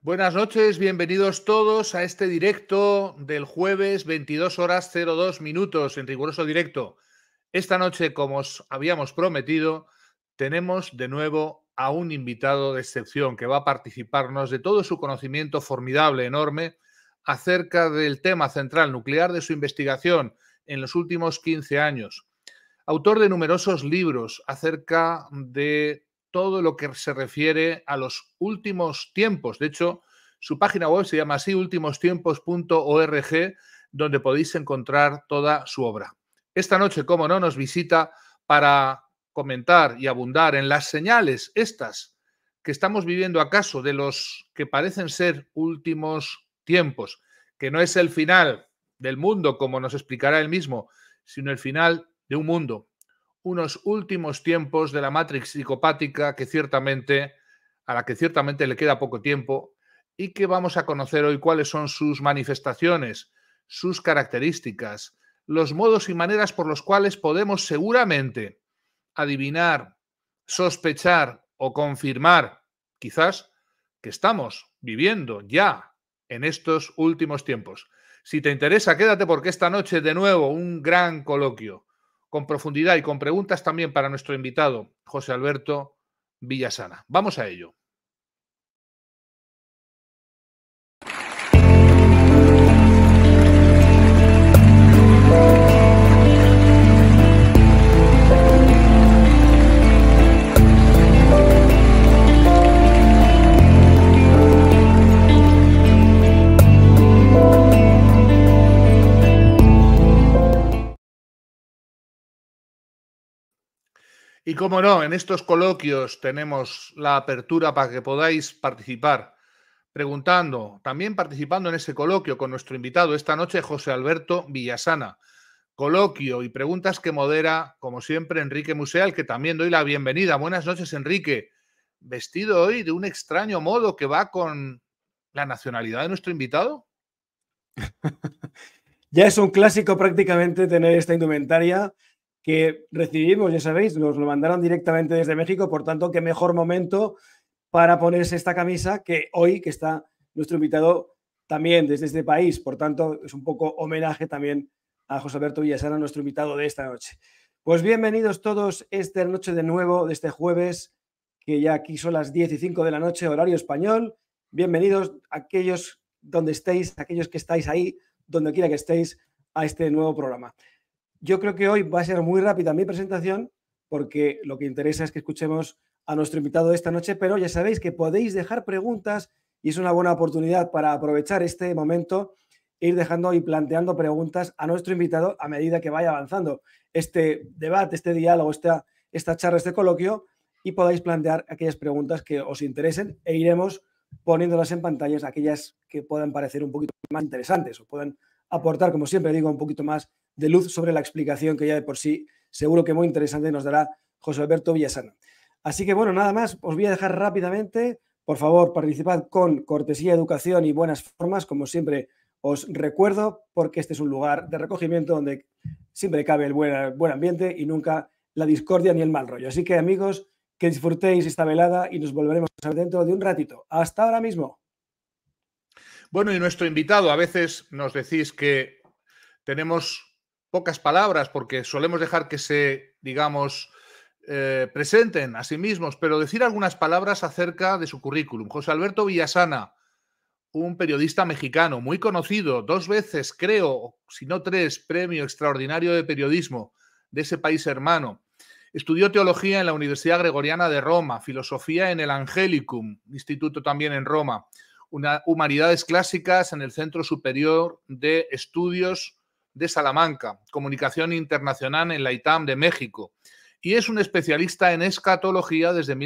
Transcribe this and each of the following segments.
Buenas noches, bienvenidos todos a este directo del jueves 22 horas 02 minutos en riguroso directo. Esta noche, como os habíamos prometido, tenemos de nuevo a un invitado de excepción que va a participarnos de todo su conocimiento formidable, enorme, acerca del tema central nuclear de su investigación en los últimos 15 años. Autor de numerosos libros acerca de todo lo que se refiere a los últimos tiempos. De hecho, su página web se llama así, ultimostiempos.org, donde podéis encontrar toda su obra. Esta noche, como no, nos visita para comentar y abundar en las señales estas que estamos viviendo acaso de los que parecen ser últimos tiempos, que no es el final del mundo, como nos explicará él mismo, sino el final de un mundo, unos últimos tiempos de la Matrix psicopática a la que ciertamente le queda poco tiempo y que vamos a conocer hoy cuáles son sus manifestaciones, sus características, los modos y maneras por los cuales podemos seguramente adivinar, sospechar o confirmar, quizás, que estamos viviendo ya en estos últimos tiempos. Si te interesa, quédate porque esta noche de nuevo un gran coloquio con profundidad y con preguntas también para nuestro invitado, José Alberto Villasana. Vamos a ello. Y como no, en estos coloquios tenemos la apertura para que podáis participar preguntando, también participando en ese coloquio con nuestro invitado esta noche, José Alberto Villasana. Coloquio y preguntas que modera, como siempre, Enrique Museal, que también doy la bienvenida. Buenas noches, Enrique. Vestido hoy de un extraño modo que va con la nacionalidad de nuestro invitado. Ya es un clásico prácticamente tener esta indumentaria que recibimos, ya sabéis, nos lo mandaron directamente desde México, por tanto, qué mejor momento para ponerse esta camisa que hoy, que está nuestro invitado también desde este país. Por tanto, es un poco homenaje también a José Alberto Villasana, nuestro invitado de esta noche. Pues bienvenidos todos esta noche de nuevo, de este jueves, que ya aquí son las 10:05 de la noche, horario español. Bienvenidos aquellos donde estéis, aquellos que estáis ahí, donde quiera que estéis, a este nuevo programa. Yo creo que hoy va a ser muy rápida mi presentación porque lo que interesa es que escuchemos a nuestro invitado de esta noche, pero ya sabéis que podéis dejar preguntas y es una buena oportunidad para aprovechar este momento e ir dejando y planteando preguntas a nuestro invitado a medida que vaya avanzando este debate, este diálogo, esta charla, este coloquio, y podáis plantear aquellas preguntas que os interesen e iremos poniéndolas en pantallas, aquellas que puedan parecer un poquito más interesantes o puedan aportar, como siempre digo, un poquito más de luz sobre la explicación que ya de por sí seguro que muy interesante nos dará José Alberto Villasana. Así que bueno, nada más, os voy a dejar rápidamente. Por favor, participad con cortesía, educación y buenas formas, como siempre os recuerdo, porque este es un lugar de recogimiento donde siempre cabe el buen ambiente y nunca la discordia ni el mal rollo. Así que amigos, que disfrutéis esta velada y nos volveremos a ver dentro de un ratito. Hasta ahora mismo. Bueno, y nuestro invitado, a veces nos decís que tenemos pocas palabras porque solemos dejar que se, digamos, presenten a sí mismos, pero decir algunas palabras acerca de su currículum. José Alberto Villasana, un periodista mexicano muy conocido, 2 veces, creo, si no 3, premio extraordinario de periodismo de ese país hermano. Estudió teología en la Universidad Gregoriana de Roma, filosofía en el Angelicum, instituto también en Roma, humanidades clásicas en el Centro Superior de Estudios de Salamanca, comunicación internacional en la ITAM de México, y es un especialista en escatología desde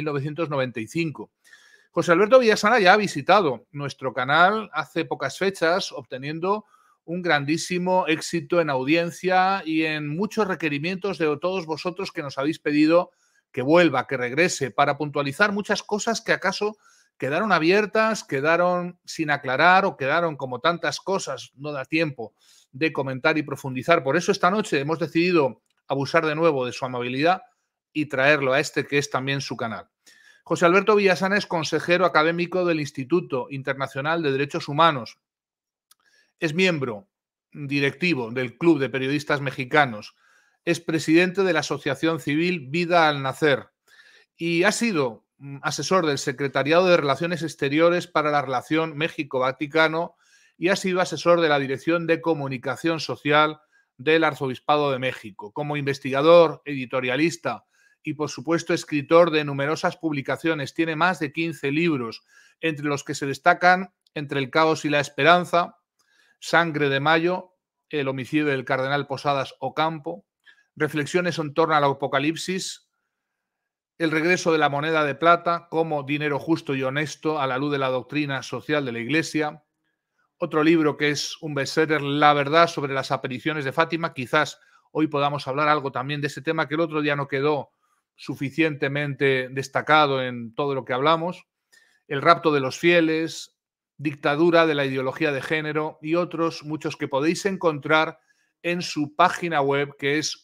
1995. José Alberto Villasana ya ha visitado nuestro canal hace pocas fechas, obteniendo un grandísimo éxito en audiencia y en muchos requerimientos de todos vosotros que nos habéis pedido que vuelva, que regrese, para puntualizar muchas cosas que acaso quedaron abiertas, quedaron sin aclarar o quedaron como tantas cosas, no da tiempo de comentar y profundizar. Por eso esta noche hemos decidido abusar de nuevo de su amabilidad y traerlo a este que es también su canal. José Alberto Villasana es consejero académico del Instituto Internacional de Derechos Humanos. Es miembro directivo del Club de Periodistas Mexicanos. Es presidente de la Asociación Civil Vida al Nacer y ha sido asesor del Secretariado de Relaciones Exteriores para la relación México-Vaticano y ha sido asesor de la Dirección de Comunicación Social del Arzobispado de México. Como investigador, editorialista y, por supuesto, escritor de numerosas publicaciones, tiene más de 15 libros, entre los que se destacan Entre el caos y la esperanza, Sangre de Mayo, El homicidio del cardenal Posadas Ocampo, Reflexiones en torno al Apocalipsis, El regreso de la moneda de plata, como dinero justo y honesto a la luz de la doctrina social de la Iglesia. Otro libro que es un bestseller, La verdad sobre las apariciones de Fátima. Quizás hoy podamos hablar algo también de ese tema que el otro día no quedó suficientemente destacado en todo lo que hablamos. El rapto de los fieles, Dictadura de la ideología de género y otros muchos que podéis encontrar en su página web, que es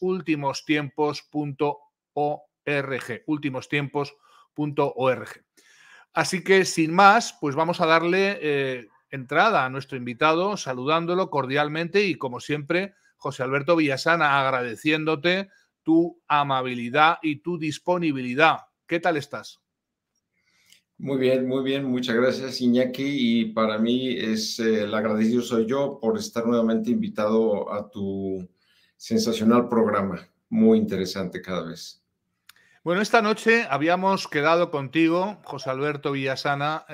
ultimostiempos.org, ultimostiempos.org. Así que, sin más, pues vamos a darle entrada a nuestro invitado, saludándolo cordialmente y, como siempre, José Alberto Villasana, agradeciéndote tu amabilidad y tu disponibilidad. ¿Qué tal estás? Muy bien, muchas gracias, Iñaki, y para mí es el agradecido soy yo por estar nuevamente invitado a tu sensacional programa, muy interesante cada vez. Bueno, esta noche habíamos quedado contigo, José Alberto Villasana,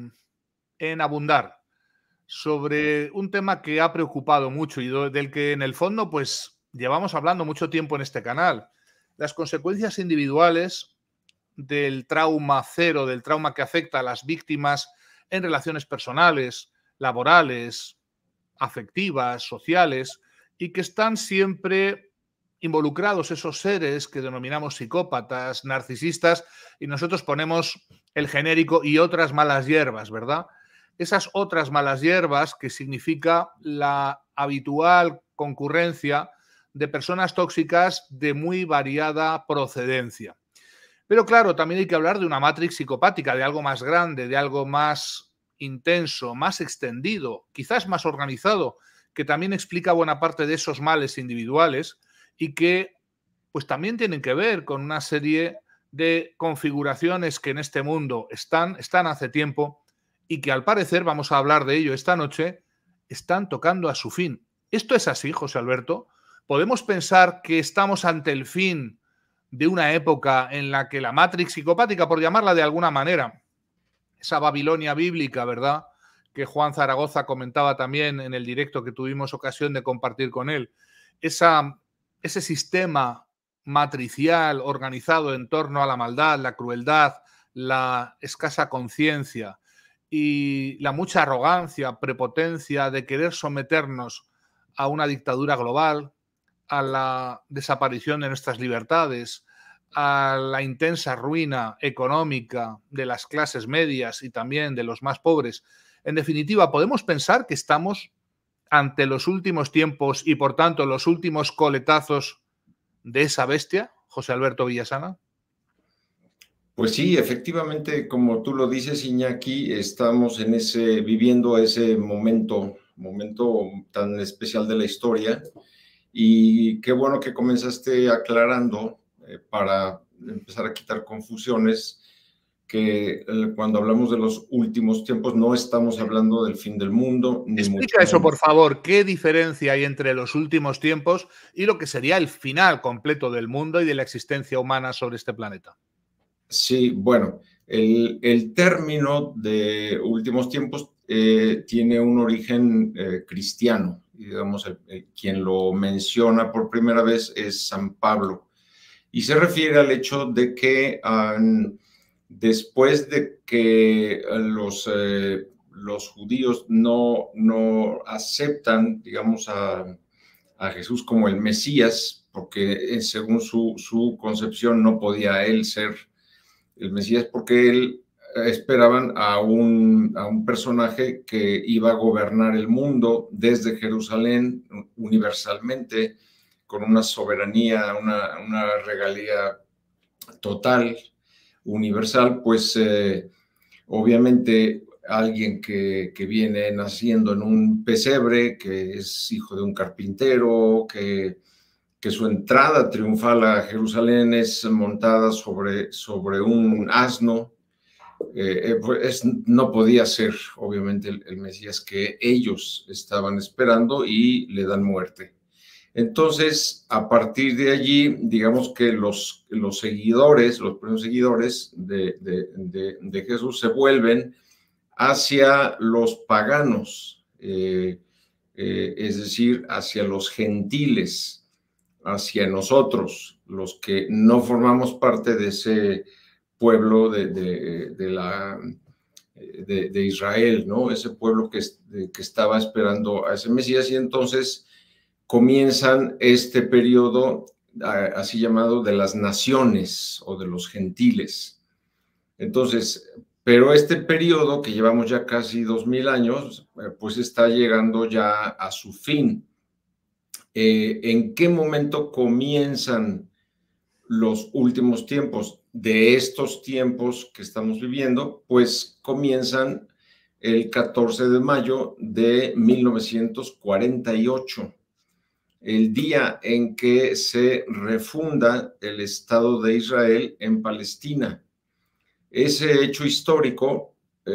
en abundar sobre un tema que ha preocupado mucho y del que en el fondo pues llevamos hablando mucho tiempo en este canal, las consecuencias individuales del trauma cero, del trauma que afecta a las víctimas en relaciones personales, laborales, afectivas, sociales, y que están siempre involucrados esos seres que denominamos psicópatas, narcisistas, y nosotros ponemos el genérico y otras malas hierbas, ¿verdad? Esas otras malas hierbas que significa la habitual concurrencia de personas tóxicas de muy variada procedencia. Pero claro, también hay que hablar de una matrix psicopática, de algo más grande, de algo más intenso, más extendido, quizás más organizado, que también explica buena parte de esos males individuales y que pues también tienen que ver con una serie de configuraciones que en este mundo están hace tiempo y que al parecer, vamos a hablar de ello esta noche, están tocando a su fin. ¿Esto es así, José Alberto? ¿Podemos pensar que estamos ante el fin de una época en la que la matrix psicopática, por llamarla de alguna manera, esa Babilonia bíblica, ¿verdad?, que Juan Zaragoza comentaba también en el directo que tuvimos ocasión de compartir con él, ese sistema matricial organizado en torno a la maldad, la crueldad, la escasa conciencia y la mucha arrogancia, prepotencia de querer someternos a una dictadura global, a la desaparición de nuestras libertades, a la intensa ruina económica de las clases medias y también de los más pobres. En definitiva, podemos pensar que estamos ante los últimos tiempos y, por tanto, los últimos coletazos de esa bestia, José Alberto Villasana. Pues sí, efectivamente, como tú lo dices, Iñaki, estamos viviendo ese momento tan especial de la historia. Y qué bueno que comenzaste aclarando para empezar a quitar confusiones, que cuando hablamos de los últimos tiempos no estamos hablando del fin del mundo. Ni Explica eso, por favor. ¿Qué diferencia hay entre los últimos tiempos y lo que sería el final completo del mundo y de la existencia humana sobre este planeta? Sí, bueno, el término de últimos tiempos tiene un origen cristiano. Digamos, quien lo menciona por primera vez es San Pablo. Y se refiere al hecho de que después de que los judíos no aceptan, digamos, a Jesús como el Mesías, porque según su concepción no podía él ser el Mesías, porque él esperaban a un personaje que iba a gobernar el mundo desde Jerusalén universalmente, con una soberanía, una regalía total, universal, pues obviamente alguien que viene naciendo en un pesebre, que es hijo de un carpintero, que su entrada triunfal a Jerusalén es montada sobre un asno, pues no podía ser obviamente el Mesías que ellos estaban esperando, y le dan muerte. Entonces, a partir de allí, digamos que los seguidores, los primeros seguidores de Jesús se vuelven hacia los paganos, es decir, hacia los gentiles, hacia nosotros, los que no formamos parte de ese pueblo de Israel, ¿no? Ese pueblo que estaba esperando a ese Mesías. Y entonces comienzan este periodo así llamado de las naciones o de los gentiles. Entonces, pero este periodo que llevamos ya casi 2000 años, pues está llegando ya a su fin. ¿En qué momento comienzan los últimos tiempos? De estos tiempos que estamos viviendo, pues comienzan el 14 de mayo de 1948, el día en que se refunda el Estado de Israel en Palestina. Ese hecho histórico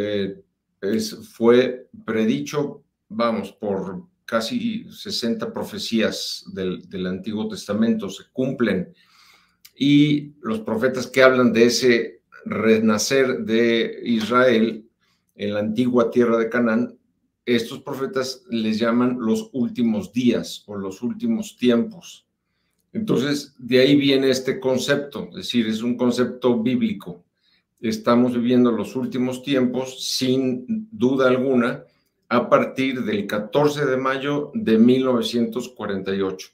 fue predicho, vamos, por casi 60 profecías del Antiguo Testamento, se cumplen. Y los profetas que hablan de ese renacer de Israel en la antigua tierra de Canaán, estos profetas les llaman los últimos días o los últimos tiempos. Entonces, de ahí viene este concepto, es decir, es un concepto bíblico. Estamos viviendo los últimos tiempos, sin duda alguna, a partir del 14 de mayo de 1948.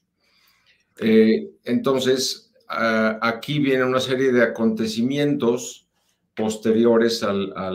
Entonces, aquí viene una serie de acontecimientos posteriores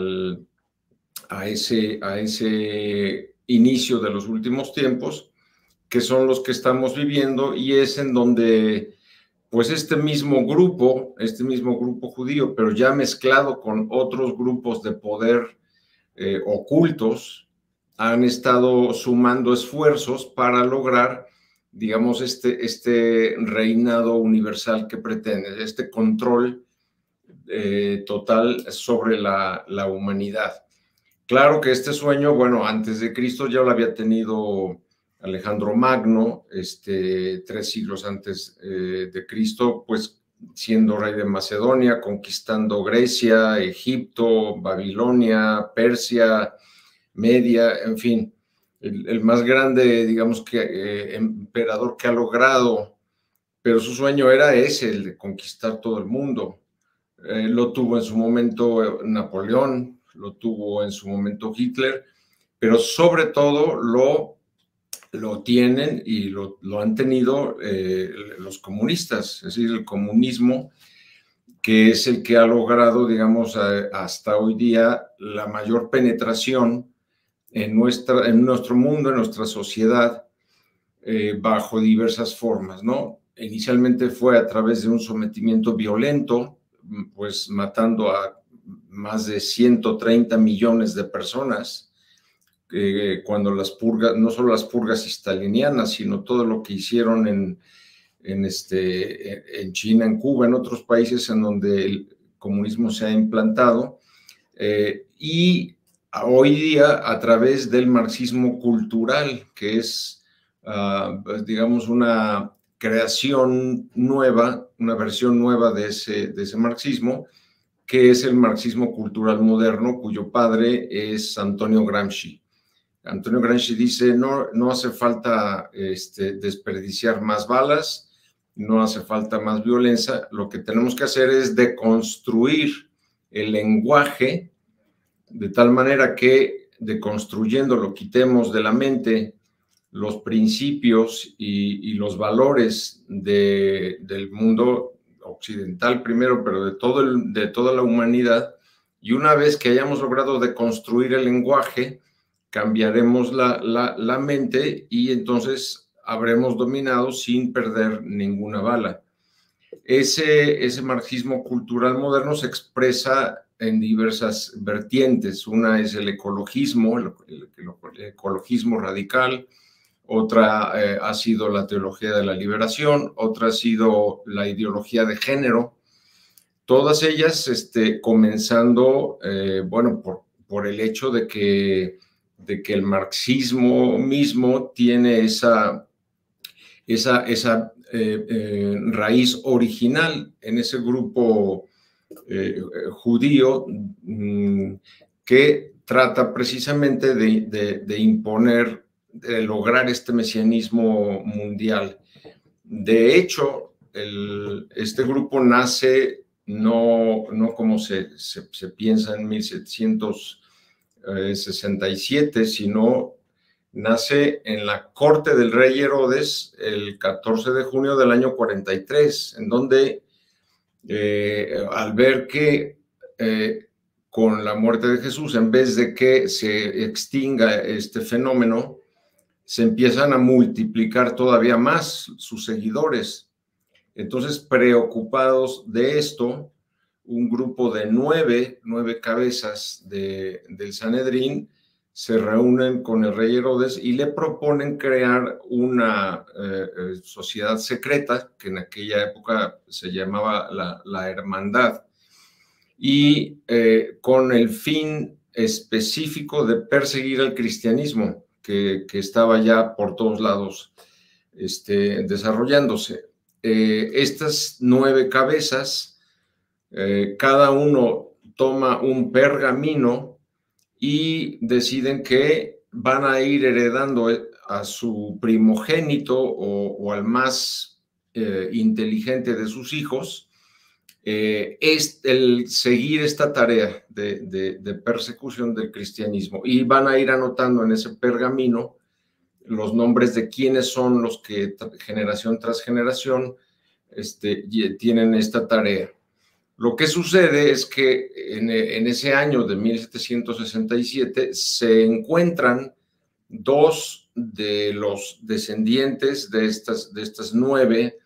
a ese inicio de los últimos tiempos, que son los que estamos viviendo, y es en donde pues este mismo grupo judío, pero ya mezclado con otros grupos de poder ocultos, han estado sumando esfuerzos para lograr, digamos, este reinado universal que pretende, este control total sobre la humanidad. Claro que este sueño, bueno, antes de Cristo ya lo había tenido Alejandro Magno, 3 siglos antes de Cristo, pues siendo rey de Macedonia, conquistando Grecia, Egipto, Babilonia, Persia, Media, en fin, el más grande, digamos, que emperador que ha logrado, pero su sueño era ese, el de conquistar todo el mundo. Lo tuvo en su momento Napoleón, lo tuvo en su momento Hitler, pero sobre todo lo tienen y lo han tenido los comunistas, es decir, el comunismo, que es el que ha logrado, digamos, hasta hoy día la mayor penetración en nuestro mundo, en nuestra sociedad, bajo diversas formas, ¿no? Inicialmente fue a través de un sometimiento violento, pues matando a más de 130 millones de personas, cuando las purgas, no solo las purgas stalinianas, sino todo lo que hicieron en China, en Cuba, en otros países en donde el comunismo se ha implantado, y hoy día a través del marxismo cultural, que es, digamos, una creación nueva, una versión nueva de ese marxismo, que es el marxismo cultural moderno, cuyo padre es Antonio Gramsci. Antonio Gramsci dice, no hace falta desperdiciar más balas, no hace falta más violencia, lo que tenemos que hacer es deconstruir el lenguaje de tal manera que, deconstruyéndolo, quitemos de la mente los principios y los valores del mundo occidental primero, pero de toda la humanidad, y una vez que hayamos logrado deconstruir el lenguaje, cambiaremos la mente y entonces habremos dominado sin perder ninguna bala. Ese marxismo cultural moderno se expresa en diversas vertientes. Una es el ecologismo, el ecologismo radical. Otra ha sido la teología de la liberación. Otra ha sido la ideología de género. Todas ellas comenzando, bueno, por el hecho de que el marxismo mismo tiene esa raíz original en ese grupo judío que trata precisamente de imponer, de lograr este mesianismo mundial. De hecho, este grupo nace no como se piensa en 1767, sino nace en la corte del rey Herodes el 14 de junio del año 43, en donde al ver que con la muerte de Jesús, en vez de que se extinga este fenómeno, se empiezan a multiplicar todavía más sus seguidores. Entonces, preocupados de esto, un grupo de nueve cabezas del Sanedrín se reúnen con el rey Herodes y le proponen crear una sociedad secreta, que en aquella época se llamaba la Hermandad, y con el fin específico de perseguir al cristianismo, que estaba ya por todos lados desarrollándose. Estas 9 cabezas, cada uno toma un pergamino y deciden que van a ir heredando a su primogénito o al más inteligente de sus hijos el seguir esta tarea de persecución del cristianismo, y van a ir anotando en ese pergamino los nombres de quiénes son los que generación tras generación tienen esta tarea. Lo que sucede es que en ese año de 1767 se encuentran 2 de los descendientes de estos 9,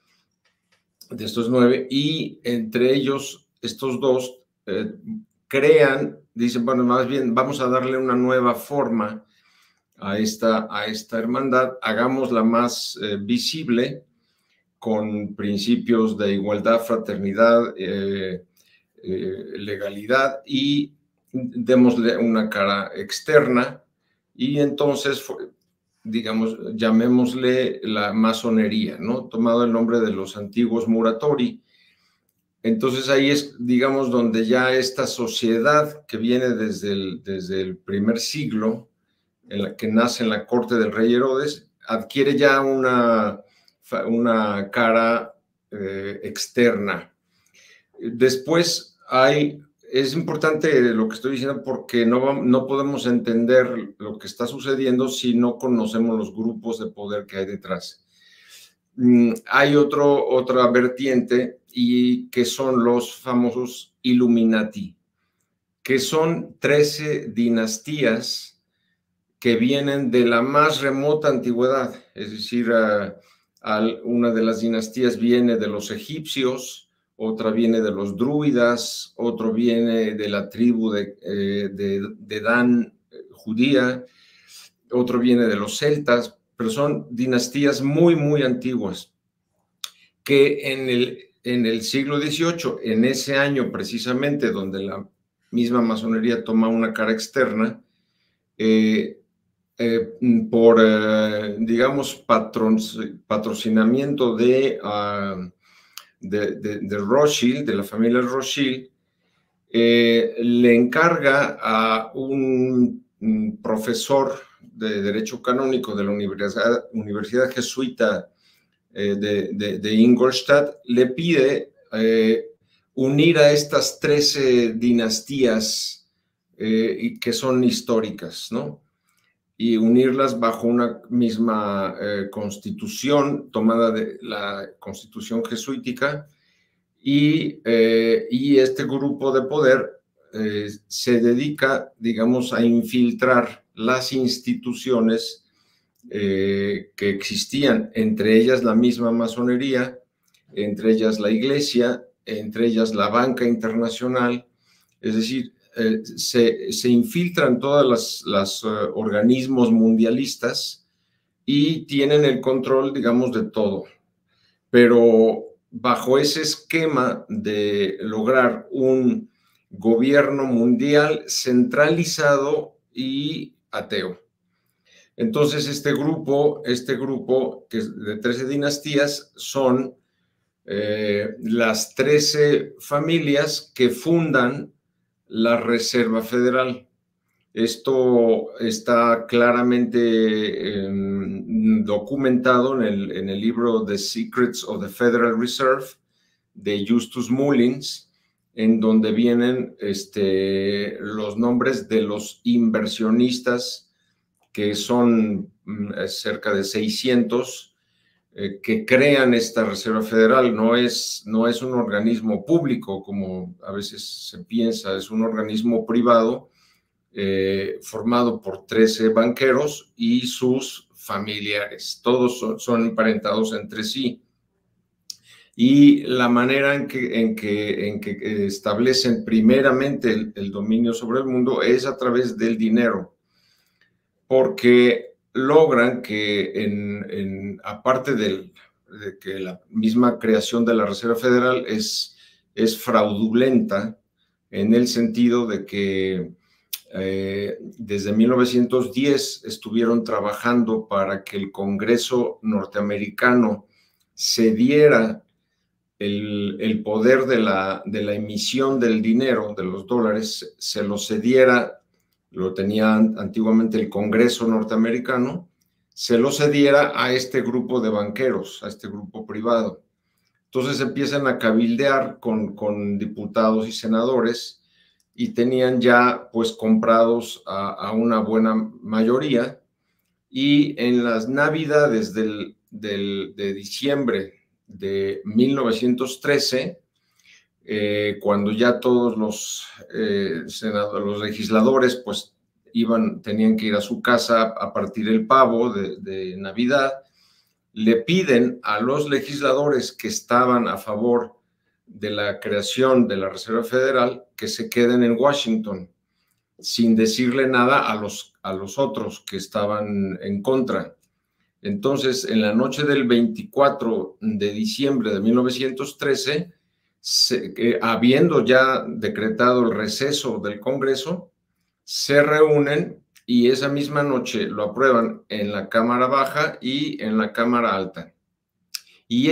y entre ellos estos 2 crean, dicen, bueno, más bien vamos a darle una nueva forma a esta hermandad, hagámosla más visible, con principios de igualdad, fraternidad, legalidad, y démosle una cara externa, y entonces, digamos, llamémosle la masonería, ¿no? Tomado el nombre de los antiguos Muratori. Entonces ahí es, digamos, donde ya esta sociedad que viene desde el primer siglo, en la que nace en la corte del rey Herodes, adquiere ya una cara externa. Después es importante lo que estoy diciendo, porque no podemos entender lo que está sucediendo si no conocemos los grupos de poder que hay detrás. Hay otra vertiente, y que son los famosos Illuminati, que son 13 dinastías que vienen de la más remota antigüedad, es decir, una de las dinastías viene de los egipcios, otra viene de los druidas, otro viene de la tribu de Dan judía, otro viene de los celtas, pero son dinastías muy, muy antiguas, que en el siglo XVIII, en ese año precisamente donde la misma masonería toma una cara externa, por, digamos, patrocinamiento de Rothschild, de la familia Rothschild, le encarga a un profesor de Derecho Canónico de la Universidad Jesuita de Ingolstadt, le pide unir a estas 13 dinastías que son históricas, ¿no? Y unirlas bajo una misma constitución tomada de la constitución jesuítica, y este grupo de poder se dedica, digamos, a infiltrar las instituciones que existían, entre ellas la misma masonería, entre ellas la Iglesia, entre ellas la banca internacional. Es decir, se infiltran todas las organismos mundialistas y tienen el control, digamos, de todo. Pero bajo ese esquema de lograr un gobierno mundial centralizado y ateo. Entonces, este grupo que es de 13 dinastías, son las 13 familias que fundan la Reserva Federal. Esto está claramente documentado en el libro The Secrets of the Federal Reserve de Justus Mullins, en donde vienen los nombres de los inversionistas, que son cerca de 600, que crean esta Reserva Federal. No es un organismo público, como a veces se piensa, es un organismo privado formado por 13 banqueros y sus familiares. Todos son emparentados entre sí. Y la manera en que establecen primeramente el dominio sobre el mundo es a través del dinero, porque logran que, aparte de que la misma creación de la Reserva Federal es fraudulenta, en el sentido de que desde 1910 estuvieron trabajando para que el Congreso norteamericano cediera el poder de la emisión del dinero, de los dólares, se lo cediera. Lo tenía antiguamente el Congreso norteamericano, se lo cediera a este grupo de banqueros, a este grupo privado. Entonces empiezan a cabildear con diputados y senadores, y tenían ya pues comprados a una buena mayoría, y en las navidades de diciembre de 1913, cuando ya todos los legisladores pues tenían que ir a su casa a partir el pavo de Navidad, le piden a los legisladores que estaban a favor de la creación de la Reserva Federal que se queden en Washington, sin decirle nada a los otros que estaban en contra. Entonces, en la noche del 24 de diciembre de 1913, habiendo ya decretado el receso del Congreso, se reúnen y esa misma noche lo aprueban en la Cámara Baja y en la Cámara Alta. Y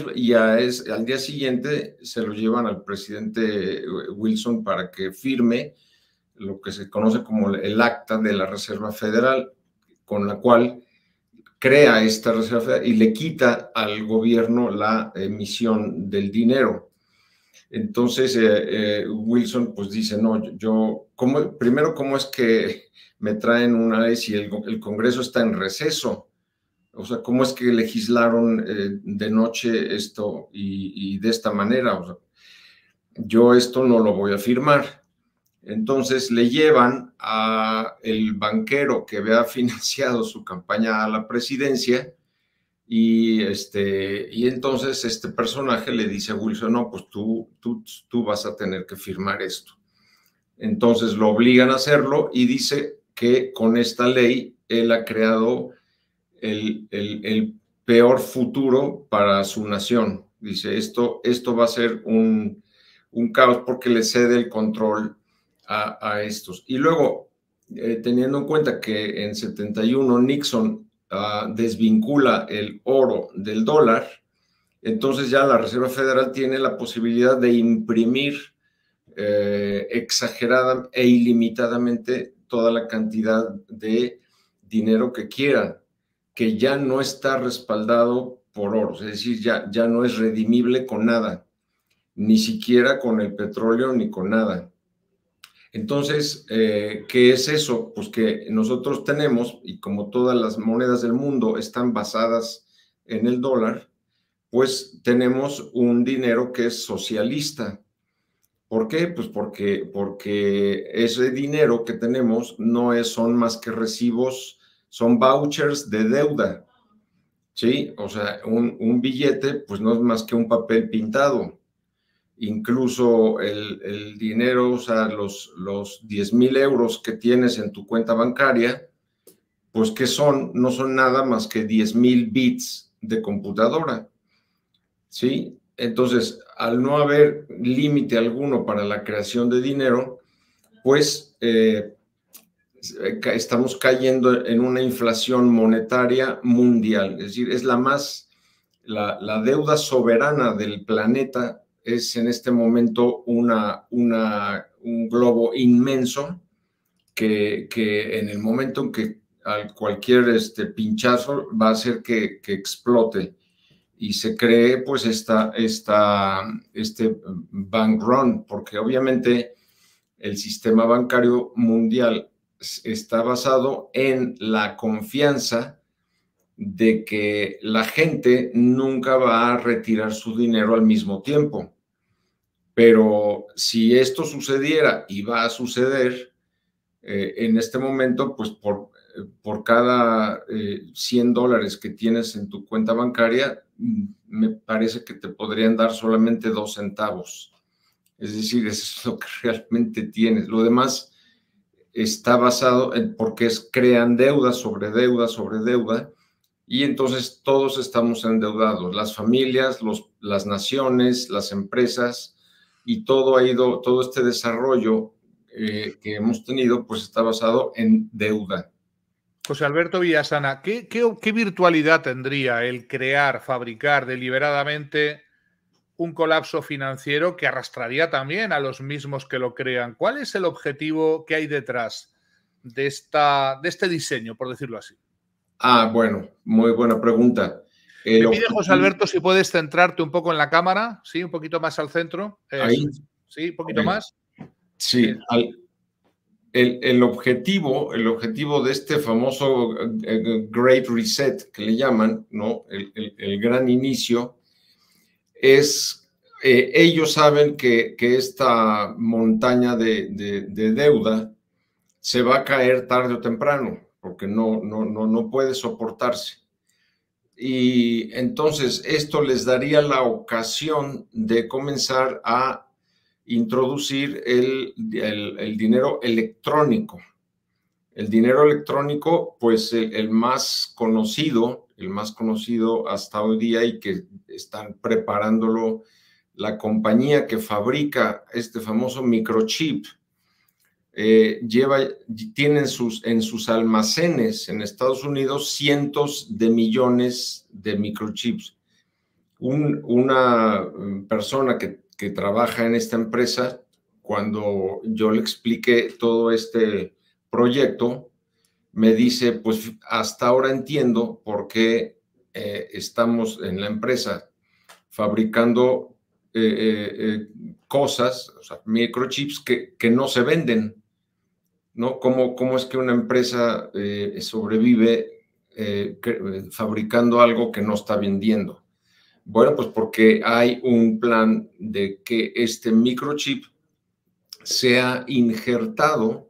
al día siguiente se lo llevan al presidente Wilson para que firme lo que se conoce como el Acta de la Reserva Federal, con la cual crea esta Reserva Federal y le quita al gobierno la emisión del dinero. Entonces Wilson pues dice, no, primero, ¿cómo es que me traen una ley si el Congreso está en receso? O sea, ¿cómo es que legislaron de noche esto y de esta manera? O sea, yo esto no lo voy a firmar. Entonces le llevan a el banquero que había financiado su campaña a la presidencia, y entonces este personaje le dice a Wilson, no, pues tú vas a tener que firmar esto. Entonces lo obligan a hacerlo y dice que con esta ley él ha creado el peor futuro para su nación. Dice, esto va a ser un caos, porque le cede el control a estos. Y luego, teniendo en cuenta que en 71 Nixon desvincula el oro del dólar, entonces ya la Reserva Federal tiene la posibilidad de imprimir exagerada e ilimitadamente toda la cantidad de dinero que quieran, que ya no está respaldado por oro, es decir, ya no es redimible con nada, ni siquiera con el petróleo ni con nada. Entonces, ¿qué es eso? Pues que nosotros tenemos, y como todas las monedas del mundo están basadas en el dólar, pues tenemos un dinero que es socialista. ¿Por qué? Pues porque ese dinero que tenemos no son más que recibos, son vouchers de deuda. ¿sí? O sea, un billete pues no es más que un papel pintado. Incluso el dinero, o sea, los 10,000 euros que tienes en tu cuenta bancaria, pues que no son nada más que 10,000 bits de computadora, ¿sí? Entonces, al no haber límite alguno para la creación de dinero, pues estamos cayendo en una inflación monetaria mundial. Es decir, es la deuda soberana del planeta es en este momento un globo inmenso que en el momento en que cualquier pinchazo va a hacer que explote y se cree pues este bank run, porque obviamente el sistema bancario mundial está basado en la confianza de que la gente nunca va a retirar su dinero al mismo tiempo. Pero si esto sucediera, y va a suceder, en este momento, pues por cada $100 que tienes en tu cuenta bancaria, me parece que te podrían dar solamente 2 centavos. Es decir, eso es lo que realmente tienes. Lo demás está basado en porque crean deuda sobre deuda sobre deuda, y entonces todos estamos endeudados, las familias, las naciones, las empresas, y todo este desarrollo que hemos tenido, pues está basado en deuda. José Alberto Villasana, ¿qué virtualidad tendría el crear, fabricar deliberadamente un colapso financiero que arrastraría también a los mismos que lo crean? ¿Cuál es el objetivo que hay detrás de este diseño, por decirlo así? Bueno, muy buena pregunta. Me pide José Alberto si puedes centrarte un poco en la cámara, sí, un poquito más al centro. Ahí. Sí, un poquito más. Sí, el objetivo de este famoso Great Reset que le llaman, ¿no? El gran inicio, es, ellos saben que esta montaña de deuda se va a caer tarde o temprano, porque no puede soportarse. Y entonces esto les daría la ocasión de comenzar a introducir el dinero electrónico. El dinero electrónico, pues el más conocido hasta hoy día, y que están preparándolo la compañía que fabrica este famoso microchip, tienen en sus almacenes en Estados Unidos cientos de millones de microchips. Una persona que trabaja en esta empresa, cuando yo le expliqué todo este proyecto, me dice, pues hasta ahora entiendo por qué estamos en la empresa fabricando cosas, o sea, microchips que no se venden, ¿no? ¿Cómo es que una empresa sobrevive fabricando algo que no está vendiendo? Bueno, pues porque hay un plan de que este microchip sea injertado,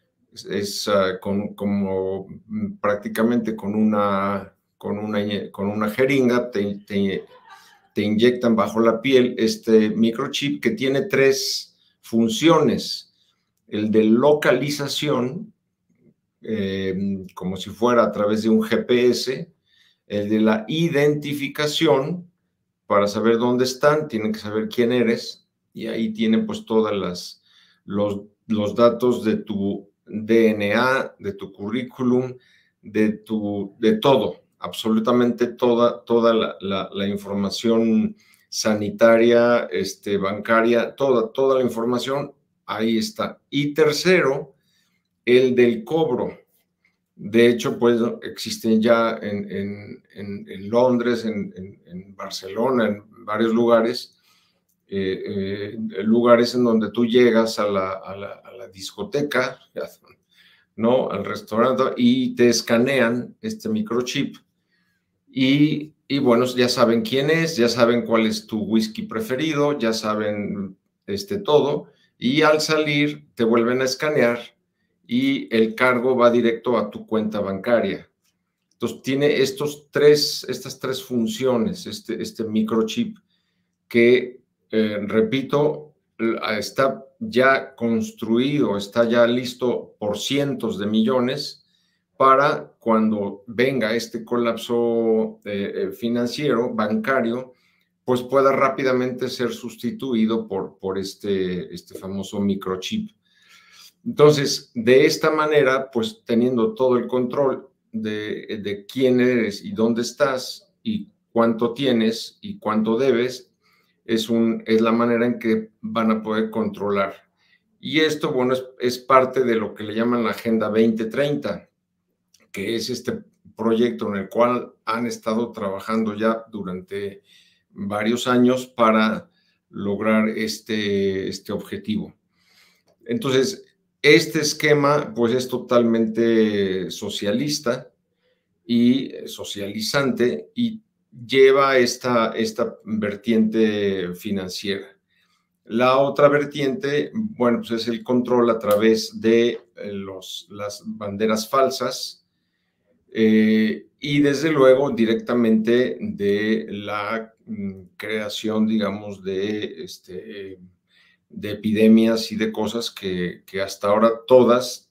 como prácticamente con una jeringa, te inyectan bajo la piel este microchip que tiene 3 funciones: el de localización, como si fuera a través de un GPS, el de la identificación, para saber dónde están, tienen que saber quién eres, y ahí tienen pues todas los datos de tu DNA, de tu currículum, de todo, absolutamente toda la información sanitaria, bancaria, toda la información, ahí está. Y tercero, el del cobro. De hecho, pues existen ya en Londres, en Barcelona, en varios lugares, lugares en donde tú llegas a la discoteca, ¿no? Al restaurante, y te escanean este microchip. Y bueno, ya saben quién es, ya saben cuál es tu whisky preferido, ya saben todo, y al salir te vuelven a escanear y el cargo va directo a tu cuenta bancaria. Entonces tiene estas tres funciones, este microchip que, repito, está ya construido, está ya listo por cientos de millones para cuando venga este colapso financiero, bancario, pues pueda rápidamente ser sustituido por este famoso microchip. Entonces, de esta manera, pues teniendo todo el control de quién eres y dónde estás y cuánto tienes y cuánto debes, es la manera en que van a poder controlar. Y esto, bueno, es parte de lo que le llaman la Agenda 2030, que es este proyecto en el cual han estado trabajando ya durante varios años para lograr este objetivo. Entonces, este esquema, pues, es totalmente socialista y socializante y lleva esta vertiente financiera. La otra vertiente, bueno, pues es el control a través de las banderas falsas y desde luego directamente de la creación, digamos, de epidemias y de cosas que hasta ahora todas,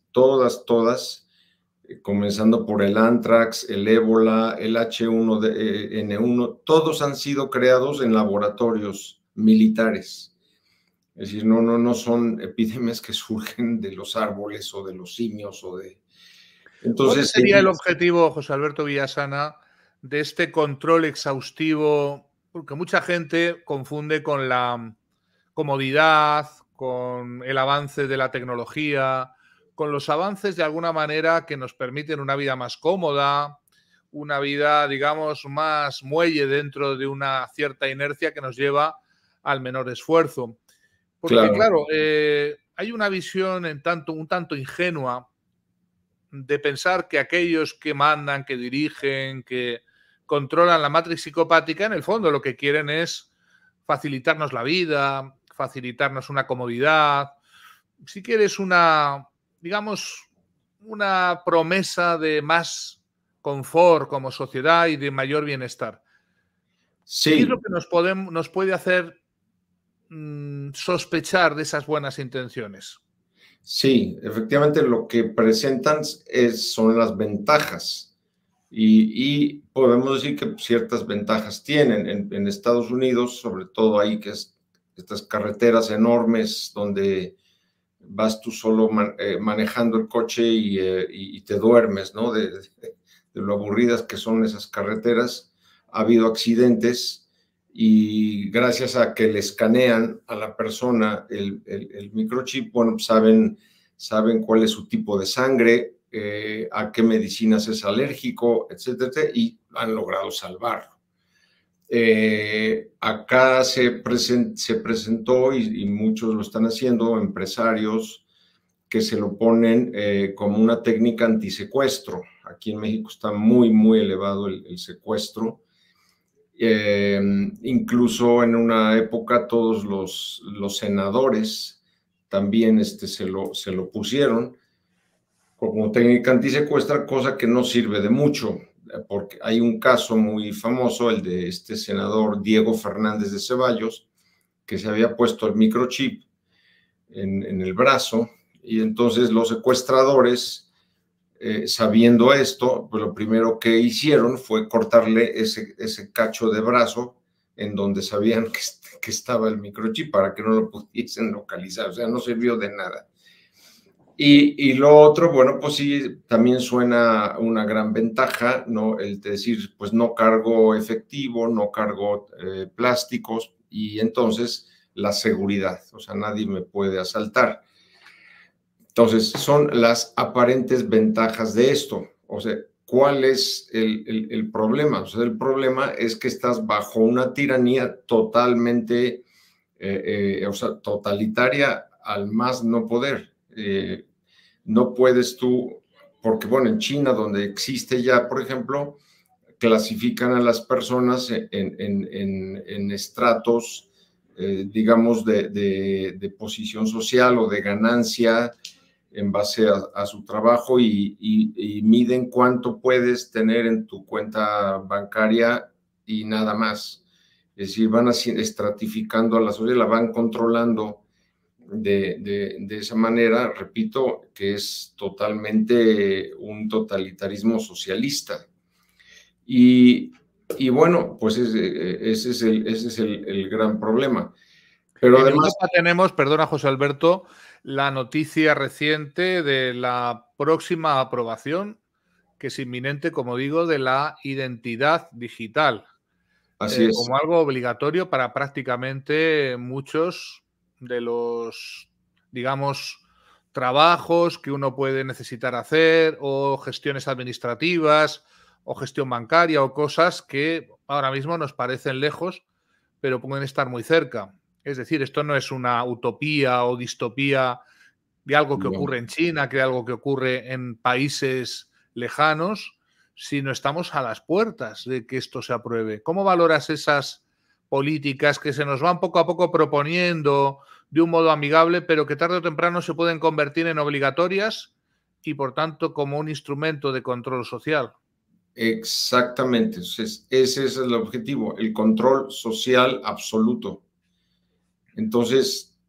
comenzando por el anthrax, el ébola, el H1N1, todos han sido creados en laboratorios militares. Es decir, no son epidemias que surgen de los árboles o de los simios o de... ¿Cuál Entonces, sería el objetivo, José Alberto Villasana, de este control exhaustivo? Porque mucha gente confunde con la comodidad, con el avance de la tecnología, con los avances de alguna manera que nos permiten una vida más cómoda, una vida, digamos, más muelle dentro de una cierta inercia que nos lleva al menor esfuerzo. Porque, claro, hay una visión un tanto ingenua de pensar que aquellos que mandan, que dirigen, que controlan la matriz psicopática, en el fondo lo que quieren es facilitarnos la vida, facilitarnos una comodidad, si quieres digamos, una promesa de más confort como sociedad y de mayor bienestar. Sí. ¿Qué es lo que nos puede hacer sospechar de esas buenas intenciones? Sí, efectivamente lo que presentan son las ventajas y podemos decir que ciertas ventajas tienen. En Estados Unidos, sobre todo ahí que es estas carreteras enormes donde vas tú solo manejando el coche y te duermes, ¿no? De lo aburridas que son esas carreteras. Ha habido accidentes y gracias a que le escanean a la persona el microchip, bueno, saben cuál es su tipo de sangre, a qué medicinas es alérgico, etcétera, y han logrado salvarlo. Acá se presentó, y muchos lo están haciendo, empresarios que se lo ponen como una técnica antisecuestro. Aquí en México está muy, muy elevado el secuestro. Incluso en una época todos los senadores también se lo pusieron como técnica antisecuestra, cosa que no sirve de mucho, porque hay un caso muy famoso, el de este senador Diego Fernández de Ceballos, que se había puesto el microchip en el brazo, y entonces los secuestradores, sabiendo esto, pues lo primero que hicieron fue cortarle ese cacho de brazo en donde sabían que estaba el microchip para que no lo pudiesen localizar, o sea, no sirvió de nada. Y lo otro, bueno, pues sí, también suena una gran ventaja, ¿no? El de decir, pues no cargo efectivo, no cargo plásticos, y entonces la seguridad, o sea, nadie me puede asaltar. Entonces, son las aparentes ventajas de esto. O sea, ¿cuál es el problema? O sea, el problema es que estás bajo una tiranía totalmente, o sea, totalitaria al más no poder. No puedes tú, porque bueno, en China, donde existe ya, por ejemplo, clasifican a las personas en estratos, digamos, de posición social o de ganancia, en base a su trabajo y miden cuánto puedes tener en tu cuenta bancaria y nada más. Es decir, van estratificando a la sociedad, la van controlando de esa manera, repito, que es totalmente un totalitarismo socialista. Y bueno, pues ese es el gran problema. Pero en además, Europa tenemos, perdona José Alberto, la noticia reciente de la próxima aprobación, que es inminente, como digo, de la identidad digital. así es. Como algo obligatorio para prácticamente muchos de los, digamos, trabajos que uno puede necesitar hacer, o gestiones administrativas, o gestión bancaria, o cosas que ahora mismo nos parecen lejos, pero pueden estar muy cerca. Es decir, esto no es una utopía o distopía de algo que ocurre en China, que de algo que ocurre en países lejanos, sino estamos a las puertas de que esto se apruebe. ¿Cómo valoras esas políticas que se nos van poco a poco proponiendo de un modo amigable, pero que tarde o temprano se pueden convertir en obligatorias y, por tanto, como un instrumento de control social? Exactamente, ese es el objetivo, el control social absoluto. Entonces,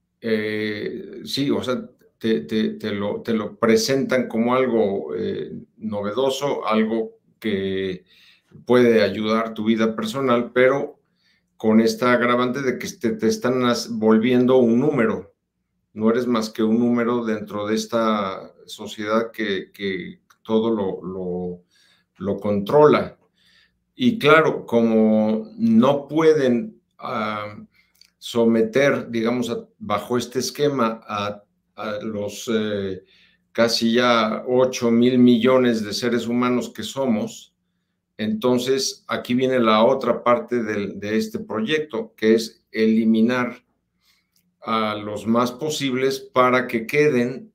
sí, o sea, te lo presentan como algo novedoso, algo que puede ayudar tu vida personal, pero con esta agravante de que te están volviendo un número. No eres más que un número dentro de esta sociedad que todo lo controla. Y claro, como no pueden someter, digamos, bajo este esquema a los casi ya 8,000 millones de seres humanos que somos, entonces aquí viene la otra parte de este proyecto, que es eliminar a los más posibles para que queden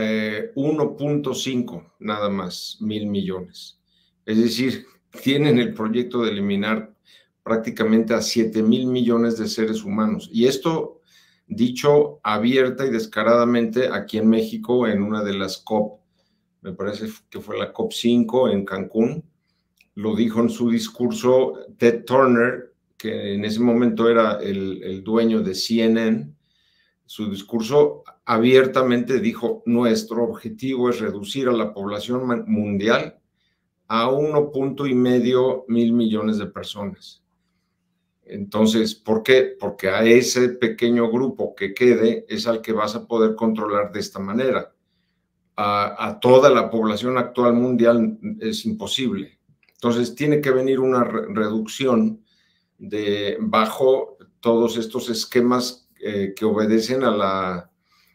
1.5 nada más mil millones. Es decir, tienen el proyecto de eliminar prácticamente a 7,000 millones de seres humanos. Y esto dicho abierta y descaradamente aquí en México en una de las COP, me parece que fue la COP5 en Cancún, lo dijo en su discurso Ted Turner, que en ese momento era el dueño de CNN. Su discurso abiertamente dijo: nuestro objetivo es reducir a la población mundial a 1.5 mil millones de personas. Entonces, ¿por qué? Porque a ese pequeño grupo que quede es al que vas a poder controlar de esta manera. A toda la población actual mundial es imposible. Entonces, tiene que venir una reducción bajo todos estos esquemas que obedecen a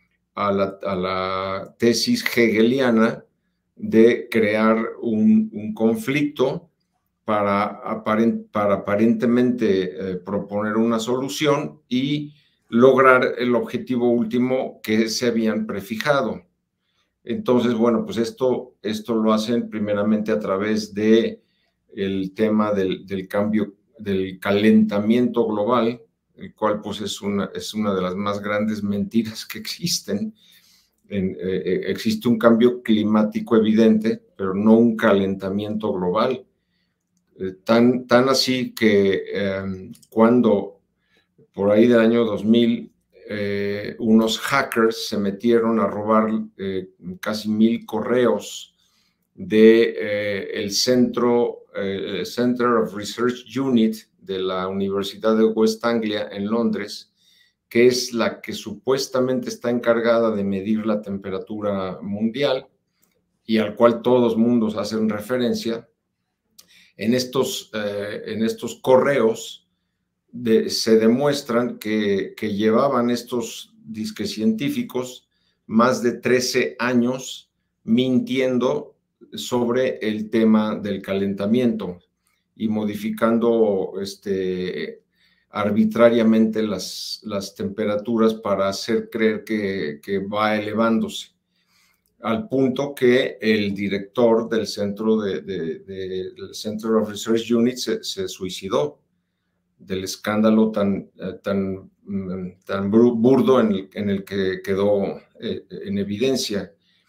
la tesis hegeliana de crear un conflicto para aparentemente proponer una solución y lograr el objetivo último que se habían prefijado. Entonces, bueno, pues esto lo hacen primeramente a través del tema del cambio, del calentamiento global, el cual pues es una de las más grandes mentiras que existen. Existe un cambio climático evidente, pero no un calentamiento global. Tan así que cuando por ahí del año 2000 unos hackers se metieron a robar casi 1,000 correos del Center of Research Unit de la Universidad de West Anglia en Londres, que es la que supuestamente está encargada de medir la temperatura mundial y al cual todos mundos hacen referencia. En estos correos se demuestran que llevaban estos disques científicos más de 13 años mintiendo sobre el tema del calentamiento y modificando arbitrariamente las temperaturas para hacer creer que va elevándose, al punto que el director del del Center of Research Unit se suicidó del escándalo tan burdo en el que quedó en evidencia.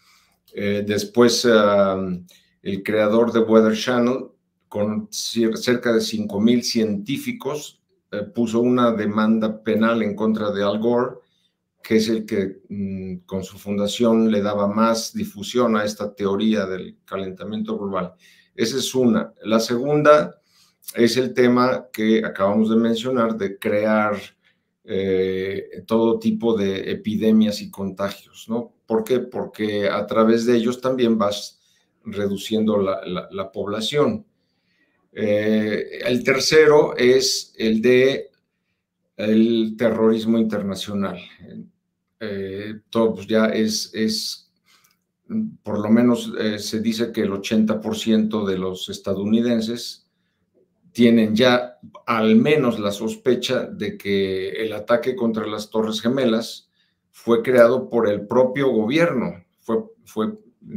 Después, el creador de Weather Channel, con cerca de 5,000 científicos, puso una demanda penal en contra de Al Gore, que es el que con su fundación le daba más difusión a esta teoría del calentamiento global. Esa es una. La segunda es el tema que acabamos de mencionar de crear todo tipo de epidemias y contagios, ¿no? ¿Por qué? Porque a través de ellos también vas reduciendo la población. El tercero es el de el terrorismo internacional. Todo pues ya es por lo menos se dice que el 80% de los estadounidenses tienen ya al menos la sospecha de que el ataque contra las Torres Gemelas fue creado por el propio gobierno, fue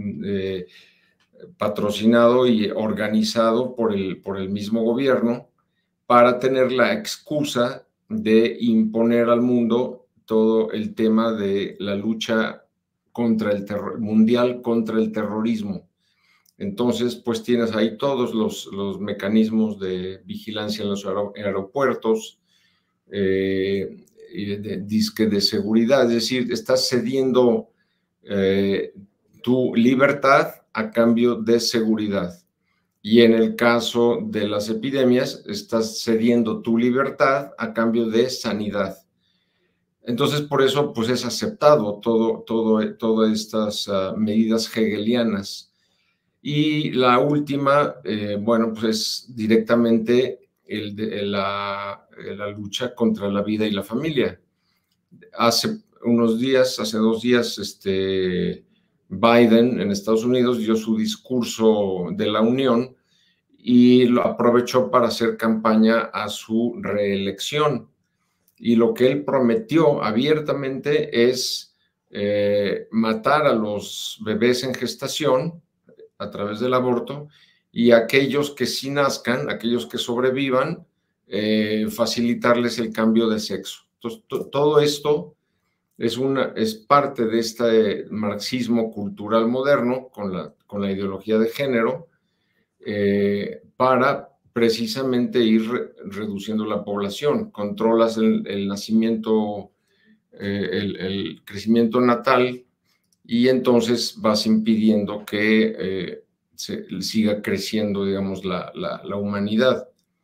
patrocinado y organizado por el mismo gobierno para tener la excusa de imponer al mundo todo el tema de la lucha contra el mundial contra el terrorismo. Entonces, pues tienes ahí todos los mecanismos de vigilancia en los aeropuertos, disque de seguridad, es decir, estás cediendo tu libertad a cambio de seguridad. Y en el caso de las epidemias, estás cediendo tu libertad a cambio de sanidad. Entonces, por eso, pues es aceptado todas estas medidas hegelianas. Y la última, bueno, pues es directamente la lucha contra la vida y la familia. Hace 2 días, Biden en Estados Unidos dio su discurso de la Unión y lo aprovechó para hacer campaña a su reelección. Y lo que él prometió abiertamente es matar a los bebés en gestación a través del aborto, y aquellos que sí nazcan, aquellos que sobrevivan, facilitarles el cambio de sexo. Entonces, todo esto es parte de este marxismo cultural moderno con la ideología de género, para precisamente ir reduciendo la población. Controlas el nacimiento, el crecimiento natal, y entonces vas impidiendo que siga creciendo, digamos, la humanidad.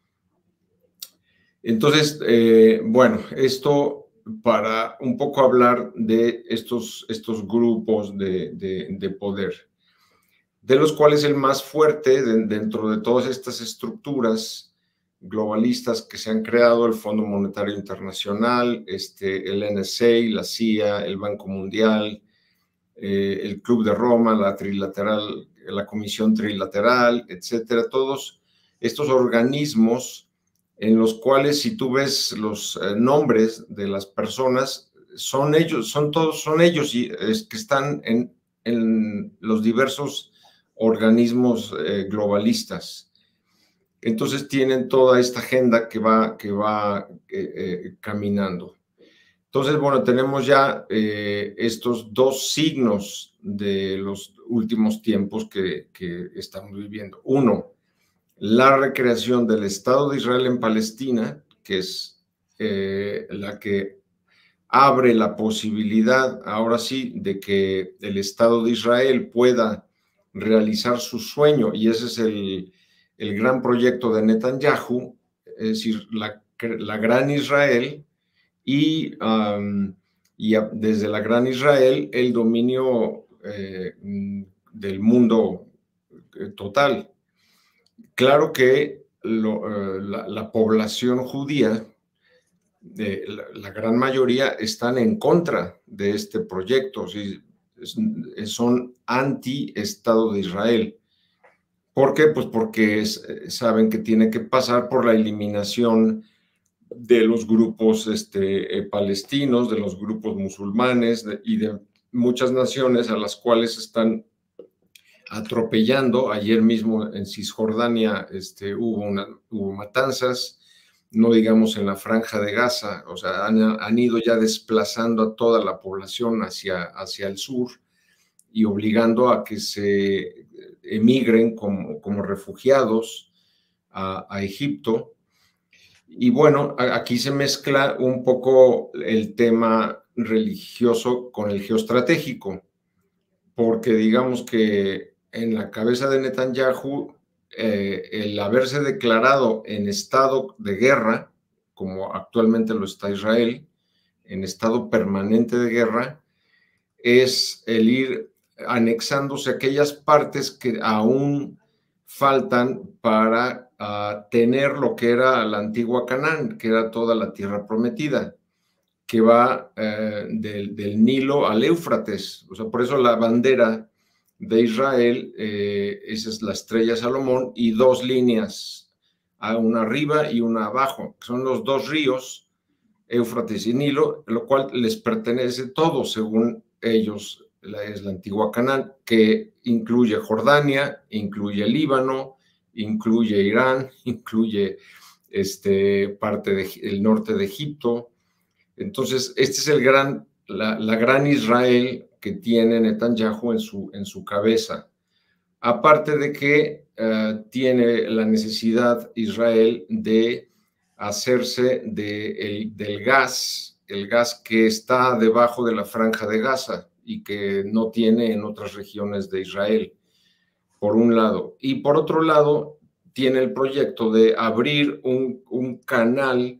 Entonces, bueno, esto para un poco hablar de estos grupos de poder, de los cuales el más fuerte dentro de todas estas estructuras globalistas que se han creado, el Fondo Monetario Internacional, el NSA, la CIA, el Banco Mundial, el Club de Roma, la Comisión Trilateral, etcétera, todos estos organismos en los cuales, si tú ves los nombres de las personas, son ellos que están en los diversos organismos globalistas. Entonces tienen toda esta agenda que va caminando. Entonces, bueno, tenemos ya estos 2 signos de los últimos tiempos que estamos viviendo. Uno, la recreación del Estado de Israel en Palestina, que es la que abre la posibilidad, ahora sí, de que el Estado de Israel pueda realizar su sueño, y ese es el gran proyecto de Netanyahu, es decir, la gran Israel, y desde la gran Israel el dominio del mundo total. Claro que la población judía, la gran mayoría, están en contra de este proyecto, ¿sí? Son anti-Estado de Israel. ¿Por qué? Pues porque saben que tiene que pasar por la eliminación de los grupos palestinos, de los grupos musulmanes y de muchas naciones a las cuales están atropellando. Ayer mismo en Cisjordania hubo matanzas, no digamos en la Franja de Gaza, o sea, han ido ya desplazando a toda la población hacia el sur, y obligando a que se emigren como refugiados a Egipto. Y bueno, aquí se mezcla un poco el tema religioso con el geoestratégico, porque digamos que en la cabeza de Netanyahu, el haberse declarado en estado de guerra, como actualmente lo está Israel, en estado permanente de guerra, es el ir anexándose aquellas partes que aún faltan para tener lo que era la antigua Canaán, que era toda la tierra prometida, que va del Nilo al Éufrates. O sea, por eso la bandera de Israel, esa es la estrella Salomón, y dos líneas, una arriba y una abajo, que son los dos ríos, Éufrates y Nilo, lo cual les pertenece todo, según ellos, es la antigua Canaán, que incluye Jordania, incluye Líbano, incluye Irán, incluye parte del norte de Egipto. Entonces, este es la gran Israel que tiene Netanyahu en su cabeza. Aparte de que tiene la necesidad Israel de hacerse del gas, el gas que está debajo de la franja de Gaza y que no tiene en otras regiones de Israel, por un lado. Y por otro lado, tiene el proyecto de abrir un canal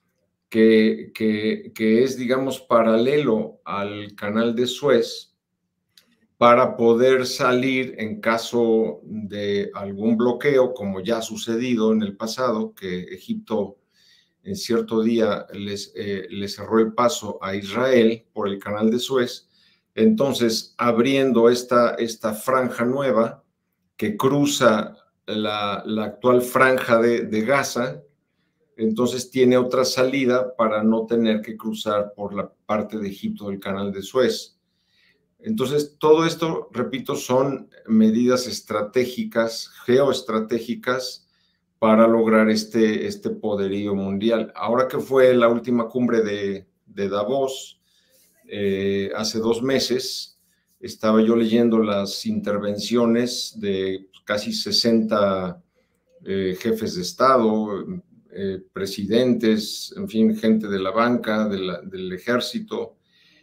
que es, digamos, paralelo al canal de Suez, para poder salir en caso de algún bloqueo, como ya ha sucedido en el pasado, que Egipto en cierto día le cerró el paso a Israel por el canal de Suez. Entonces, abriendo esta franja nueva que cruza la actual franja de Gaza, entonces tiene otra salida para no tener que cruzar por la parte de Egipto del canal de Suez. Entonces, todo esto, repito, son medidas estratégicas, geoestratégicas, para lograr este poderío mundial. Ahora que fue la última cumbre de Davos, hace 2 meses, estaba yo leyendo las intervenciones de casi 60 jefes de Estado, presidentes, en fin, gente de la banca, del ejército,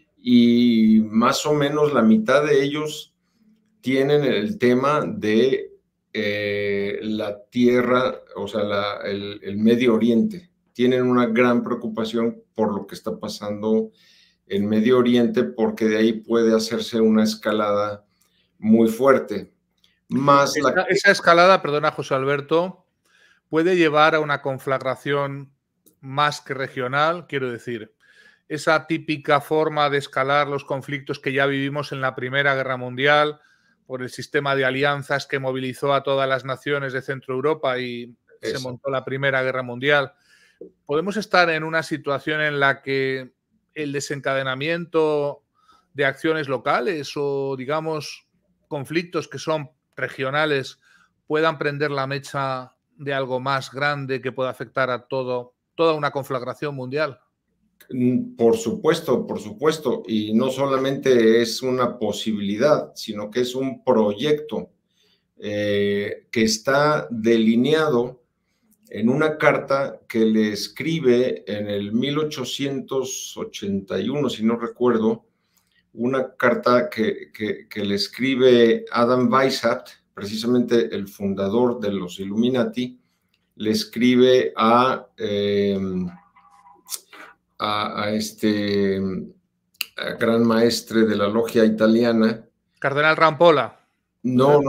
y más o menos la mitad de ellos tienen el tema de la tierra, o sea, el Medio Oriente. Tienen una gran preocupación por lo que está pasando en Medio Oriente, porque de ahí puede hacerse una escalada muy fuerte. Esa escalada, perdona José Alberto, puede llevar a una conflagración más que regional, quiero decir, esa típica forma de escalar los conflictos que ya vivimos en la Primera Guerra Mundial, por el sistema de alianzas que movilizó a todas las naciones de Centro Europa y se montó la Primera Guerra Mundial. ¿Podemos estar en una situación en la que el desencadenamiento de acciones locales o, digamos, conflictos que son regionales puedan prender la mecha de algo más grande que pueda afectar a toda una conflagración mundial? Por supuesto, y no solamente es una posibilidad, sino que es un proyecto que está delineado en una carta que le escribe en el 1881, si no recuerdo, una carta que le escribe Adam Weishaupt, precisamente el fundador de los Illuminati, le escribe a gran maestre de la logia italiana. Cardenal Rampolla. No,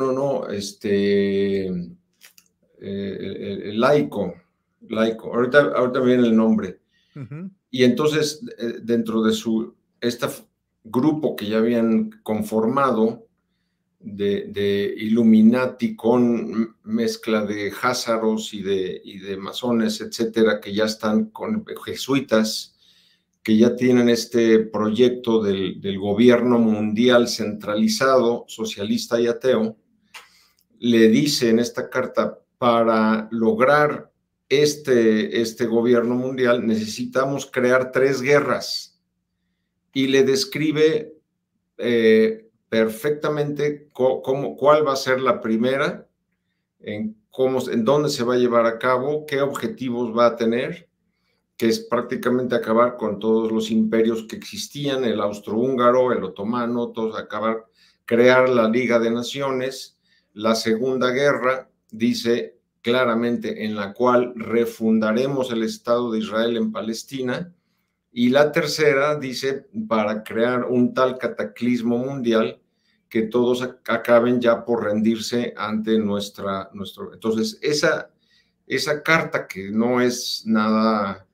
el laico. Ahorita viene el nombre. Uh-huh. Y entonces, dentro de este grupo que ya habían conformado de Illuminati con mezcla de házaros y de masones, etcétera, que ya están con jesuitas, que ya tienen este proyecto del gobierno mundial centralizado, socialista y ateo, le dice en esta carta: para lograr este gobierno mundial necesitamos crear 3 guerras, y le describe perfectamente cuál va a ser la primera, en dónde se va a llevar a cabo, qué objetivos va a tener, que es prácticamente acabar con todos los imperios que existían, el austrohúngaro, el otomano, todos acabar, crear la Liga de Naciones. La Segunda Guerra dice claramente en la cual refundaremos el Estado de Israel en Palestina, y la tercera dice para crear un tal cataclismo mundial que todos acaben ya por rendirse ante nuestro. Entonces, esa carta, que no es nada,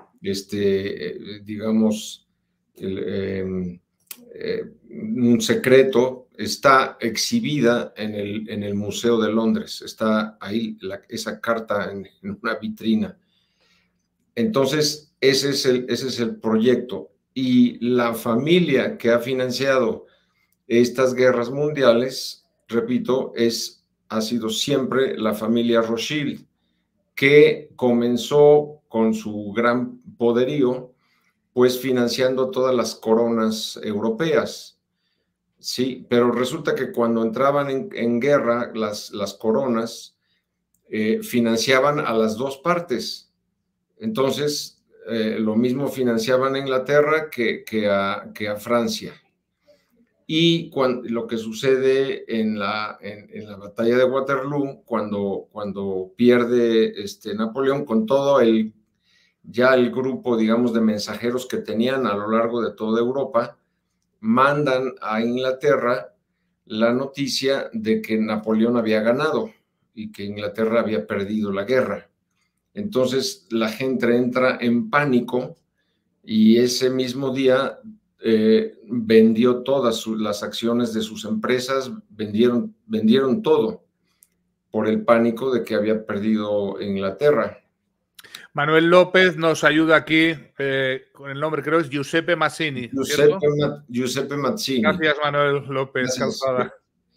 digamos, un secreto, está exhibida en el Museo de Londres. Está ahí esa carta en una vitrina. Entonces, ese es el proyecto. Y la familia que ha financiado estas guerras mundiales, repito, ha sido siempre la familia Rothschild, que comenzó con su gran poderío, pues financiando todas las coronas europeas. Sí, pero resulta que cuando entraban en guerra, las coronas financiaban a las dos partes. Entonces, lo mismo financiaban a Inglaterra que a Francia. Y lo que sucede en la batalla de Waterloo, cuando pierde Napoleón, con todo el grupo, digamos, de mensajeros que tenían a lo largo de toda Europa, mandan a Inglaterra la noticia de que Napoleón había ganado y que Inglaterra había perdido la guerra. Entonces la gente entra en pánico y ese mismo día vendió todas las acciones de sus empresas, vendieron todo por el pánico de que había perdido Inglaterra. Manuel López nos ayuda aquí con el nombre, creo es Giuseppe Mazzini. Giuseppe Mazzini. Gracias, Manuel López Calzada.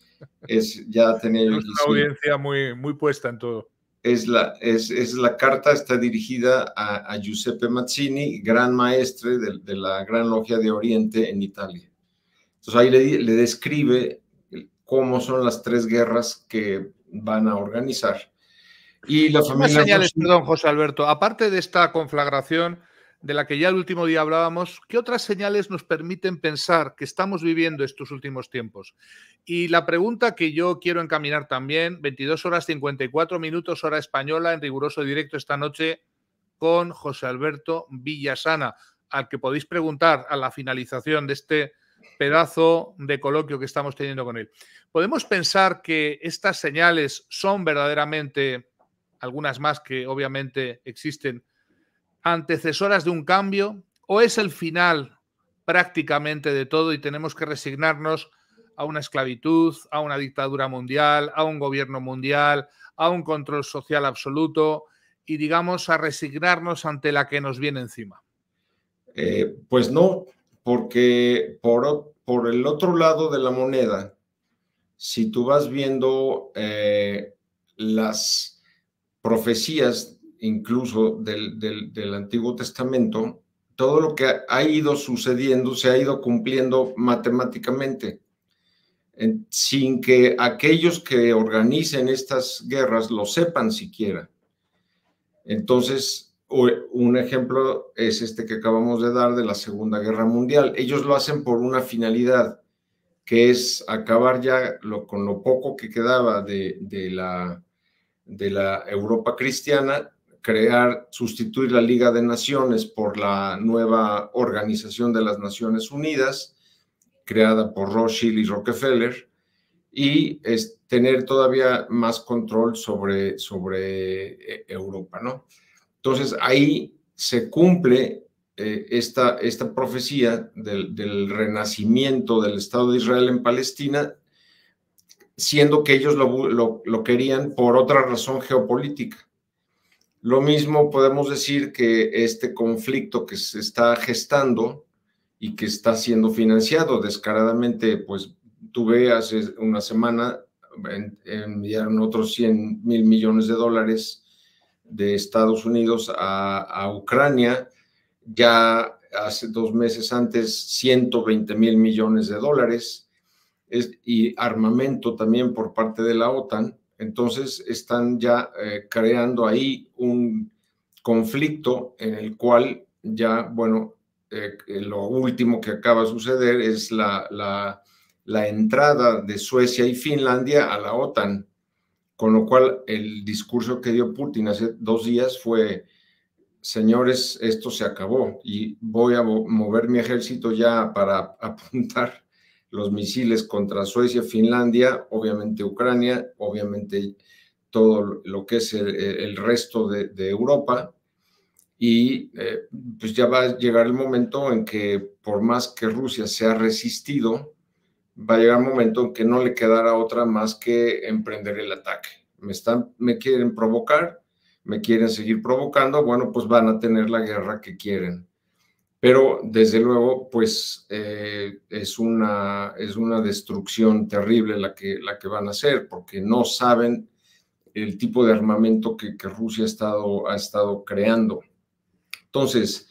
Ya tenía yo una audiencia muy puesta en todo. Es la carta, está dirigida a Giuseppe Mazzini, gran maestre de la Gran Logia de Oriente en Italia. Entonces ahí le describe cómo son las tres guerras que van a organizar. Y la familia... señales, perdón, José Alberto, aparte de esta conflagración de la que ya el último día hablábamos, ¿qué otras señales nos permiten pensar que estamos viviendo estos últimos tiempos? Y la pregunta que yo quiero encaminar también, 22 horas 54 minutos, hora española, en riguroso directo esta noche con José Alberto Villasana, al que podéis preguntar a la finalización de este pedazo de coloquio que estamos teniendo con él. ¿Podemos pensar que estas señales son verdaderamente, algunas más que obviamente existen, antecesoras de un cambio, o es el final prácticamente de todo y tenemos que resignarnos a una esclavitud, a una dictadura mundial, a un gobierno mundial, a un control social absoluto y, digamos, a resignarnos ante la que nos viene encima? Pues no, porque por el otro lado de la moneda, si tú vas viendo las profecías incluso del Antiguo Testamento, todo lo que ha ido sucediendo se ha ido cumpliendo matemáticamente, sin que aquellos que organicen estas guerras lo sepan siquiera. Entonces, un ejemplo es este que acabamos de dar de la Segunda Guerra Mundial. Ellos lo hacen por una finalidad, que es acabar ya con lo poco que quedaba de la Europa cristiana, sustituir la Liga de Naciones por la nueva Organización de las Naciones Unidas, creada por Rothschild y Rockefeller, y tener todavía más control sobre Europa, ¿no? Entonces ahí se cumple esta profecía del renacimiento del Estado de Israel en Palestina, siendo que ellos lo querían por otra razón geopolítica. Lo mismo podemos decir que este conflicto que se está gestando y que está siendo financiado descaradamente, pues tuve hace una semana, enviaron otros 100,000 millones de dólares de Estados Unidos a Ucrania, ya hace 2 meses antes 120,000 millones de dólares. y armamento también por parte de la OTAN. Entonces están ya creando ahí un conflicto en el cual ya, bueno, lo último que acaba de suceder es la entrada de Suecia y Finlandia a la OTAN, con lo cual el discurso que dio Putin hace 2 días fue: señores, esto se acabó y voy a mover mi ejército ya para apuntar los misiles contra Suecia, Finlandia, obviamente Ucrania, obviamente todo lo que es el resto de Europa. Y pues ya va a llegar el momento en que, por más que Rusia se ha resistido, va a llegar un momento en que no le quedará otra más que emprender el ataque. Me quieren provocar, me quieren seguir provocando, bueno, pues van a tener la guerra que quieren. Pero desde luego, pues es una destrucción terrible la que van a hacer, porque no saben el tipo de armamento que Rusia ha estado creando. Entonces,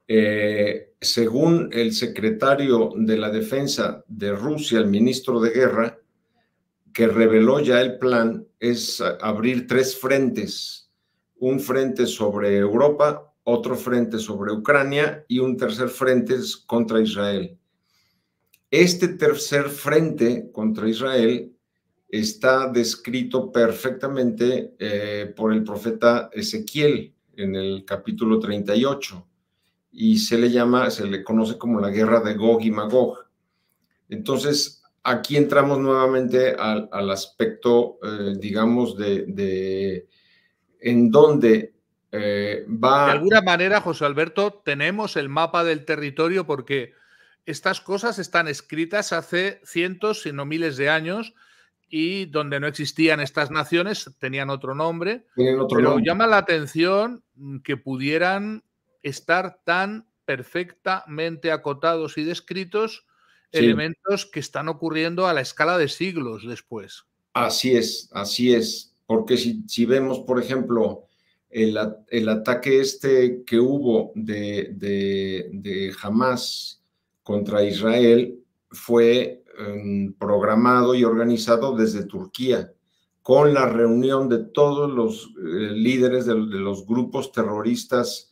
según el secretario de la Defensa de Rusia, el ministro de Guerra, que reveló ya el plan, es abrir 3 frentes: un frente sobre Europa, otro frente sobre Ucrania y un tercer frente contra Israel. Este tercer frente contra Israel está descrito perfectamente por el profeta Ezequiel en el capítulo 38 y se le conoce como la guerra de Gog y Magog. Entonces, aquí entramos nuevamente al aspecto, digamos, de en dónde va. De alguna manera, José Alberto, tenemos el mapa del territorio, porque estas cosas están escritas hace cientos, si no miles de años, y donde no existían estas naciones tenían otro nombre, pero llama la atención que pudieran estar tan perfectamente acotados y descritos, sí, elementos que están ocurriendo a la escala de siglos después. Así es, porque si vemos, por ejemplo, el ataque que hubo de Hamás contra Israel fue programado y organizado desde Turquía, con la reunión de todos los líderes de los grupos terroristas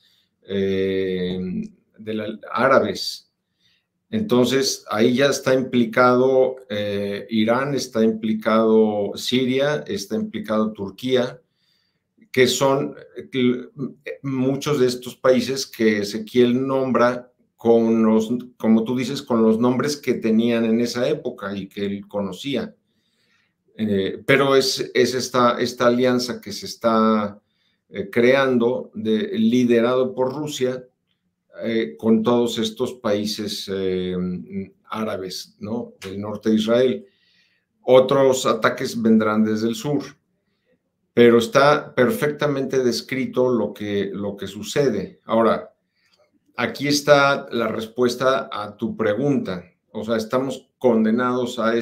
árabes. Entonces, ahí ya está implicado Irán, está implicado Siria, está implicado Turquía, que son muchos de estos países que Ezequiel nombra como tú dices, con los nombres que tenían en esa época y que él conocía. Pero es esta alianza que se está creando, liderado por Rusia, con todos estos países árabes, ¿no?, del norte de Israel. Otros ataques vendrán desde el sur, pero está perfectamente descrito lo que sucede. Ahora, aquí está la respuesta a tu pregunta. O sea, estamos condenados a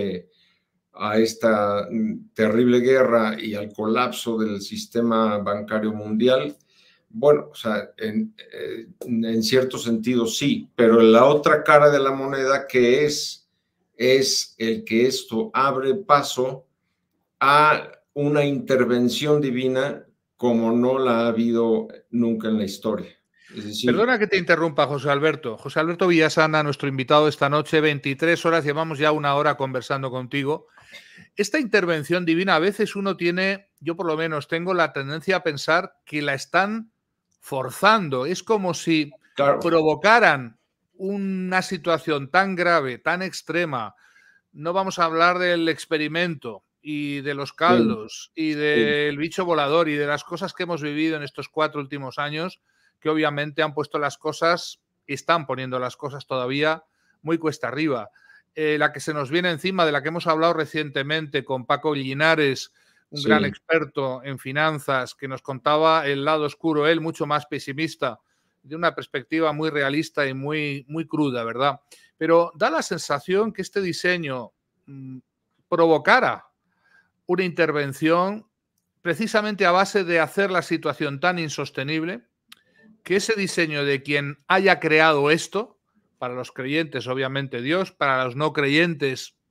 esta terrible guerra y al colapso del sistema bancario mundial. Bueno, o sea, en cierto sentido sí, pero la otra cara de la moneda que es el que esto abre paso a una intervención divina como no la ha habido nunca en la historia. Es decir, perdona que te interrumpa, José Alberto. José Alberto Villasana, nuestro invitado esta noche, 23 horas, llevamos ya 1 hora conversando contigo. Esta intervención divina, a veces uno tiene, yo por lo menos tengo la tendencia a pensar que la están forzando. Es como si provocaran una situación tan grave, tan extrema. No vamos a hablar del experimento y de los caldos y del bicho volador y de las cosas que hemos vivido en estos 4 últimos años, que obviamente han puesto las cosas, están poniendo las cosas todavía muy cuesta arriba. La que se nos viene encima, de la que hemos hablado recientemente con Paco Linares, un gran experto en finanzas, que nos contaba el lado oscuro, él mucho más pesimista, de una perspectiva muy realista y muy, muy cruda, ¿verdad? Pero da la sensación que este diseño provocara una intervención precisamente a base de hacer la situación tan insostenible, que ese diseño de quien haya creado esto, para los creyentes obviamente Dios, para los no creyentes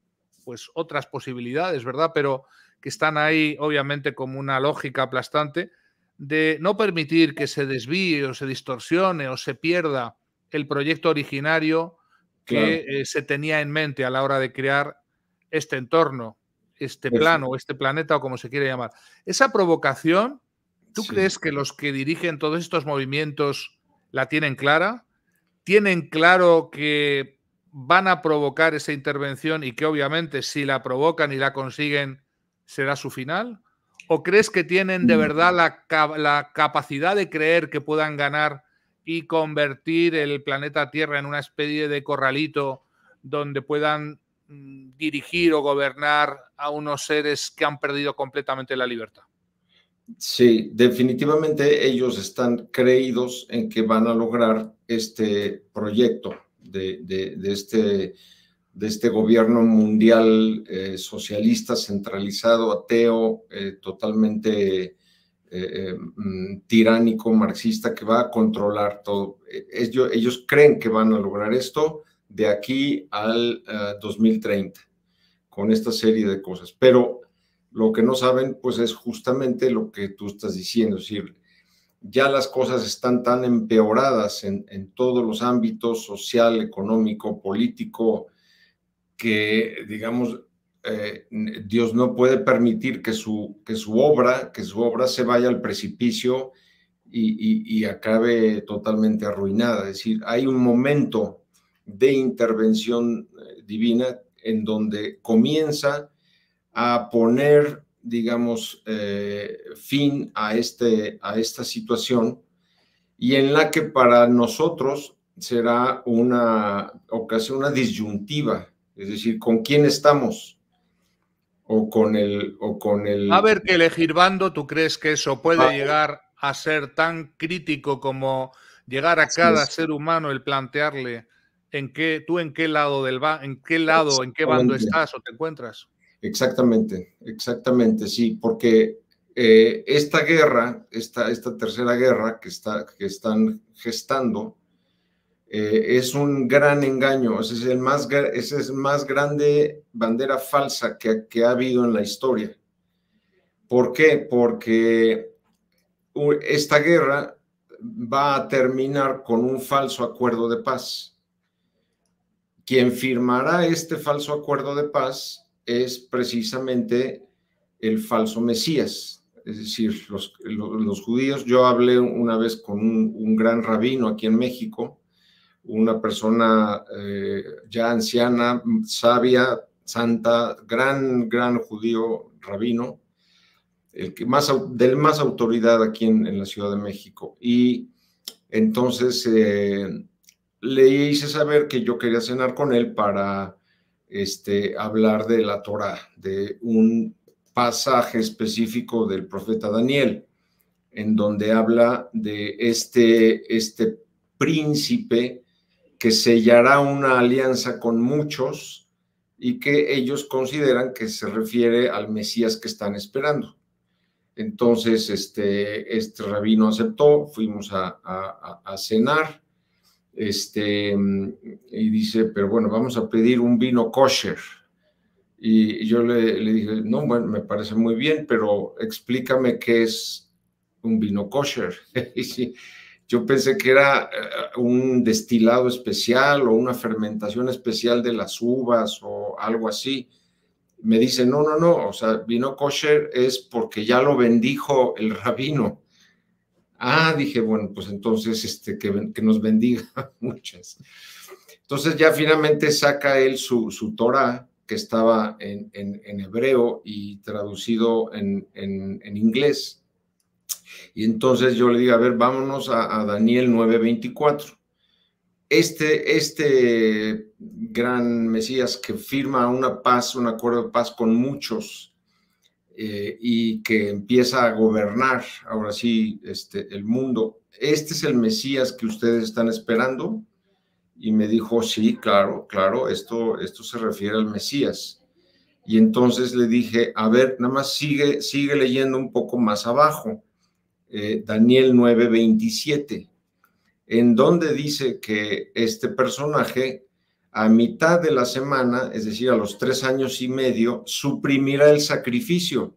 pues otras posibilidades, ¿verdad? Pero que están ahí, obviamente, como una lógica aplastante de no permitir que se desvíe o se distorsione o se pierda el proyecto originario que Claro. se tenía en mente a la hora de crear este entorno, este plano, este planeta o como se quiere llamar. Esa provocación, ¿tú crees que los que dirigen todos estos movimientos la tienen clara? ¿Tienen claro que van a provocar esa intervención y que obviamente si la provocan y la consiguen será su final? ¿O crees que tienen de verdad la capacidad de creer que puedan ganar y convertir el planeta Tierra en una especie de corralito donde puedan dirigir o gobernar a unos seres que han perdido completamente la libertad? Sí, definitivamente ellos están creídos en que van a lograr este proyecto de este gobierno mundial socialista, centralizado, ateo, totalmente tiránico, marxista, que va a controlar todo. Ellos creen que van a lograr esto de aquí al 2030, con esta serie de cosas. Pero lo que no saben, pues es justamente lo que tú estás diciendo, es decir, ya las cosas están tan empeoradas en todos los ámbitos, social, económico, político, que, digamos, Dios no puede permitir que su obra se vaya al precipicio y acabe totalmente arruinada. Es decir, hay un momento de intervención divina en donde comienza a poner, digamos, fin a esta situación, y en la que para nosotros será una ocasión, una disyuntiva, es decir, ¿con quién estamos? O con el... Va a haber que elegir bando. ¿Tú crees que eso puede llegar a ser tan crítico como llegar a cada ser humano el plantearle en qué lado en qué bando estás o te encuentras? Exactamente, sí, porque esta guerra, esta tercera guerra que están gestando, es un gran engaño. Esa es más grande bandera falsa que ha habido en la historia. ¿Por qué? Porque esta guerra va a terminar con un falso acuerdo de paz. Quien firmará este falso acuerdo de paz es precisamente el falso Mesías, es decir, los judíos. Yo hablé una vez con un gran rabino aquí en México, una persona ya anciana, sabia, santa, gran judío, rabino, del más autoridad aquí en la Ciudad de México. Y entonces le hice saber que yo quería cenar con él para hablar de la Torá, de un pasaje específico del profeta Daniel, en donde habla de este príncipe que sellará una alianza con muchos y que ellos consideran que se refiere al Mesías que están esperando. Entonces, este rabino aceptó, fuimos a cenar, y dice, pero bueno, vamos a pedir un vino kosher. Y yo le dije, no, bueno, me parece muy bien, pero explícame qué es un vino kosher. Y sí, yo pensé que era un destilado especial o una fermentación especial de las uvas o algo así. Me dice, no, o sea, vino kosher es porque ya lo bendijo el rabino. Ah, dije, bueno, pues entonces que nos bendiga muchas. Entonces ya finalmente saca él su Torah, que estaba en hebreo y traducido en inglés. Y entonces yo le digo, a ver, vámonos a Daniel 9:24. Este gran Mesías que firma una paz, un acuerdo de paz con muchos, y que empieza a gobernar ahora sí el mundo. ¿Este es el Mesías que ustedes están esperando? Y me dijo, sí, claro, esto se refiere al Mesías. Y entonces le dije, a ver, nada más sigue leyendo un poco más abajo, Daniel 9:27, en donde dice que este personaje a mitad de la semana, es decir, a los 3 años y medio, suprimirá el sacrificio.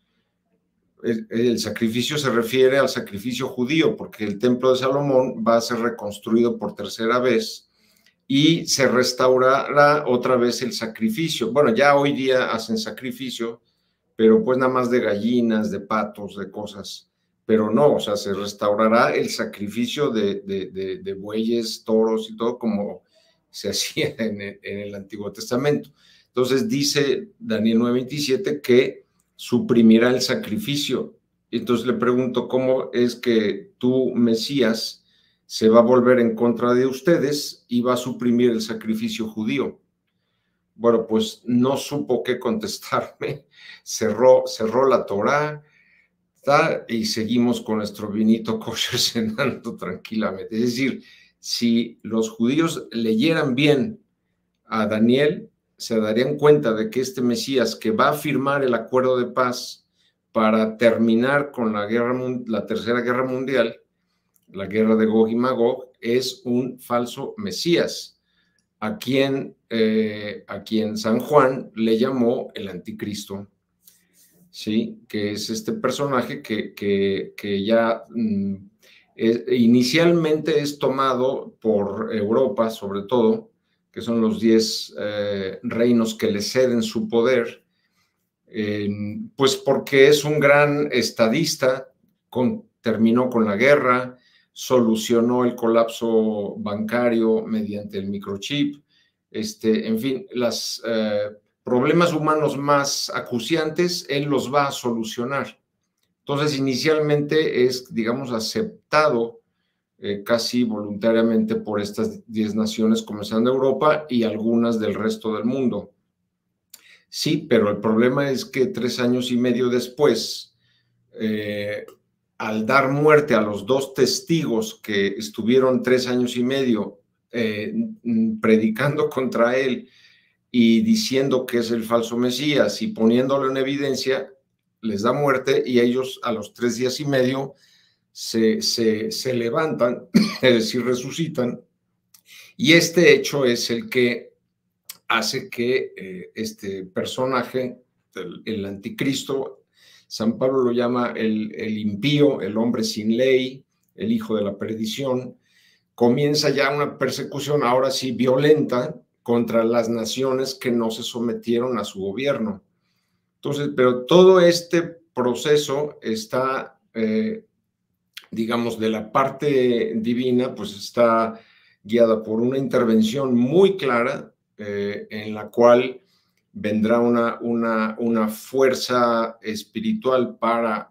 El sacrificio se refiere al sacrificio judío, porque el templo de Salomón va a ser reconstruido por tercera vez y se restaurará otra vez el sacrificio. Bueno, ya hoy día hacen sacrificio, pero pues nada más de gallinas, de patos, de cosas. Pero no, o sea, se restaurará el sacrificio de bueyes, toros y todo como se hacía en el Antiguo Testamento. Entonces dice Daniel 9:27 que suprimirá el sacrificio. Entonces le pregunto, ¿cómo es que tú, Mesías, se va a volver en contra de ustedes y va a suprimir el sacrificio judío? Bueno, pues no supo qué contestarme, cerró la Torá, y seguimos con nuestro vinito kosher cenando tranquilamente. Es decir, si los judíos leyeran bien a Daniel, se darían cuenta de que este Mesías que va a firmar el acuerdo de paz para terminar con la Tercera Guerra Mundial, la guerra de Gog y Magog, es un falso Mesías, a quien San Juan le llamó el anticristo. Sí, que es este personaje que ya inicialmente es tomado por Europa, sobre todo, que son los 10 reinos que le ceden su poder, pues porque es un gran estadista, terminó con la guerra, solucionó el colapso bancario mediante el microchip, en fin, los problemas humanos más acuciantes, él los va a solucionar. Entonces, inicialmente es, digamos, aceptado casi voluntariamente por estas 10 naciones, comenzando Europa y algunas del resto del mundo. Sí, pero el problema es que 3 años y medio después, al dar muerte a los 2 testigos que estuvieron 3 años y medio predicando contra él y diciendo que es el falso Mesías y poniéndolo en evidencia, les da muerte y ellos a los 3 días y medio se levantan, es decir, resucitan. Y este hecho es el que hace que este personaje, el anticristo, San Pablo lo llama el impío, el hombre sin ley, el hijo de la perdición, comienza ya una persecución, ahora sí violenta, contra las naciones que no se sometieron a su gobierno. Entonces, pero todo este proceso está, digamos, de la parte divina, pues está guiada por una intervención muy clara en la cual vendrá una fuerza espiritual para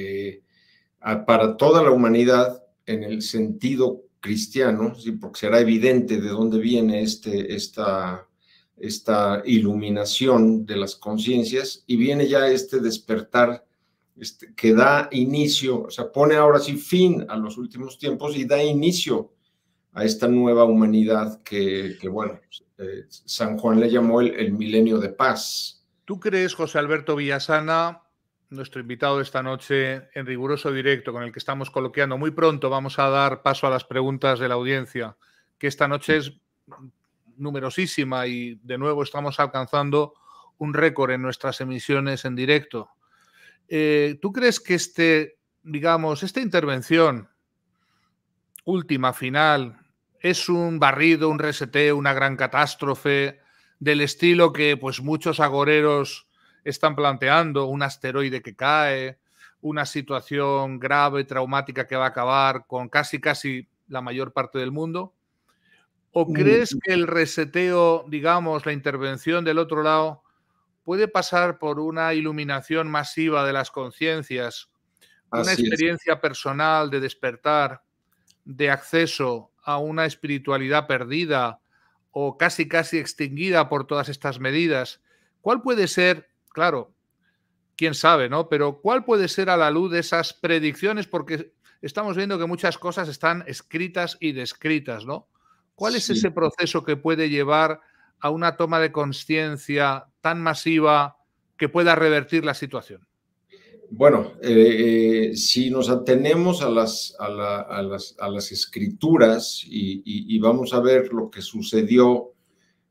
toda la humanidad en el sentido cristiano, ¿sí? Porque será evidente de dónde viene esta iluminación de las conciencias y viene ya este despertar que da inicio, o sea, pone ahora sí fin a los últimos tiempos y da inicio a esta nueva humanidad que bueno, San Juan le llamó el milenio de paz. ¿Tú crees, José Alberto Villasana, nuestro invitado de esta noche en riguroso directo con el que estamos coloquiando? Muy pronto vamos a dar paso a las preguntas de la audiencia, que esta noche es numerosísima y de nuevo estamos alcanzando un récord en nuestras emisiones en directo. ¿Tú crees que esta intervención última, final, es un barrido, un reseteo, una gran catástrofe del estilo que pues muchos agoreros están planteando, un asteroide que cae, una situación grave, traumática que va a acabar con casi la mayor parte del mundo? ¿O crees que el reseteo, digamos, la intervención del otro lado, puede pasar por una iluminación masiva de las conciencias, una experiencia personal de despertar, de acceso a una espiritualidad perdida o casi extinguida por todas estas medidas? ¿Cuál puede ser, claro, quién sabe, ¿no? Pero ¿cuál puede ser a la luz de esas predicciones? Porque estamos viendo que muchas cosas están escritas y descritas, ¿no? ¿Cuál es ese proceso que puede llevar a una toma de conciencia tan masiva que pueda revertir la situación? Bueno, si nos atenemos a las escrituras y vamos a ver lo que sucedió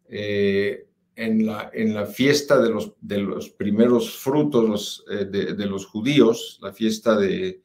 en la fiesta de los primeros frutos de los judíos, la fiesta de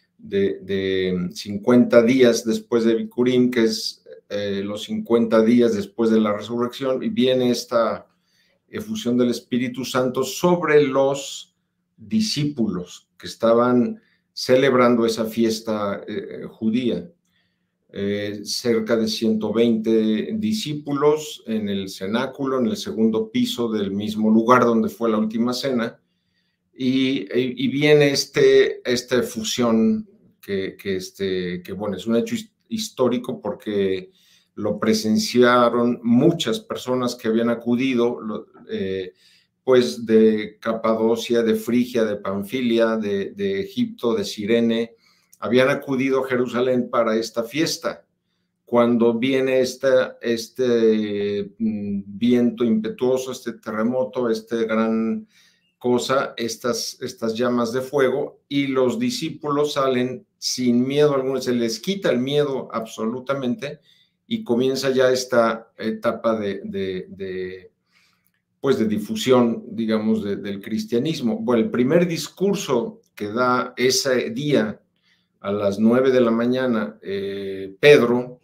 50 días después de Bikurim, que es los 50 días después de la resurrección, y viene esta efusión del Espíritu Santo sobre los discípulos que estaban celebrando esa fiesta judía. Cerca de 120 discípulos en el cenáculo, en el segundo piso del mismo lugar donde fue la última cena, y viene esta efusión que bueno, es un hecho histórico porque lo presenciaron muchas personas que habían acudido, pues de Capadocia, de Frigia, de Panfilia, de Egipto, de Cirene, habían acudido a Jerusalén para esta fiesta. Cuando viene este viento impetuoso, este terremoto, gran cosa, estas llamas de fuego, y los discípulos salen sin miedo alguno, se les quita el miedo absolutamente, y comienza ya esta etapa de difusión, digamos, del cristianismo. Bueno, el primer discurso que da ese día a las 9 de la mañana, Pedro,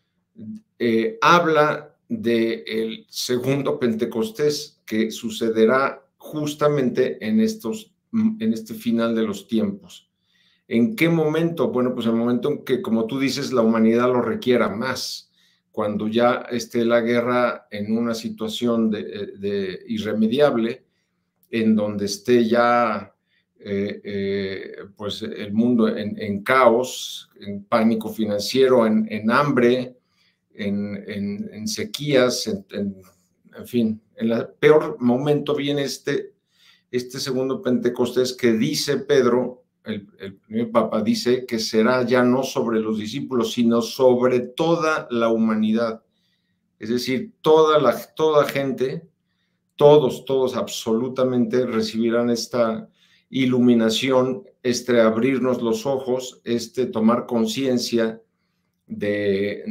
habla del segundo Pentecostés que sucederá justamente en este final de los tiempos. ¿En qué momento? Bueno, pues el momento en que, como tú dices, la humanidad lo requiera más, cuando ya esté la guerra en una situación de irremediable, en donde esté ya pues el mundo en caos, en pánico financiero, en hambre, en sequías, en fin, en el peor momento viene este segundo Pentecostés que dice Pedro, el primer papa, dice que será ya no sobre los discípulos, sino sobre toda la humanidad. Es decir, toda gente, todos absolutamente recibirán esta iluminación, abrirnos los ojos, tomar conciencia de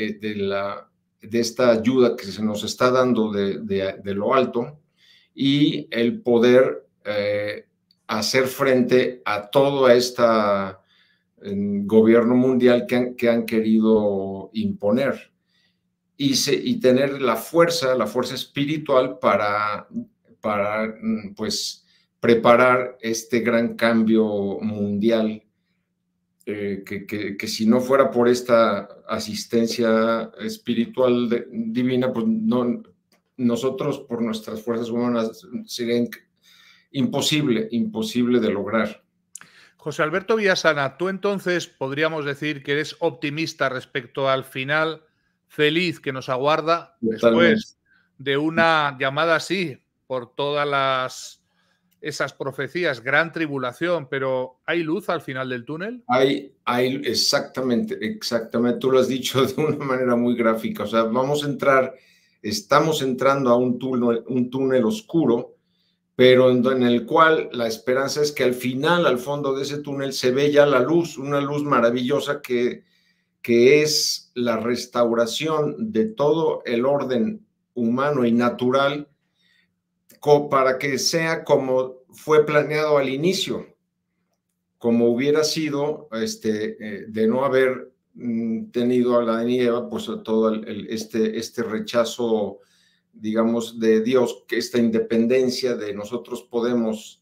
esta ayuda que se nos está dando de lo alto, y el poder hacer frente a todo gobierno mundial que han querido imponer, y tener la fuerza espiritual para pues preparar este gran cambio mundial, que si no fuera por esta asistencia espiritual divina, pues no, nosotros por nuestras fuerzas humanas sería imposible de lograr. José Alberto Villasana, tú entonces podríamos decir que eres optimista respecto al final feliz que nos aguarda. Totalmente. Después de una llamada así por todas esas profecías, gran tribulación, pero ¿hay luz al final del túnel? Hay exactamente, tú lo has dicho de una manera muy gráfica. O sea, estamos entrando a un túnel oscuro, pero en el cual la esperanza es que al final, al fondo de ese túnel, se ve ya la luz, una luz maravillosa que es la restauración de todo el orden humano y natural, para que sea como fue planeado al inicio, como hubiera sido de no haber tenido a Adán y Eva, pues todo este rechazo, digamos, de Dios, que esta independencia de nosotros podemos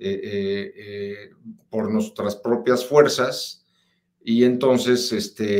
por nuestras propias fuerzas, y entonces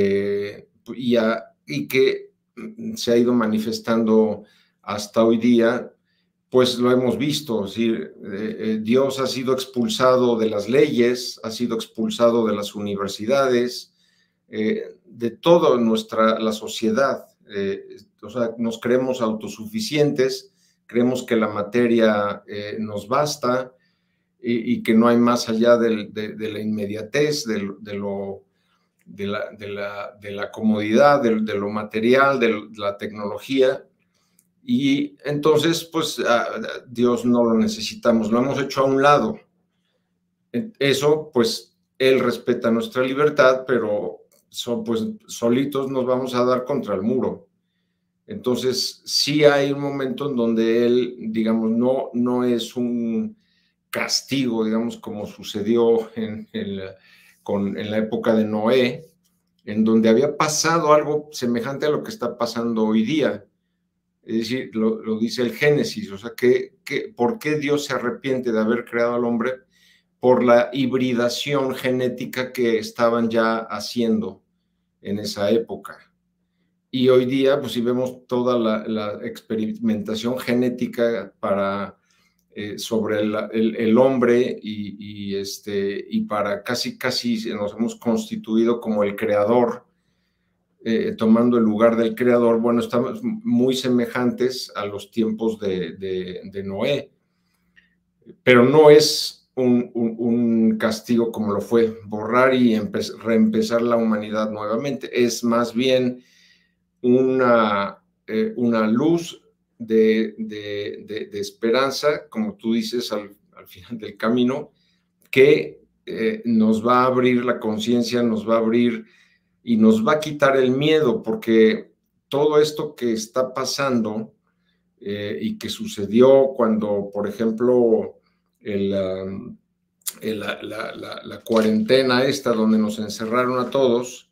y que se ha ido manifestando hasta hoy día. Pues lo hemos visto, es decir, Dios ha sido expulsado de las leyes, ha sido expulsado de las universidades, de toda la sociedad. O sea, nos creemos autosuficientes, creemos que la materia nos basta, y que no hay más allá de la inmediatez, de la comodidad, de lo material, de la tecnología. Y entonces, pues, Dios no lo necesitamos, lo hemos hecho a un lado. Eso, pues, Él respeta nuestra libertad, pero pues solitos nos vamos a dar contra el muro. Entonces, sí hay un momento en donde él, digamos, no es un castigo, digamos, como sucedió en la época de Noé, en donde había pasado algo semejante a lo que está pasando hoy día. Es decir, lo dice el Génesis, o sea, ¿por qué Dios se arrepiente de haber creado al hombre? Por la hibridación genética que estaban ya haciendo en esa época. Y hoy día, pues si vemos toda la experimentación genética sobre el hombre y para casi nos hemos constituido como el creador, tomando el lugar del creador. Bueno, estamos muy semejantes a los tiempos de Noé, pero no es un castigo como lo fue borrar y reempezar la humanidad nuevamente. Es más bien una luz de esperanza, como tú dices, al final del camino, que nos va a abrir la conciencia, nos va a abrir y nos va a quitar el miedo, porque todo esto que está pasando y que sucedió cuando, por ejemplo, la cuarentena esta, donde nos encerraron a todos,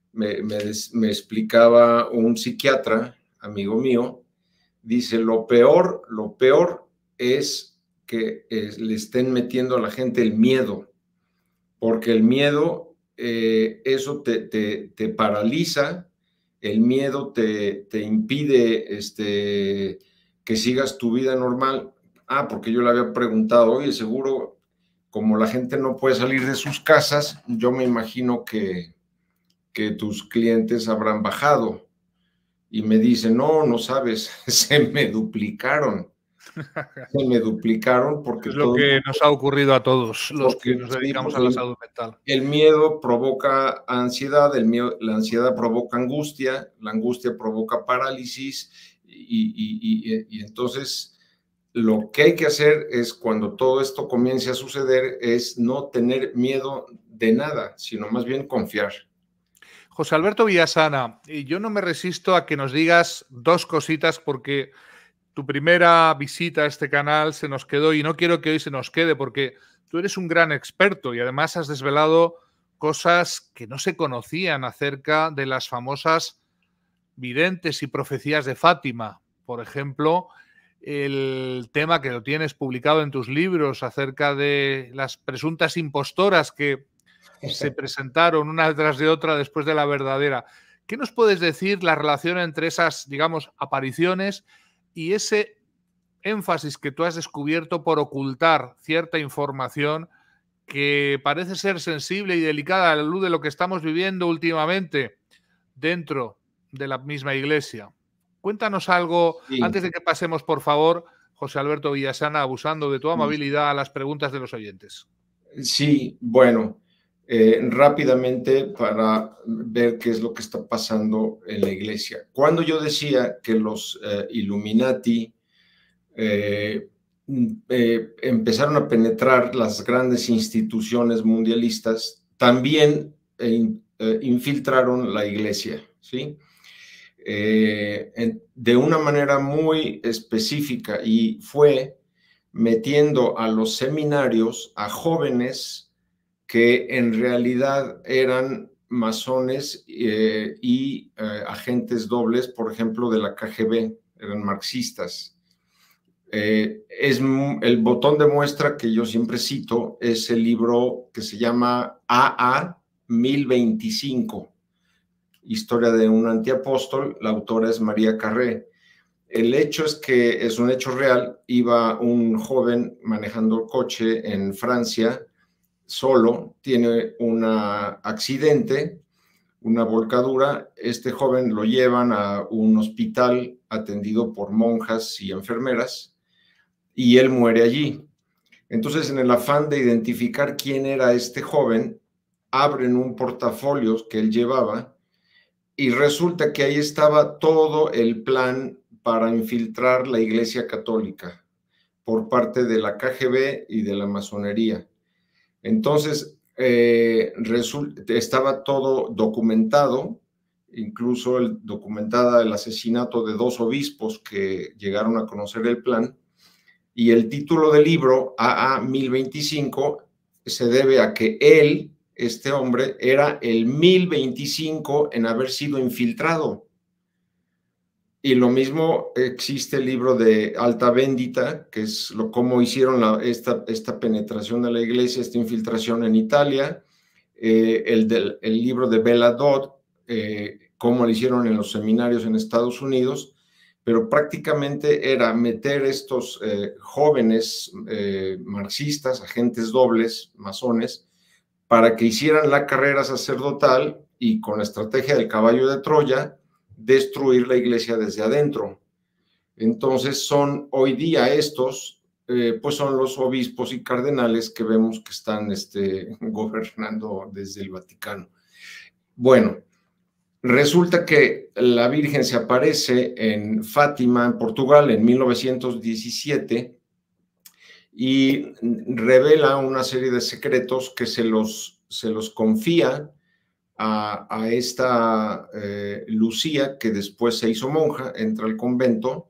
me explicaba un psiquiatra, amigo mío, dice, lo peor es que le estén metiendo a la gente el miedo, porque el miedo, eso te paraliza, el miedo te impide que sigas tu vida normal. Porque yo le había preguntado, oye, seguro, como la gente no puede salir de sus casas, yo me imagino que tus clientes habrán bajado. Y me dice, no sabes, se me duplicaron. Se me duplicaron porque es lo que nos ha ocurrido a todos los que nos dedicamos a la salud mental. El miedo provoca ansiedad, la ansiedad provoca angustia, la angustia provoca parálisis y entonces lo que hay que hacer es, cuando todo esto comience a suceder, es no tener miedo de nada, sino más bien confiar. José Alberto Villasana, yo no me resisto a que nos digas dos cositas, porque tu primera visita a este canal se nos quedó y no quiero que hoy se nos quede, porque tú eres un gran experto y además has desvelado cosas que no se conocían acerca de las famosas videntes y profecías de Fátima. Por ejemplo, el tema que lo tienes publicado en tus libros acerca de las presuntas impostoras que se presentaron una detrás de otra después de la verdadera. ¿Qué nos puedes decir la relación entre esas, digamos, apariciones y ese énfasis que tú has descubierto por ocultar cierta información que parece ser sensible y delicada a la luz de lo que estamos viviendo últimamente dentro de la misma Iglesia? Cuéntanos algo, sí, antes de que pasemos, por favor, José Alberto Villasana, abusando de tu amabilidad, a las preguntas de los oyentes. Sí, bueno, rápidamente, para ver qué es lo que está pasando en la Iglesia. Cuando yo decía que los Illuminati empezaron a penetrar las grandes instituciones mundialistas, también infiltraron la Iglesia, ¿sí? De una manera muy específica, y fue metiendo a los seminarios a jóvenes que en realidad eran masones y agentes dobles, por ejemplo, de la KGB, eran marxistas. El botón de muestra que yo siempre cito es el libro que se llama AA 1025, Historia de un antiapóstol. La autora es María Carré. El hecho es que es un hecho real. Iba un joven manejando el coche en Francia, solo, tiene un accidente, una volcadura. Este joven lo llevan a un hospital atendido por monjas y enfermeras, y él muere allí. Entonces, en el afán de identificar quién era este joven, abren un portafolio que él llevaba y resulta que ahí estaba todo el plan para infiltrar la Iglesia Católica por parte de la KGB y de la masonería. Entonces, estaba todo documentado, incluso documentada el asesinato de 2 obispos que llegaron a conocer el plan, y el título del libro, AA 1025, se debe a que él, este hombre, era el 1025 en haber sido infiltrado. Y lo mismo existe el libro de Alta Vendita, que es cómo hicieron esta penetración de la iglesia, esta infiltración en Italia, el libro de Bella Dodd, cómo lo hicieron en los seminarios en Estados Unidos, pero prácticamente era meter estos jóvenes marxistas, agentes dobles, masones, para que hicieran la carrera sacerdotal y con la estrategia del caballo de Troya, destruir la iglesia desde adentro. Entonces son hoy día estos, pues son los obispos y cardenales que vemos que están gobernando desde el Vaticano. Bueno, resulta que la Virgen se aparece en Fátima, en Portugal, en 1917 y revela una serie de secretos que se los confía a esta Lucía, que después se hizo monja, entra al convento.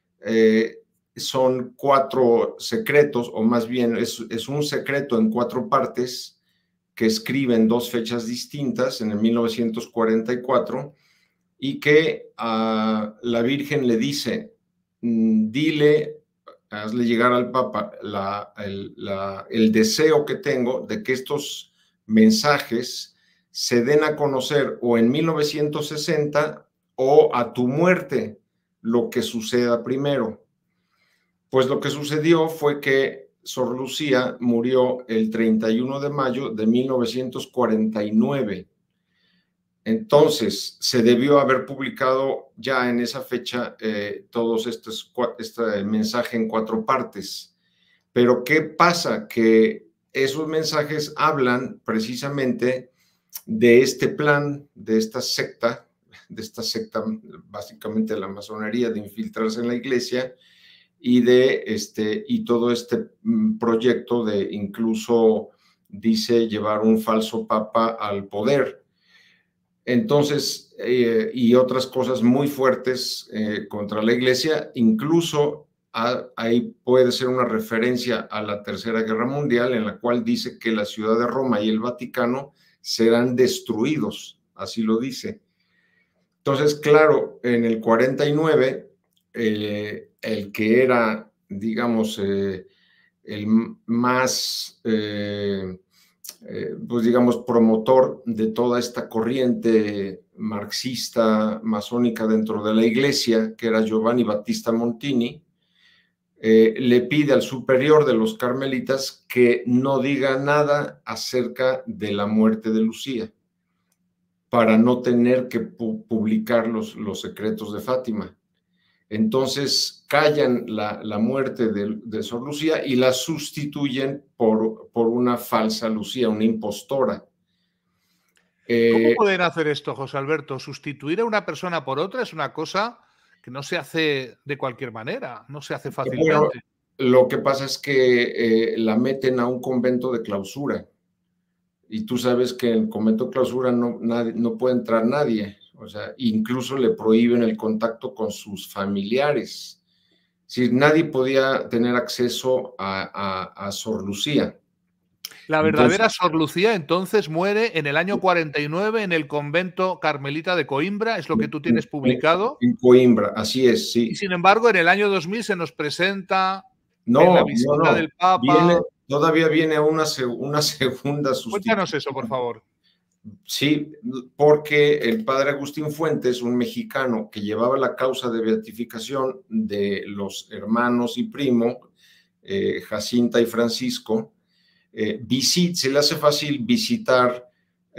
Son 4 secretos, o más bien es un secreto en 4 partes que escribe en 2 fechas distintas, en el 1944, y que la Virgen le dice, dile, hazle llegar al Papa el deseo que tengo de que estos mensajes se den a conocer o en 1960 o a tu muerte, lo que suceda primero. Pues lo que sucedió fue que Sor Lucía murió el 31 de mayo de 1949. Entonces, se debió haber publicado ya en esa fecha todos este mensaje en 4 partes. Pero ¿qué pasa? Que esos mensajes hablan precisamente de este plan, de esta secta, básicamente la masonería, de infiltrarse en la iglesia, y todo este proyecto de incluso, dice, llevar un falso papa al poder. Entonces, y otras cosas muy fuertes contra la iglesia, incluso ahí puede ser una referencia a la Tercera Guerra Mundial, en la cual dice que la ciudad de Roma y el Vaticano serán destruidos, así lo dice. Entonces, claro, en el 49, el que era, digamos, el más, pues digamos, promotor de toda esta corriente marxista, masónica dentro de la iglesia, que era Giovanni Battista Montini, le pide al superior de los carmelitas que no diga nada acerca de la muerte de Lucía, para no tener que publicar los secretos de Fátima. Entonces callan la muerte de Sor Lucía y la sustituyen por una falsa Lucía, una impostora. ¿Cómo pueden hacer esto, José Alberto? ¿Sustituir a una persona por otra es una cosa que no se hace de cualquier manera, no se hace fácilmente? Bueno, lo que pasa es que la meten a un convento de clausura. Y tú sabes que en el convento de clausura no puede entrar nadie. O sea, incluso le prohíben el contacto con sus familiares. Es decir, nadie podía tener acceso a Sor Lucía. La verdadera Sor Lucía entonces muere en el año 49 en el convento carmelita de Coimbra, es lo que tú tienes publicado. En Coimbra, así es, sí. Y sin embargo, en el año 2000 se nos presenta en la visita del Papa. Todavía viene una segunda sustitución. Cuéntanos eso, por favor. Sí, porque el padre Agustín Fuentes, un mexicano que llevaba la causa de beatificación de los hermanos y primo, Jacinta y Francisco, se le hace fácil visitar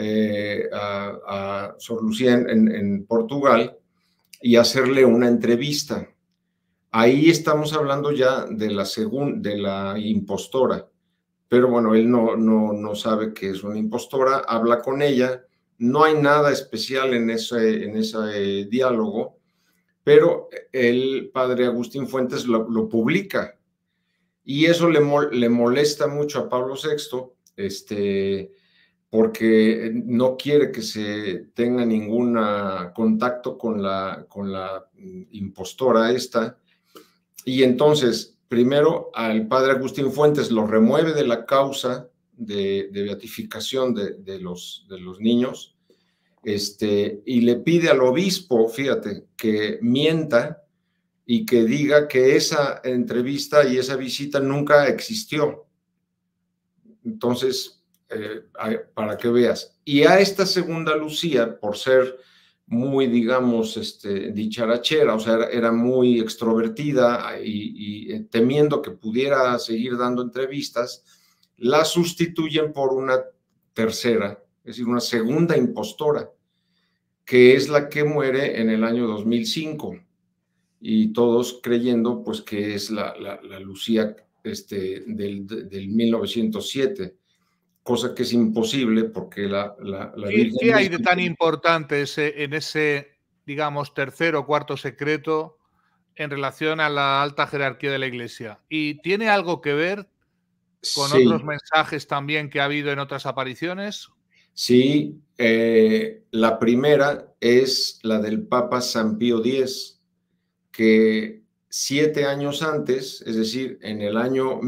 a Sor Lucía en Portugal y hacerle una entrevista. Ahí estamos hablando ya de la impostora. Pero bueno, él no sabe que es una impostora, habla con ella, no hay nada especial en ese diálogo, pero el padre Agustín Fuentes lo publica, y eso le molesta mucho a Pablo VI, porque no quiere que se tenga ningún contacto con la impostora esta. Y entonces, primero, al padre Agustín Fuentes lo remueve de la causa de beatificación de los niños, y le pide al obispo, fíjate, que mienta y que diga que esa entrevista y esa visita nunca existió. Entonces, para que veas. Y a esta segunda Lucía, por ser muy, digamos, dicharachera, o sea, era muy extrovertida y temiendo que pudiera seguir dando entrevistas, la sustituyen por una tercera, es decir, una segunda impostora, que es la que muere en el año 2005, y todos creyendo pues que es la Lucía del 1907, cosa que es imposible porque la Virgen... ¿Qué hay de tan importante en ese, digamos, tercer o cuarto secreto en relación a la alta jerarquía de la Iglesia? ¿Y tiene algo que ver con otros mensajes también que ha habido en otras apariciones? Sí, la primera es la del Papa San Pío X, que 7 años antes, es decir, en el año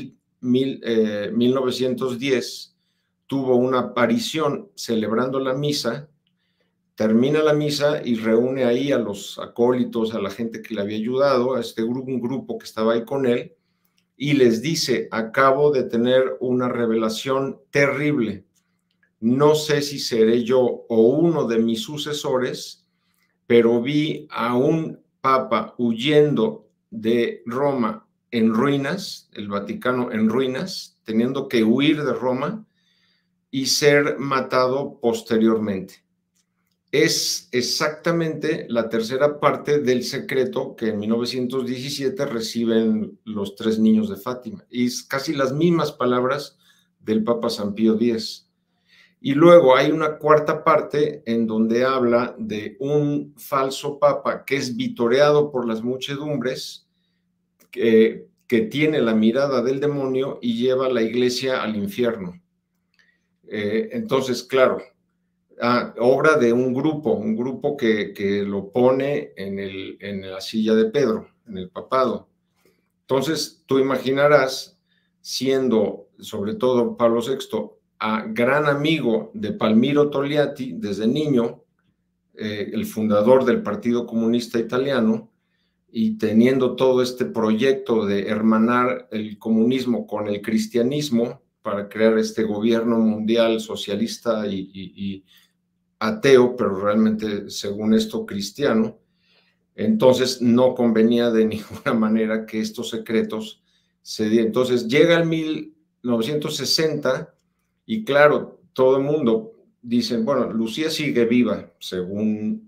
1910, tuvo una aparición celebrando la misa, termina la misa y reúne ahí a los acólitos, a la gente que le había ayudado, a un grupo que estaba ahí con él, y les dice: acabo de tener una revelación terrible. No sé si seré yo o uno de mis sucesores, pero vi a un papa huyendo de Roma en ruinas, el Vaticano en ruinas, teniendo que huir de Roma y ser matado posteriormente. Es exactamente la tercera parte del secreto que en 1917 reciben los 3 niños de Fátima, y es casi las mismas palabras del Papa San Pío X. Y luego hay una cuarta parte en donde habla de un falso papa que es vitoreado por las muchedumbres, que tiene la mirada del demonio y lleva a la iglesia al infierno. Entonces, claro, obra de un grupo que lo pone en la silla de Pedro, en el papado. Entonces, tú imaginarás, siendo sobre todo Pablo VI, gran amigo de Palmiro Togliatti desde niño, el fundador del Partido Comunista Italiano, y teniendo todo este proyecto de hermanar el comunismo con el cristianismo para crear este gobierno mundial socialista y ateo, pero realmente, según esto, cristiano. Entonces no convenía de ninguna manera que estos secretos se dieran. Entonces llega el 1960 y claro, todo el mundo dice, bueno, Lucía sigue viva, según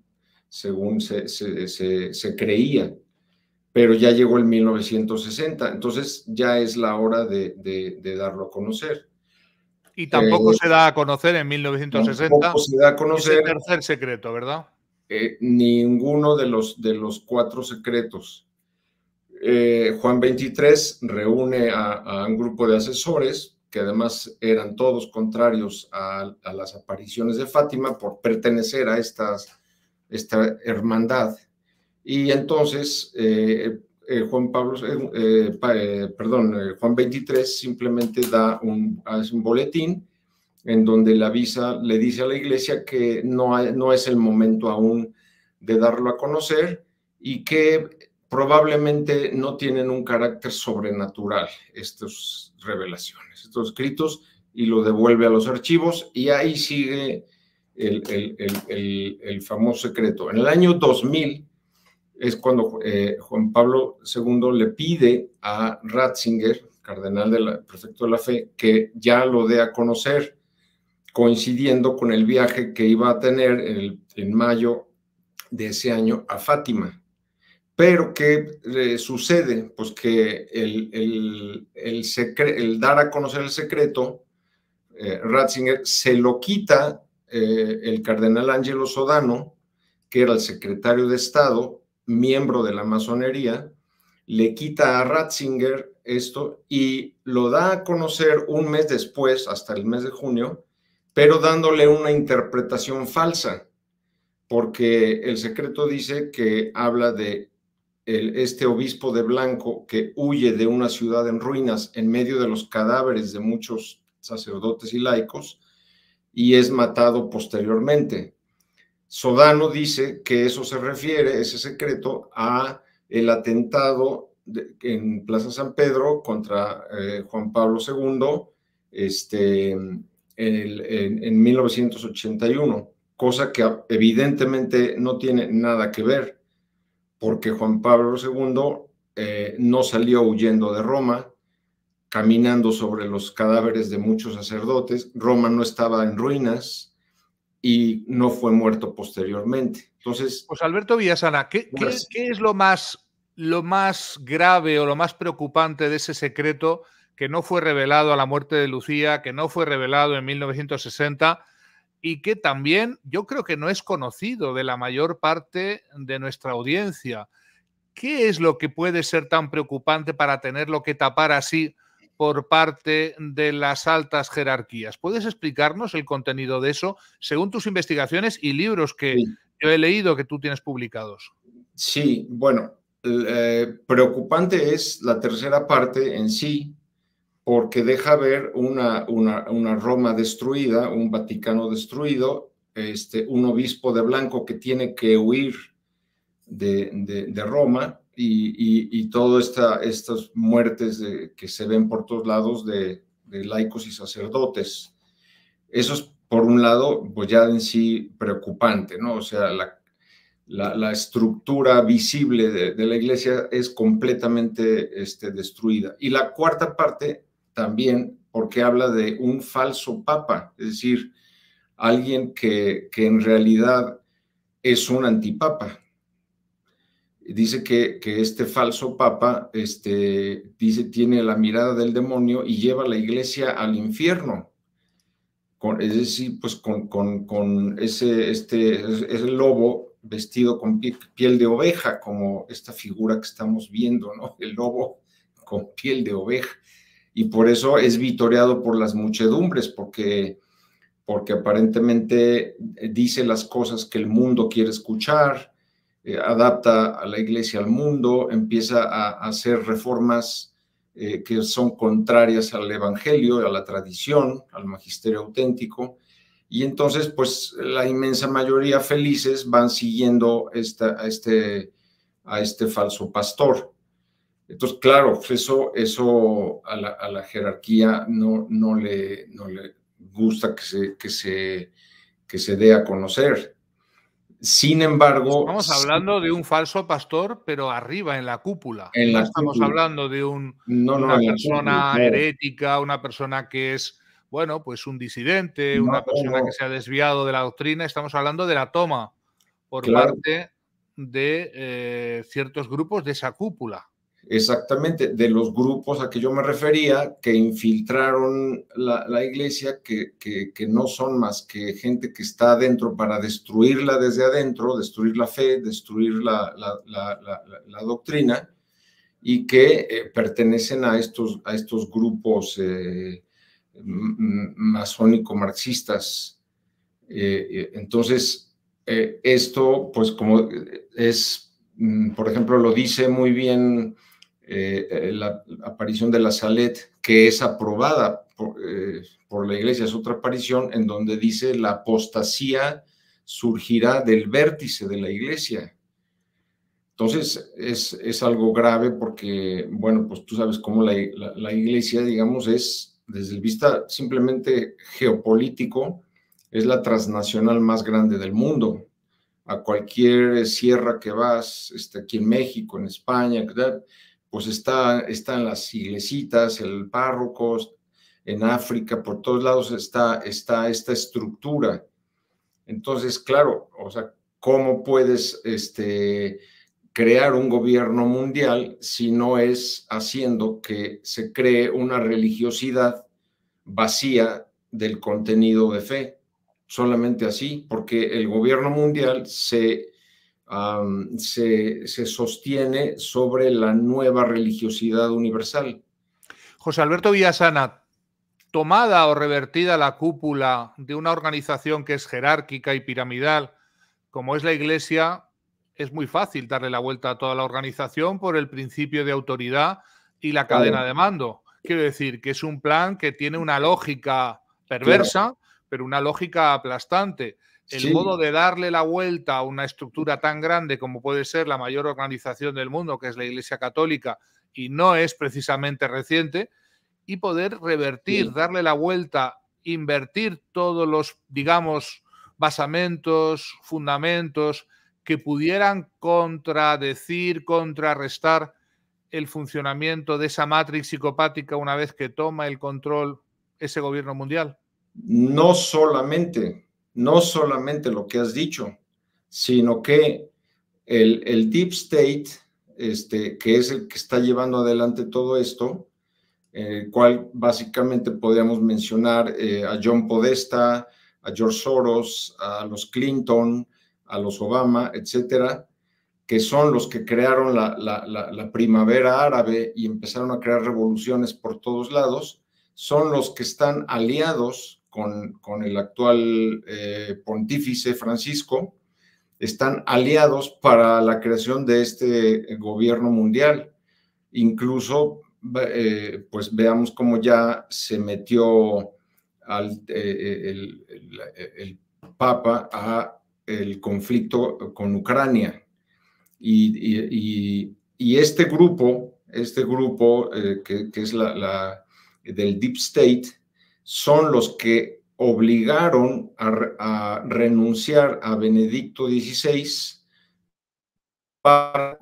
se creía, pero ya llegó el 1960, entonces ya es la hora de darlo a conocer. Y tampoco se da a conocer en 1960 tampoco se da a conocer ese tercer secreto, ¿verdad? Ninguno de los 4 secretos. Juan XXIII reúne a un grupo de asesores, que además eran todos contrarios a las apariciones de Fátima por pertenecer a esta hermandad. Y entonces Juan XXIII simplemente hace un boletín en donde le dice a la iglesia que no es el momento aún de darlo a conocer y que probablemente no tienen un carácter sobrenatural estas revelaciones, estos escritos, y lo devuelve a los archivos, y ahí sigue el famoso secreto. En el año 2000 es cuando Juan Pablo II le pide a Ratzinger, cardenal prefecto de la fe, que ya lo dé a conocer, coincidiendo con el viaje que iba a tener en mayo de ese año a Fátima. Pero ¿qué sucede? Pues que el dar a conocer el secreto, Ratzinger se lo quita el cardenal Angelo Sodano, que era el secretario de Estado, miembro de la masonería, le quita a Ratzinger esto y lo da a conocer un mes después, hasta el mes de junio, pero dándole una interpretación falsa, porque el secreto dice que habla de este obispo de blanco que huye de una ciudad en ruinas en medio de los cadáveres de muchos sacerdotes y laicos y es matado posteriormente. Sodano dice que eso se refiere, ese secreto, a el atentado en Plaza San Pedro contra Juan Pablo II en 1981, cosa que evidentemente no tiene nada que ver, porque Juan Pablo II no salió huyendo de Roma, caminando sobre los cadáveres de muchos sacerdotes. Roma no estaba en ruinas y no fue muerto posteriormente. Entonces, pues Alberto Villasana, ¿qué es lo más grave o lo más preocupante de ese secreto que no fue revelado a la muerte de Lucía, que no fue revelado en 1960 y que también yo creo que no es conocido de la mayor parte de nuestra audiencia? ¿Qué es lo que puede ser tan preocupante para tenerlo que tapar así por parte de las altas jerarquías? ¿Puedes explicarnos el contenido de eso según tus investigaciones y libros que yo he leído que tú tienes publicados? Sí, bueno, preocupante es la tercera parte en sí, porque deja ver una Roma destruida, un Vaticano destruido, un obispo de blanco que tiene que huir de Roma y todas estas muertes que se ven por todos lados de laicos y sacerdotes. Eso es, por un lado, pues ya en sí preocupante, ¿no? O sea, la estructura visible de la iglesia es completamente destruida. Y la cuarta parte también, porque habla de un falso papa, es decir, alguien que en realidad es un antipapa. Dice que este falso papa tiene la mirada del demonio y lleva a la iglesia al infierno. Es decir, pues con ese lobo vestido con piel de oveja, como esta figura que estamos viendo, ¿no? El lobo con piel de oveja. Y por eso es vitoreado por las muchedumbres, porque aparentemente dice las cosas que el mundo quiere escuchar, adapta a la iglesia al mundo, empieza a hacer reformas que son contrarias al evangelio, a la tradición, al magisterio auténtico, y entonces pues la inmensa mayoría felices van siguiendo a este falso pastor. Entonces, claro, eso a la jerarquía no le gusta que se dé a conocer. Sin embargo... Estamos hablando de un falso pastor, pero arriba, en la cúpula. No estamos hablando de una persona herética, una persona que es, bueno, pues un disidente, una persona que se ha desviado de la doctrina. Estamos hablando de la toma por parte de ciertos grupos de esa cúpula. Exactamente, de los grupos a que yo me refería, que infiltraron la iglesia, que no son más que gente que está adentro para destruirla desde adentro, destruir la fe, destruir la doctrina, y que pertenecen a estos grupos masónico-marxistas. Entonces, esto, pues como es, por ejemplo, lo dice muy bien la aparición de la Salet, que es aprobada por la iglesia, es otra aparición en donde dice la apostasía surgirá del vértice de la iglesia. Entonces es algo grave porque, bueno, pues tú sabes cómo la iglesia, digamos, es, desde el vista simplemente geopolítico, es la transnacional más grande del mundo. A cualquier sierra que vas, aquí en México, en España, pues están las iglesitas, el párroco, en África, por todos lados está esta estructura. Entonces, claro, o sea, ¿cómo puedes crear un gobierno mundial si no es haciendo que se cree una religiosidad vacía del contenido de fe? Solamente así, porque el gobierno mundial se sostiene sobre la nueva religiosidad universal. José Alberto Villasana, tomada o revertida la cúpula de una organización que es jerárquica y piramidal, como es la Iglesia, es muy fácil darle la vuelta a toda la organización por el principio de autoridad y la cadena de mando. Quiero decir que es un plan que tiene una lógica perversa, pero una lógica aplastante. El modo de darle la vuelta a una estructura tan grande como puede ser la mayor organización del mundo, que es la Iglesia Católica, y no es precisamente reciente, y poder revertir, darle la vuelta, invertir todos los, digamos, basamentos, fundamentos que pudieran contradecir, contrarrestar el funcionamiento de esa matrix psicopática una vez que toma el control ese gobierno mundial. No solamente lo que has dicho, sino que el Deep State, que es el que está llevando adelante todo esto, cual básicamente podríamos mencionar a John Podesta, a George Soros, a los Clinton, a los Obama, etcétera, que son los que crearon la primavera árabe y empezaron a crear revoluciones por todos lados, son los que están aliados con el actual pontífice Francisco, están aliados para la creación de este gobierno mundial. Incluso, pues veamos cómo ya se metió el Papa a el conflicto con Ucrania. Y este grupo que es del Deep State, son los que obligaron a renunciar a Benedicto XVI para...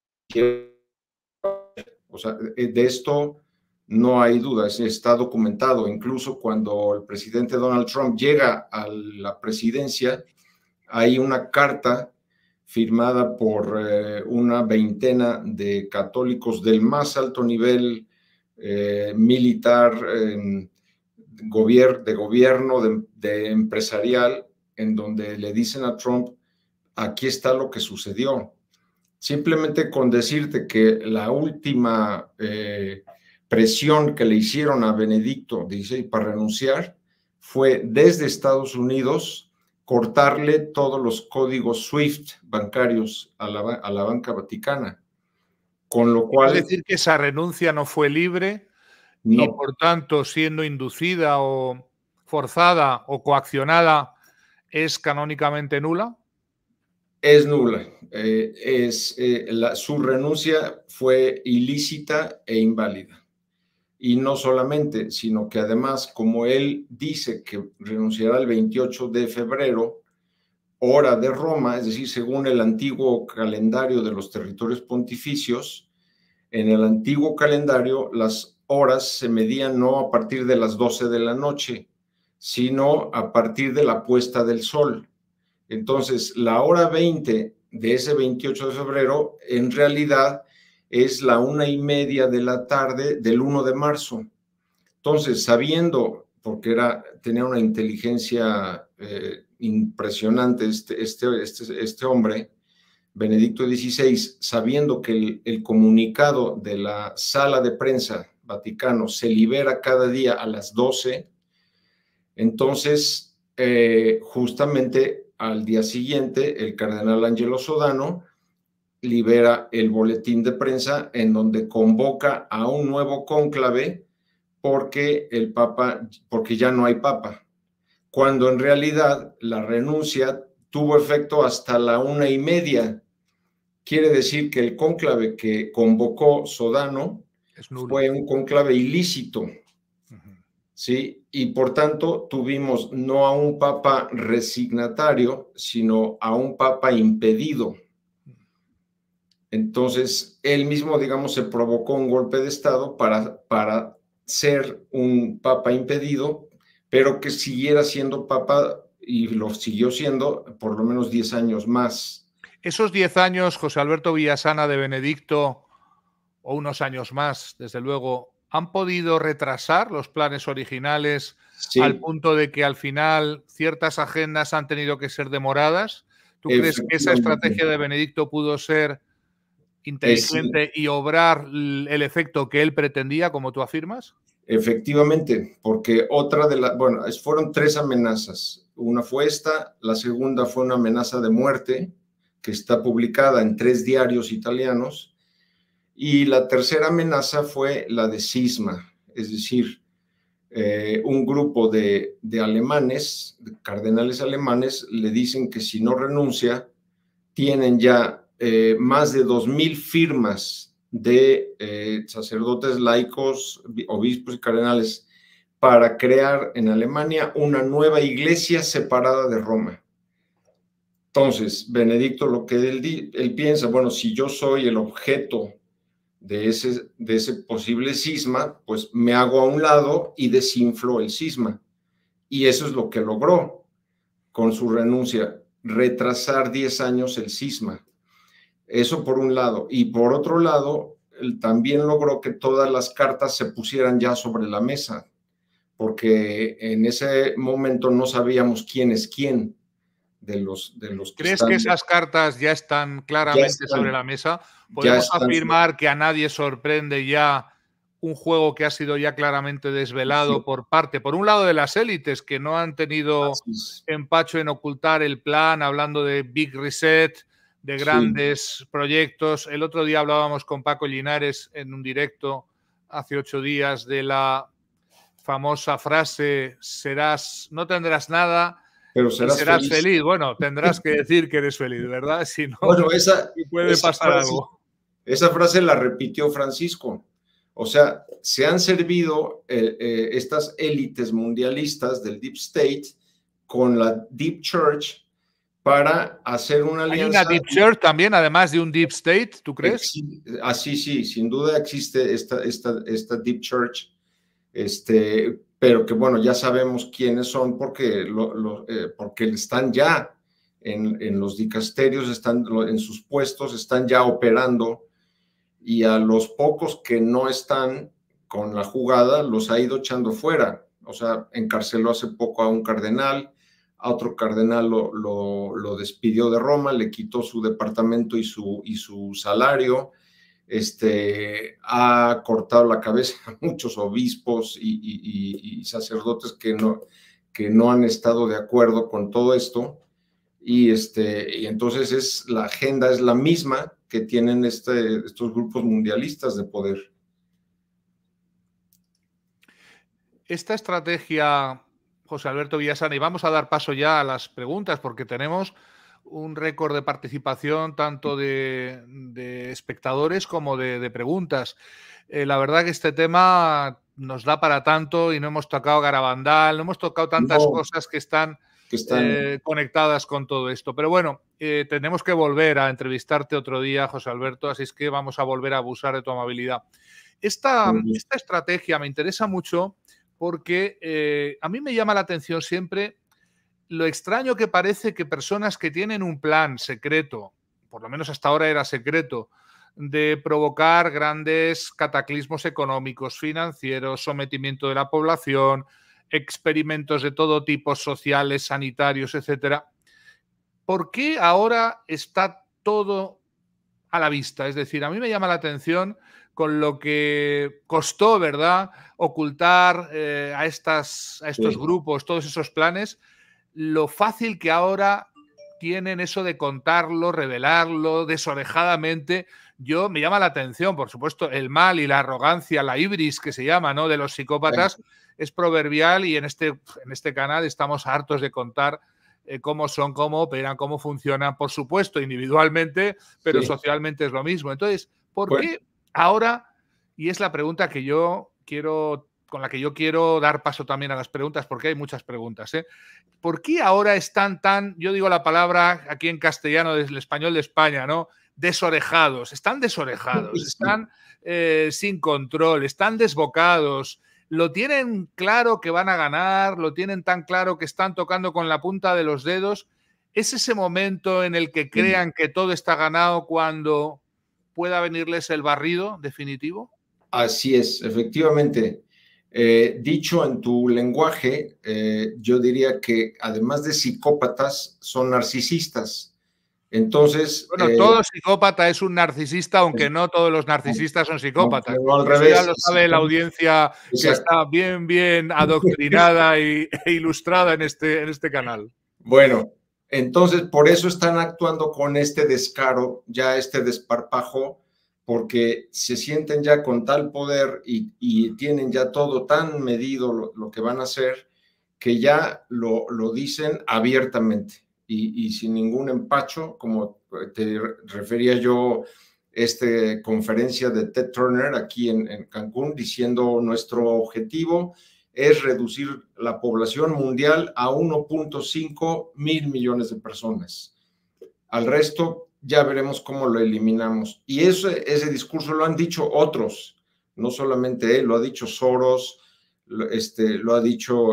O sea, de esto no hay duda, está documentado. Incluso cuando el presidente Donald Trump llega a la presidencia, hay una carta firmada por una veintena de católicos del más alto nivel militar, de gobierno, de empresarial, en donde le dicen a Trump, aquí está lo que sucedió. Simplemente con decirte que la última presión que le hicieron a Benedicto XVI para renunciar fue desde Estados Unidos cortarle todos los códigos SWIFT bancarios a la banca vaticana. Con lo cual... Es decir, que esa renuncia no fue libre y, por tanto, siendo inducida o forzada o coaccionada, ¿es canónicamente nula? Es nula. Su renuncia fue ilícita e inválida. Y no solamente, sino que además, como él dice que renunciará el 28 de febrero, hora de Roma, es decir, según el antiguo calendario de los territorios pontificios, en el antiguo calendario las horas se medían no a partir de las 12 de la noche, sino a partir de la puesta del sol. Entonces, la hora 20 de ese 28 de febrero, en realidad, es la 1:30 de la tarde del 1 de marzo. Entonces, sabiendo, porque tenía una inteligencia impresionante este hombre, Benedicto XVI, sabiendo que el comunicado de la sala de prensa Vaticano se libera cada día a las 12, entonces, justamente al día siguiente, el cardenal Angelo Sodano libera el boletín de prensa en donde convoca a un nuevo cónclave porque ya no hay papa, cuando en realidad la renuncia tuvo efecto hasta la 1:30. Quiere decir que el cónclave que convocó Sodano fue un cónclave ilícito, ¿sí? Y por tanto tuvimos no a un papa resignatario, sino a un papa impedido. Entonces, él mismo, digamos, se provocó un golpe de Estado para ser un papa impedido, pero que siguiera siendo papa, y lo siguió siendo por lo menos 10 años más. Esos 10 años, José Alberto Villasana, de Benedicto, o unos años más, desde luego, ¿han podido retrasar los planes originales al punto de que al final ciertas agendas han tenido que ser demoradas? ¿Tú crees que esa estrategia de Benedicto pudo ser inteligente y obrar el efecto que él pretendía, como tú afirmas? Efectivamente, porque otra de las, bueno, fueron 3 amenazas. Una fue esta, la segunda fue una amenaza de muerte que está publicada en 3 diarios italianos, y la tercera amenaza fue la de cisma, es decir, un grupo de alemanes, de cardenales alemanes, le dicen que si no renuncia, tienen ya más de 2,000 firmas de sacerdotes laicos, obispos y cardenales para crear en Alemania una nueva iglesia separada de Roma. Entonces, Benedicto, lo que él piensa, bueno, si yo soy el objeto de ese posible cisma, pues me hago a un lado y desinflo el cisma. Y eso es lo que logró con su renuncia, retrasar 10 años el cisma. Eso por un lado. Y por otro lado, él también logró que todas las cartas se pusieran ya sobre la mesa, porque en ese momento no sabíamos quién es quién de los que ¿Crees que esas cartas ya están claramente sobre la mesa? ¿Podemos afirmar que a nadie sorprende ya un juego que ha sido ya claramente desvelado por un lado de las élites, que no han tenido empacho en ocultar el plan, hablando de Big Reset, de grandes proyectos? El otro día hablábamos con Paco Linares en un directo hace 8 días de la famosa frase: no tendrás nada, pero serás feliz. Bueno, tendrás que decir que eres feliz, ¿verdad? Si no, bueno, puede pasar algo. Esa frase la repitió Francisco. O sea, se han servido estas élites mundialistas del Deep State con la Deep Church para hacer una alianza. ¿Hay una Deep Church también, además de un Deep State, tú crees? Sí, sin duda existe esta Deep Church, pero que bueno, ya sabemos quiénes son porque están ya en los dicasterios, están en sus puestos, están ya operando, y a los pocos que no están con la jugada los ha ido echando fuera. O sea, encarceló hace poco a un cardenal, a otro cardenal lo despidió de Roma, le quitó su departamento y su salario, ha cortado la cabeza a muchos obispos y sacerdotes que no han estado de acuerdo con todo esto, y entonces la agenda es la misma que tienen estos grupos mundialistas de poder. Esta estrategia, José Alberto Villasana, y vamos a dar paso ya a las preguntas porque tenemos un récord de participación tanto de espectadores como de preguntas. La verdad que este tema nos da para tanto y no hemos tocado Garabandal, no hemos tocado tantas cosas que están conectadas con todo esto. Pero bueno, tenemos que volver a entrevistarte otro día, José Alberto, así es que vamos a volver a abusar de tu amabilidad. Esta estrategia me interesa mucho porque a mí me llama la atención siempre lo extraño que parece que personas que tienen un plan secreto, por lo menos hasta ahora era secreto, de provocar grandes cataclismos económicos, financieros, sometimiento de la población, experimentos de todo tipo, sociales, sanitarios, etcétera. ¿Por qué ahora está todo a la vista? Es decir, a mí me llama la atención con lo que costó, ¿verdad?, ocultar a estos grupos, todos esos planes, lo fácil que ahora tienen eso de contarlo, revelarlo desorejadamente. Me llama la atención, por supuesto, el mal y la arrogancia, la ibris que se llama, ¿no?, de los psicópatas, es proverbial, y en este canal estamos hartos de contar cómo son, cómo operan, cómo funcionan, por supuesto, individualmente, pero socialmente es lo mismo. Entonces, ¿por qué ahora? Y es la pregunta que con la que yo quiero dar paso también a las preguntas, porque hay muchas preguntas, ¿Por qué ahora están yo digo la palabra aquí en castellano, del español de España, ¿no?, desorejados? Están desorejados, están sin control, están desbocados, lo tienen claro que van a ganar, lo tienen tan claro que están tocando con la punta de los dedos. ¿Es ese momento en el que crean que todo está ganado cuando pueda venirles el barrido definitivo? Así es, efectivamente. Dicho en tu lenguaje, yo diría que además de psicópatas, son narcisistas. Entonces... Bueno, todo psicópata es un narcisista, aunque no todos los narcisistas son psicópatas. No, al Eso revés. ya lo sabe la audiencia que está bien adoctrinada e ilustrada en este canal. Bueno, entonces por eso están actuando con este descaro, ya este desparpajo, porque se sienten ya con tal poder y tienen ya todo tan medido lo que van a hacer, que ya lo dicen abiertamente y sin ningún empacho, como te refería yo, conferencia de Ted Turner aquí en Cancún, diciendo nuestro objetivo es reducir la población mundial a 1.5 mil millones de personas. Al resto ya veremos cómo lo eliminamos. Y ese discurso lo han dicho otros, no solamente él, lo ha dicho Soros, lo ha dicho,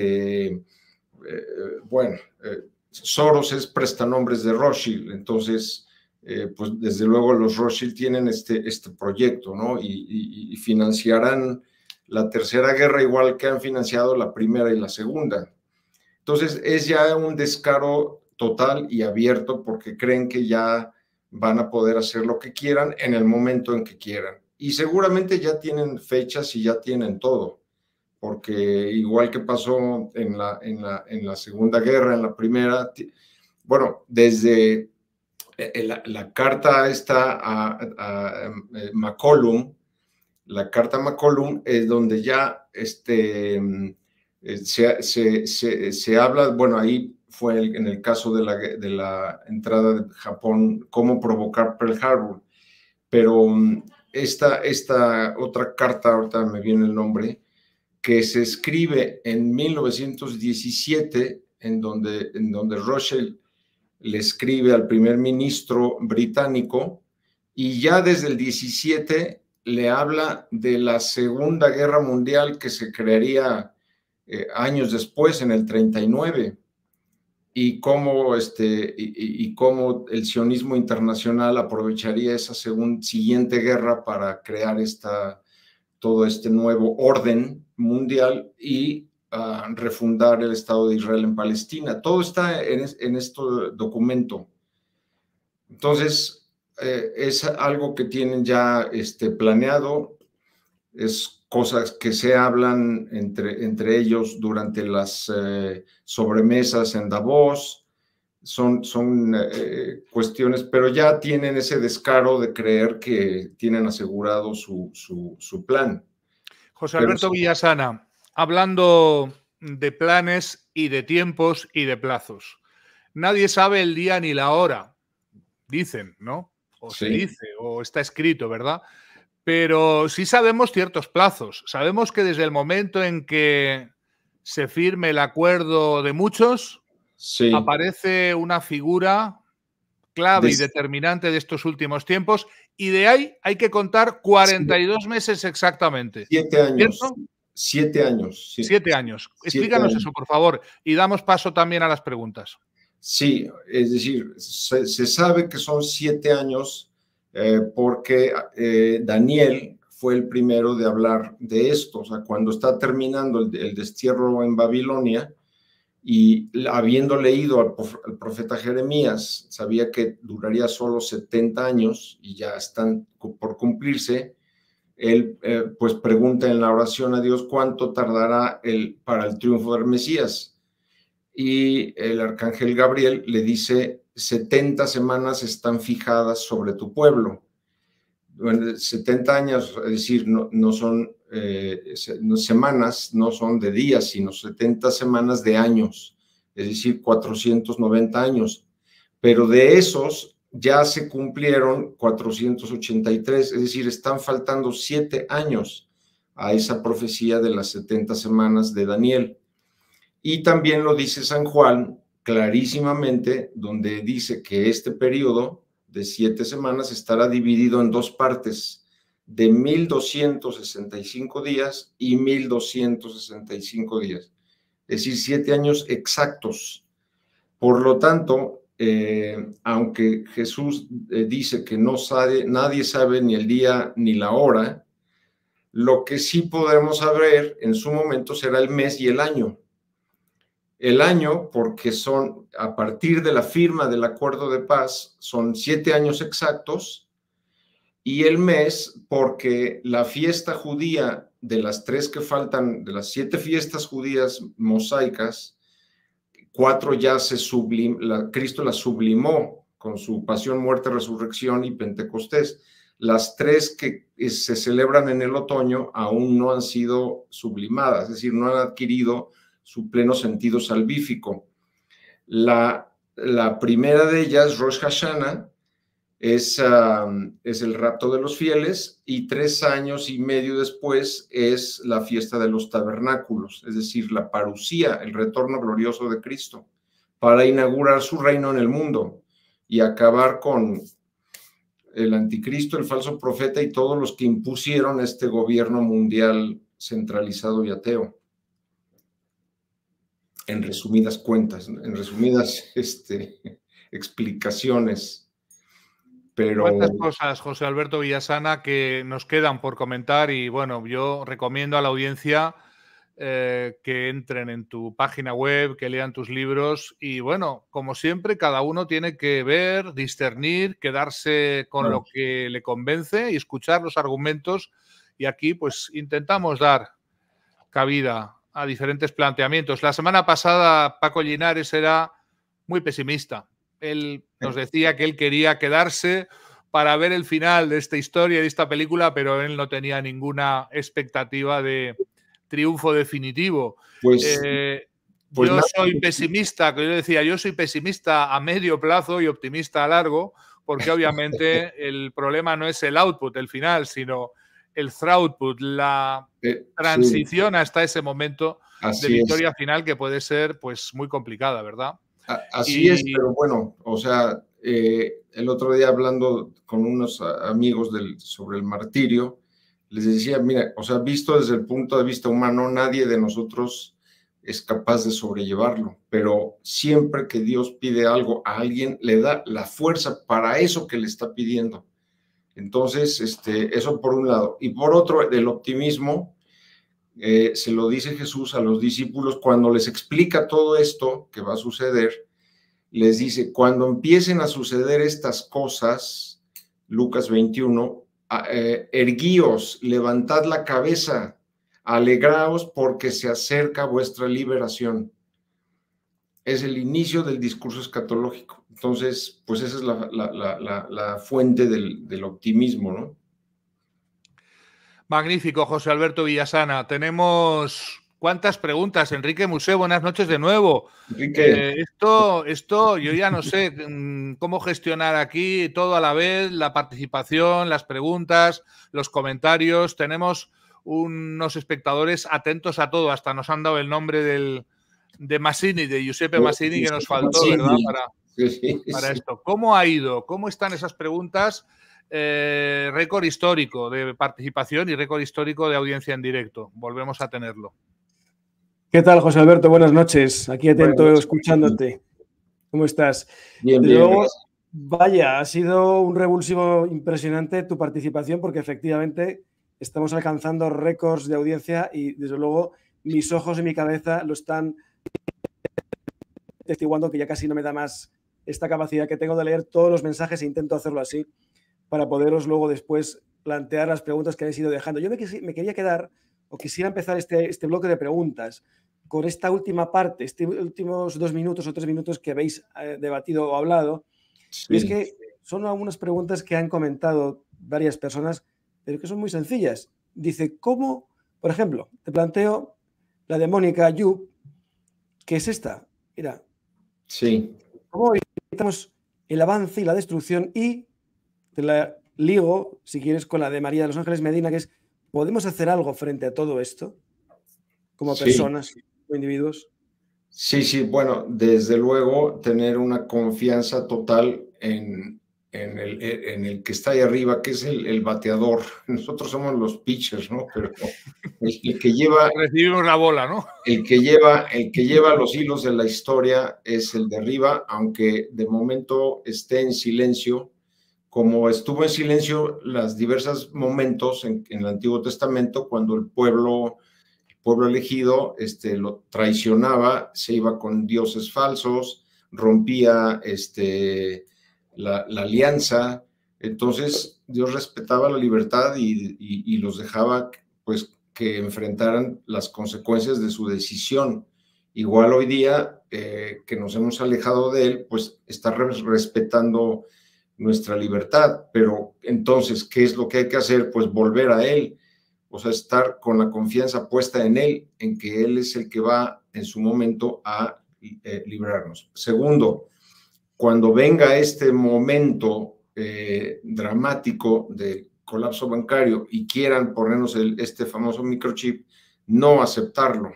Soros es prestanombres de Rothschild, entonces, pues desde luego los Rothschild tienen este proyecto, ¿no? Y financiarán la tercera guerra igual que han financiado la primera y la segunda. Entonces es ya un descaro total y abierto porque creen que ya van a poder hacer lo que quieran en el momento en que quieran. Y seguramente ya tienen fechas y ya tienen todo, porque igual que pasó en la Segunda Guerra, en la Primera, bueno, desde la carta esta a McCollum, la carta McCollum es donde ya se habla, bueno, ahí fue en el caso de la entrada de Japón, cómo provocar Pearl Harbor, pero esta otra carta, ahorita me viene el nombre, que se escribe en 1917, en donde Rothschild le escribe al primer ministro británico, y ya desde el 17 le habla de la Segunda Guerra Mundial que se crearía años después, en el 39, y cómo el sionismo internacional aprovecharía esa siguiente guerra para crear todo este nuevo orden mundial y refundar el Estado de Israel en Palestina. Todo está en este documento. Entonces, es algo que tienen ya planeado, es cosas que se hablan entre ellos durante las sobremesas en Davos, son cuestiones, pero ya tienen ese descaro de creer que tienen asegurado su plan. José Alberto Villasana, hablando de planes y de tiempos y de plazos. Nadie sabe el día ni la hora, dicen, ¿no? O sí. Se dice, o está escrito, ¿verdad? Pero sí sabemos ciertos plazos. Sabemos que desde el momento en que se firme el acuerdo de muchos, sí, aparece una figura clave y determinante de estos últimos tiempos, y de ahí hay que contar 42 meses exactamente. 7 años. ¿Cierto? 7 años. Sí. 7 años. Explícanos 7 años. Eso, por favor, y damos paso también a las preguntas. Sí, es decir, se sabe que son 7 años porque Daniel fue el primero de hablar de esto. O sea, cuando está terminando el destierro en Babilonia y habiendo leído al profeta Jeremías, sabía que duraría solo 70 años y ya están por cumplirse. Él pues pregunta en la oración a Dios cuánto tardará para el triunfo del Mesías. Y el arcángel Gabriel le dice, 70 semanas están fijadas sobre tu pueblo. 70 años, es decir, no son semanas, no son de días, sino 70 semanas de años, es decir, 490 años. Pero de esos ya se cumplieron 483, es decir, están faltando 7 años a esa profecía de las 70 semanas de Daniel. Y también lo dice San Juan clarísimamente, donde dice que este periodo de 7 semanas estará dividido en 2 partes, de 1265 días y 1265 días. Es decir, 7 años exactos. Por lo tanto, aunque Jesús dice que nadie sabe ni el día ni la hora, lo que sí podremos saber en su momento será el mes y el año. El año, porque son, a partir de la firma del acuerdo de paz, son 7 años exactos, y el mes, porque la fiesta judía de las 3 que faltan, de las 7 fiestas judías mosaicas, 4 ya Cristo las sublimó con su pasión, muerte, resurrección y Pentecostés. Las 3 que se celebran en el otoño aún no han sido sublimadas, es decir, no han adquirido su pleno sentido salvífico. La primera de ellas, Rosh Hashanah, es el rapto de los fieles, y 3 años y medio después es la fiesta de los tabernáculos, es decir, la parusía, el retorno glorioso de Cristo, para inaugurar su reino en el mundo y acabar con el anticristo, el falso profeta y todos los que impusieron este gobierno mundial centralizado y ateo. En resumidas cuentas, en resumidas explicaciones. Pero... ¿Cuántas cosas, José Alberto Villasana, que nos quedan por comentar? Y bueno, yo recomiendo a la audiencia que entren en tu página web, que lean tus libros y bueno, como siempre, cada uno tiene que ver, discernir, quedarse con lo que le convence y escuchar los argumentos, y aquí pues intentamos dar cabida a diferentes planteamientos. La semana pasada Paco Linares era muy pesimista. Él nos decía que él quería quedarse para ver el final de esta historia, de esta película, pero él no tenía ninguna expectativa de triunfo definitivo. Pues yo soy pesimista, que yo decía, yo soy pesimista a medio plazo y optimista a largo, porque obviamente el problema no es el output, el final, sino el throughput, la transición hasta ese momento de victoria final, que puede ser pues muy complicada, ¿verdad? Así es, pero bueno, o sea, el otro día hablando con unos amigos sobre el martirio, les decía, mira, o sea, visto desde el punto de vista humano, nadie de nosotros es capaz de sobrellevarlo, pero siempre que Dios pide algo a alguien, le da la fuerza para eso que le está pidiendo. Entonces, eso por un lado. Y por otro, el optimismo, se lo dice Jesús a los discípulos cuando les explica todo esto que va a suceder. Les dice, cuando empiecen a suceder estas cosas, Lucas 21, erguíos, levantad la cabeza, alegraos porque se acerca vuestra liberación. Es el inicio del discurso escatológico. Entonces, pues esa es la fuente del optimismo, ¿no? Magnífico, José Alberto Villasana. Tenemos cuántas preguntas. Enrique Musé, buenas noches de nuevo. Enrique. Esto yo ya no sé cómo gestionar aquí todo a la vez, la participación, las preguntas, los comentarios. Tenemos unos espectadores atentos a todo. Hasta nos han dado el nombre de Massini, de Giuseppe Massini, que nos faltó, ¿verdad? Para esto. ¿Cómo ha ido? ¿Cómo están esas preguntas? Récord histórico de participación y récord histórico de audiencia en directo. Volvemos a tenerlo. ¿Qué tal, José Alberto? Buenas noches. Aquí atento, escuchándote. ¿Cómo estás? Bien, bien. Luego, vaya, ha sido un revulsivo impresionante tu participación, porque efectivamente estamos alcanzando récords de audiencia y, desde luego, mis ojos y mi cabeza lo están testiguando, que ya casi no me da más esta capacidad que tengo de leer todos los mensajes, e intento hacerlo así para poderos luego después plantear las preguntas que habéis ido dejando. Yo me quería quedar, o quisiera empezar este bloque de preguntas con esta última parte, estos últimos 2 minutos o 3 minutos que habéis debatido o hablado. Sí. Y es que son algunas preguntas que han comentado varias personas, pero que son muy sencillas. Dice, ¿cómo, por ejemplo, te planteo la de Mónica Yup, que es esta? Mira. Sí. ¿Cómo evitamos el avance y la destrucción? Y te la ligo, si quieres, con la de María de los Ángeles Medina, que es, ¿podemos hacer algo frente a todo esto? Como personas, como individuos. Sí, bueno, desde luego tener una confianza total en el que está ahí arriba, que es el bateador. Nosotros somos los pitchers, ¿no? Pero el que lleva... Recibimos la bola, ¿no? El que lleva los hilos de la historia es el de arriba, aunque de momento esté en silencio, como estuvo en silencio los diversos momentos en el Antiguo Testamento, cuando el pueblo pueblo elegido lo traicionaba, se iba con dioses falsos, rompía la alianza. Entonces Dios respetaba la libertad y los dejaba pues que enfrentaran las consecuencias de su decisión. Igual hoy día que nos hemos alejado de él, pues está respetando nuestra libertad, pero entonces, ¿qué es lo que hay que hacer? Pues volver a él, o sea, estar con la confianza puesta en él, en que él es el que va en su momento a librarnos. Segundo, cuando venga este momento dramático de colapso bancario y quieran ponernos este famoso microchip, no aceptarlo.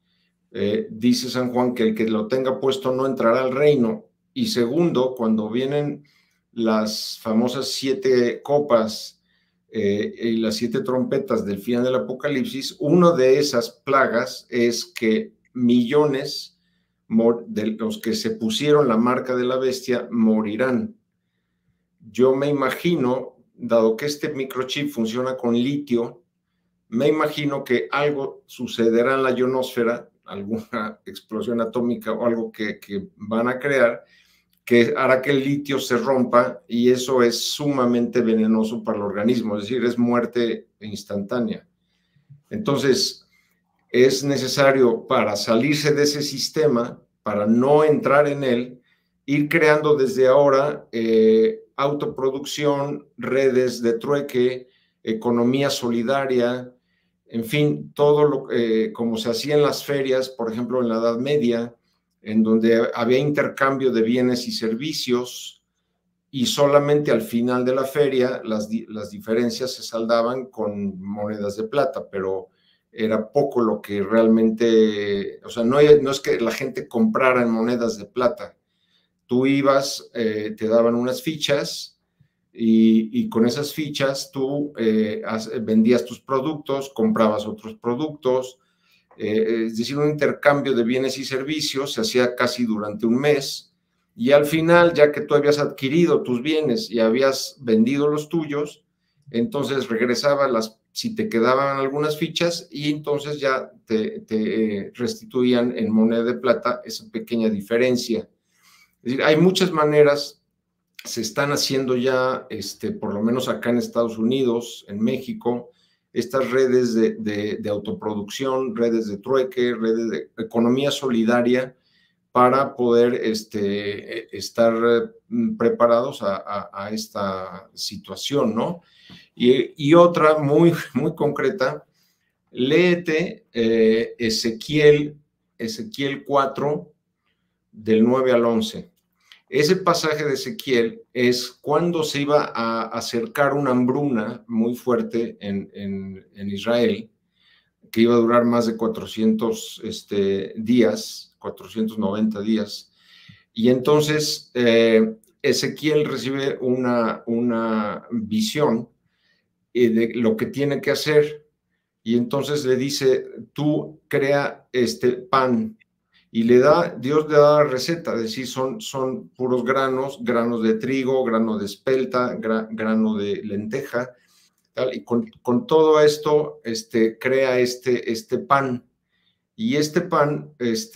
Dice San Juan que el que lo tenga puesto no entrará al reino. Y segundo, cuando vienen las famosas 7 copas y las 7 trompetas del final del Apocalipsis, una de esas plagas es que millones de los que se pusieron la marca de la bestia morirán. Yo me imagino, dado que este microchip funciona con litio, me imagino que algo sucederá en la ionosfera, alguna explosión atómica o algo que van a crear, que hará que el litio se rompa, y eso es sumamente venenoso para el organismo, es decir, es muerte instantánea. Entonces, es necesario, para salirse de ese sistema, para no entrar en él, ir creando desde ahora autoproducción, redes de trueque, economía solidaria, en fin, todo lo como se hacía en las ferias, por ejemplo, en la Edad Media, en donde había intercambio de bienes y servicios, y solamente al final de la feria las diferencias se saldaban con monedas de plata, pero era poco lo que realmente, o sea, no es que la gente comprara en monedas de plata. Tú ibas, te daban unas fichas, y con esas fichas tú vendías tus productos, comprabas otros productos, es decir, un intercambio de bienes y servicios se hacía casi durante un mes, y al final, ya que tú habías adquirido tus bienes y habías vendido los tuyos, entonces regresaba si te quedaban algunas fichas, y entonces ya te restituían en moneda de plata esa pequeña diferencia. Es decir, hay muchas maneras, se están haciendo ya, por lo menos acá en Estados Unidos, en México, estas redes de autoproducción, redes de trueque, redes de economía solidaria, para poder estar preparados a esta situación, ¿no? Y otra muy, muy concreta, léete Ezequiel 4, del 9 al 11. Ese pasaje de Ezequiel es cuando se iba a acercar una hambruna muy fuerte en Israel, que iba a durar más de 400 días, 490 días. Y entonces Ezequiel recibe una visión de lo que tiene que hacer. Y entonces le dice, tú crea pan. Y Dios le da la receta, es decir, son puros granos de trigo, grano de espelta, grano de lenteja, tal, y con todo esto crea este pan. Y este pan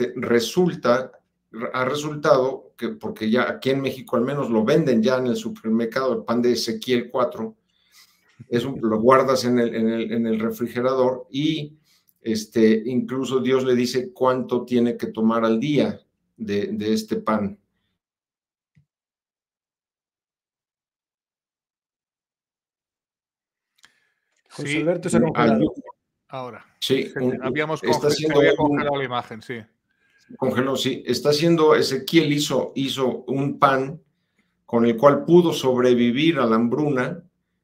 ha resultado, porque ya aquí en México al menos lo venden ya en el supermercado, el pan de Ezequiel 4, lo guardas en el refrigerador, y incluso Dios le dice cuánto tiene que tomar al día de este pan. José Alberto se ha congelado. Ahora. Sí, Habíamos congelado la imagen, sí. Congeló, sí. Ezequiel hizo un pan con el cual pudo sobrevivir a la hambruna,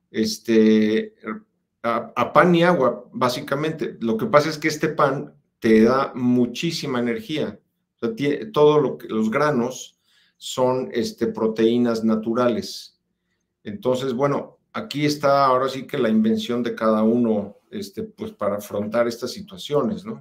a pan y agua, básicamente. Lo que pasa es que este pan te da muchísima energía. O sea, los granos son proteínas naturales. Entonces, bueno, aquí está ahora sí que la invención de cada uno, pues para afrontar estas situaciones, ¿no?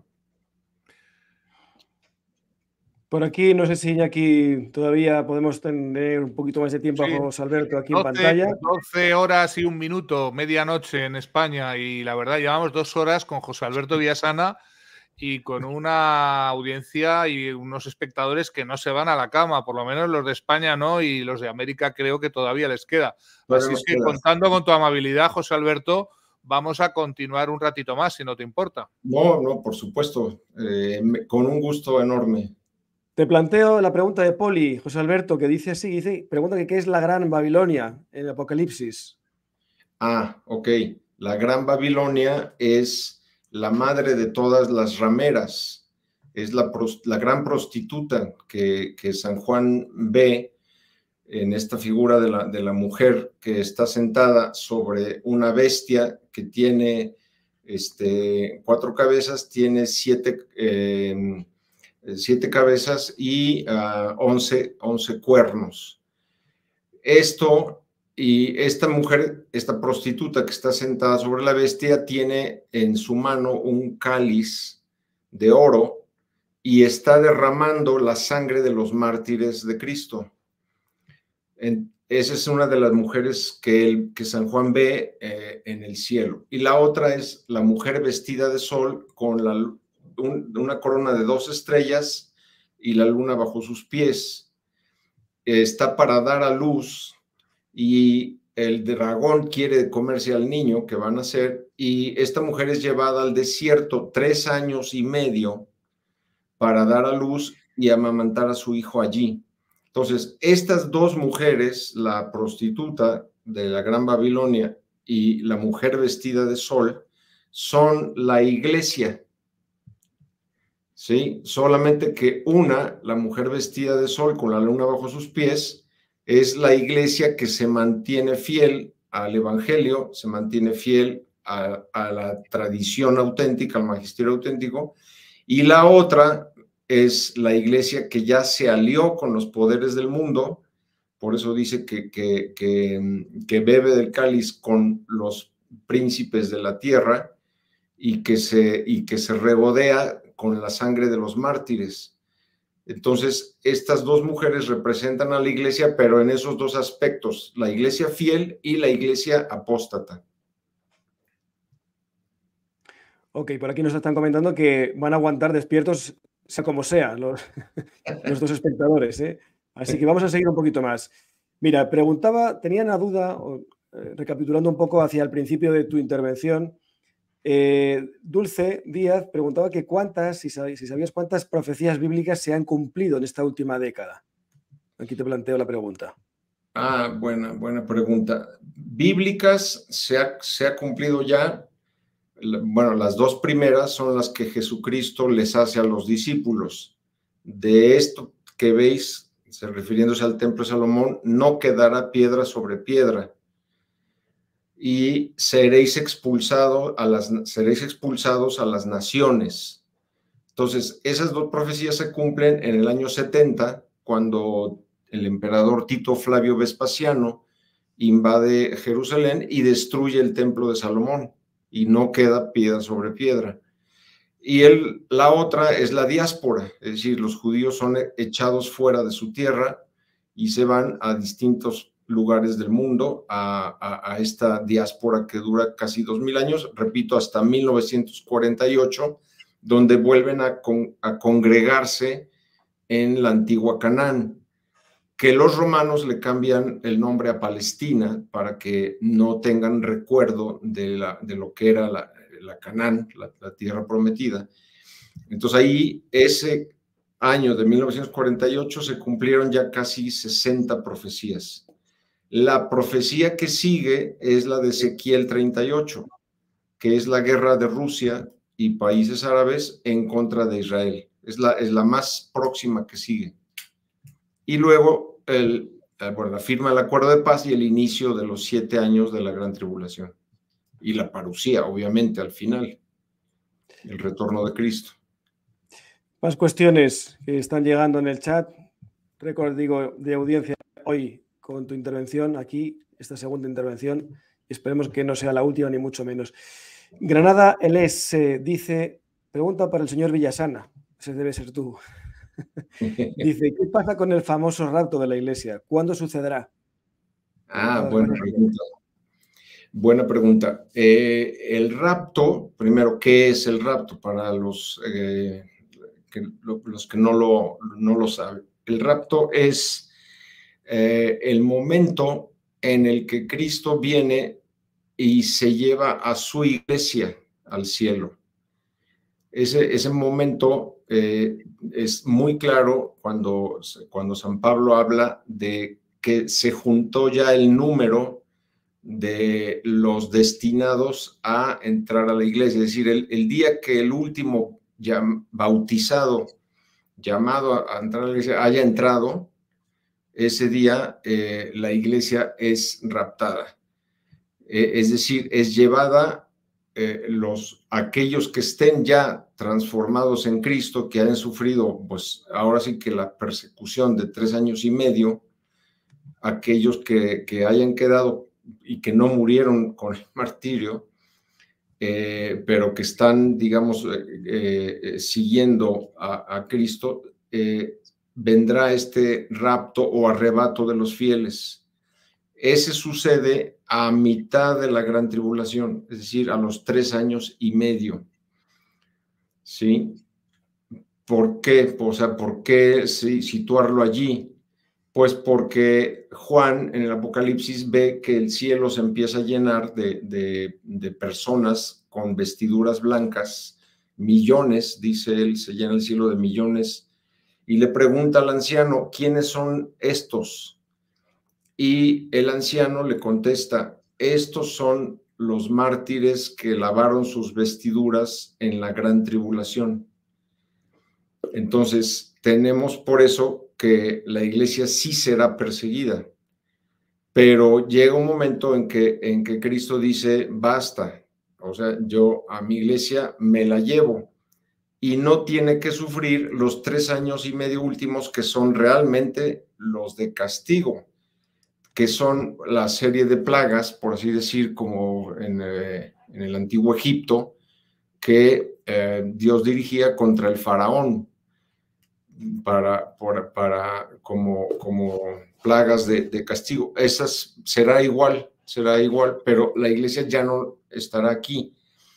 Por aquí, no sé si aquí todavía podemos tener un poquito más de tiempo a José Alberto aquí en pantalla. 12 horas y 1 minuto, medianoche en España, y la verdad llevamos 2 horas con José Alberto Villasana, y con una audiencia y unos espectadores que no se van a la cama, por lo menos los de España no, y los de América creo que todavía les queda. Así es que, contando con tu amabilidad, José Alberto, vamos a continuar un ratito más, si no te importa. No, por supuesto, con un gusto enorme. Te planteo la pregunta de Poli, José Alberto, que dice así, pregunta que qué es la Gran Babilonia en el Apocalipsis. Ok. La Gran Babilonia es la madre de todas las rameras, es la gran prostituta que San Juan ve en esta figura de la mujer que está sentada sobre una bestia que tiene 4 cabezas, tiene 7 cabezas y 11 cuernos. Y esta mujer, esta prostituta que está sentada sobre la bestia, tiene en su mano un cáliz de oro y está derramando la sangre de los mártires de Cristo. Esa es una de las mujeres que San Juan ve en el cielo. Y la otra es la mujer vestida de sol con una corona de 2 estrellas y la luna bajo sus pies. Está para dar a luz y el dragón quiere comerse al niño que va a nacer, y esta mujer es llevada al desierto 3 años y medio para dar a luz y amamantar a su hijo allí. Entonces, estas 2 mujeres, la prostituta de la Gran Babilonia y la mujer vestida de sol, son la iglesia. ¿Sí? Solamente que una, la mujer vestida de sol con la luna bajo sus pies, es la iglesia que se mantiene fiel al evangelio, se mantiene fiel a la tradición auténtica, al magisterio auténtico, y la otra es la iglesia que ya se alió con los poderes del mundo, por eso dice que bebe del cáliz con los príncipes de la tierra y que se regodea con la sangre de los mártires. Entonces, estas 2 mujeres representan a la iglesia, pero en esos 2 aspectos, la iglesia fiel y la iglesia apóstata. Ok, por aquí nos están comentando que van a aguantar despiertos, sea como sea, los 2 espectadores, ¿eh? Así que vamos a seguir un poquito más. Mira, tenía una duda, recapitulando un poco hacia el principio de tu intervención. Dulce Díaz preguntaba que si sabías cuántas profecías bíblicas se han cumplido en esta última década. Aquí te planteo la pregunta. Buena pregunta. Bíblicas se ha cumplido ya. Bueno, las 2 primeras son las que Jesucristo les hace a los discípulos. De esto que veis, refiriéndose al templo de Salomón, no quedará piedra sobre piedra. Y seréis expulsados a las naciones. Entonces, esas 2 profecías se cumplen en el año 70, cuando el emperador Tito Flavio Vespasiano invade Jerusalén y destruye el templo de Salomón, y no queda piedra sobre piedra. Y la otra es la diáspora, es decir, los judíos son echados fuera de su tierra y se van a distintos lugares del mundo, a esta diáspora que dura casi 2000 años, repito, hasta 1948, donde vuelven a congregarse en la antigua Canaán, que los romanos le cambian el nombre a Palestina para que no tengan recuerdo de lo que era la Canaán, la tierra prometida. Entonces ahí, ese año de 1948, se cumplieron ya casi 60 profecías. La profecía que sigue es la de Ezequiel 38, que es la guerra de Rusia y países árabes en contra de Israel. Es la más próxima que sigue. Y luego la firma del acuerdo de paz y el inicio de los 7 años de la gran tribulación. Y la parucía, obviamente, al final. El retorno de Cristo. Más cuestiones que están llegando en el chat. Récord, de audiencia hoy con tu intervención aquí, esta segunda intervención. Esperemos que no sea la última, ni mucho menos. Granada LS dice, pregunta para el señor Villasana. Ese debe ser tú. Dice, ¿qué pasa con el famoso rapto de la iglesia? ¿Cuándo sucederá? Buena pregunta. buena pregunta. El rapto, primero, ¿qué es el rapto? Para los que no lo saben. El rapto es el momento en el que Cristo viene y se lleva a su iglesia al cielo. Ese momento es muy claro cuando San Pablo habla de que se juntó ya el número de los destinados a entrar a la iglesia. Es decir, el día que el último bautizado, llamado a entrar a la iglesia, haya entrado, ese día la iglesia es raptada. Es decir, es llevada aquellos que estén ya transformados en Cristo, que han sufrido, pues ahora sí que la persecución de 3 años y medio, aquellos que hayan quedado y que no murieron con el martirio, pero que están, digamos, siguiendo a Cristo, vendrá este rapto o arrebato de los fieles. Ese sucede a mitad de la gran tribulación, es decir, a los 3 años y medio. ¿Sí? ¿Por qué? O sea, ¿por qué situarlo allí? Pues porque Juan en el Apocalipsis ve que el cielo se empieza a llenar de personas con vestiduras blancas, millones, dice él, se llena el cielo de millones, y le pregunta al anciano, ¿quiénes son estos? Y el anciano le contesta, estos son los mártires que lavaron sus vestiduras en la gran tribulación. Entonces, tenemos por eso que la iglesia sí será perseguida, pero llega un momento en que Cristo dice, basta, o sea, yo a mi iglesia me la llevo y no tiene que sufrir los 3 años y medio últimos que son realmente los de castigo, que son la serie de plagas, por así decir, como en el antiguo Egipto, que Dios dirigía contra el faraón como plagas de castigo. Esas será igual, pero la iglesia ya no estará aquí.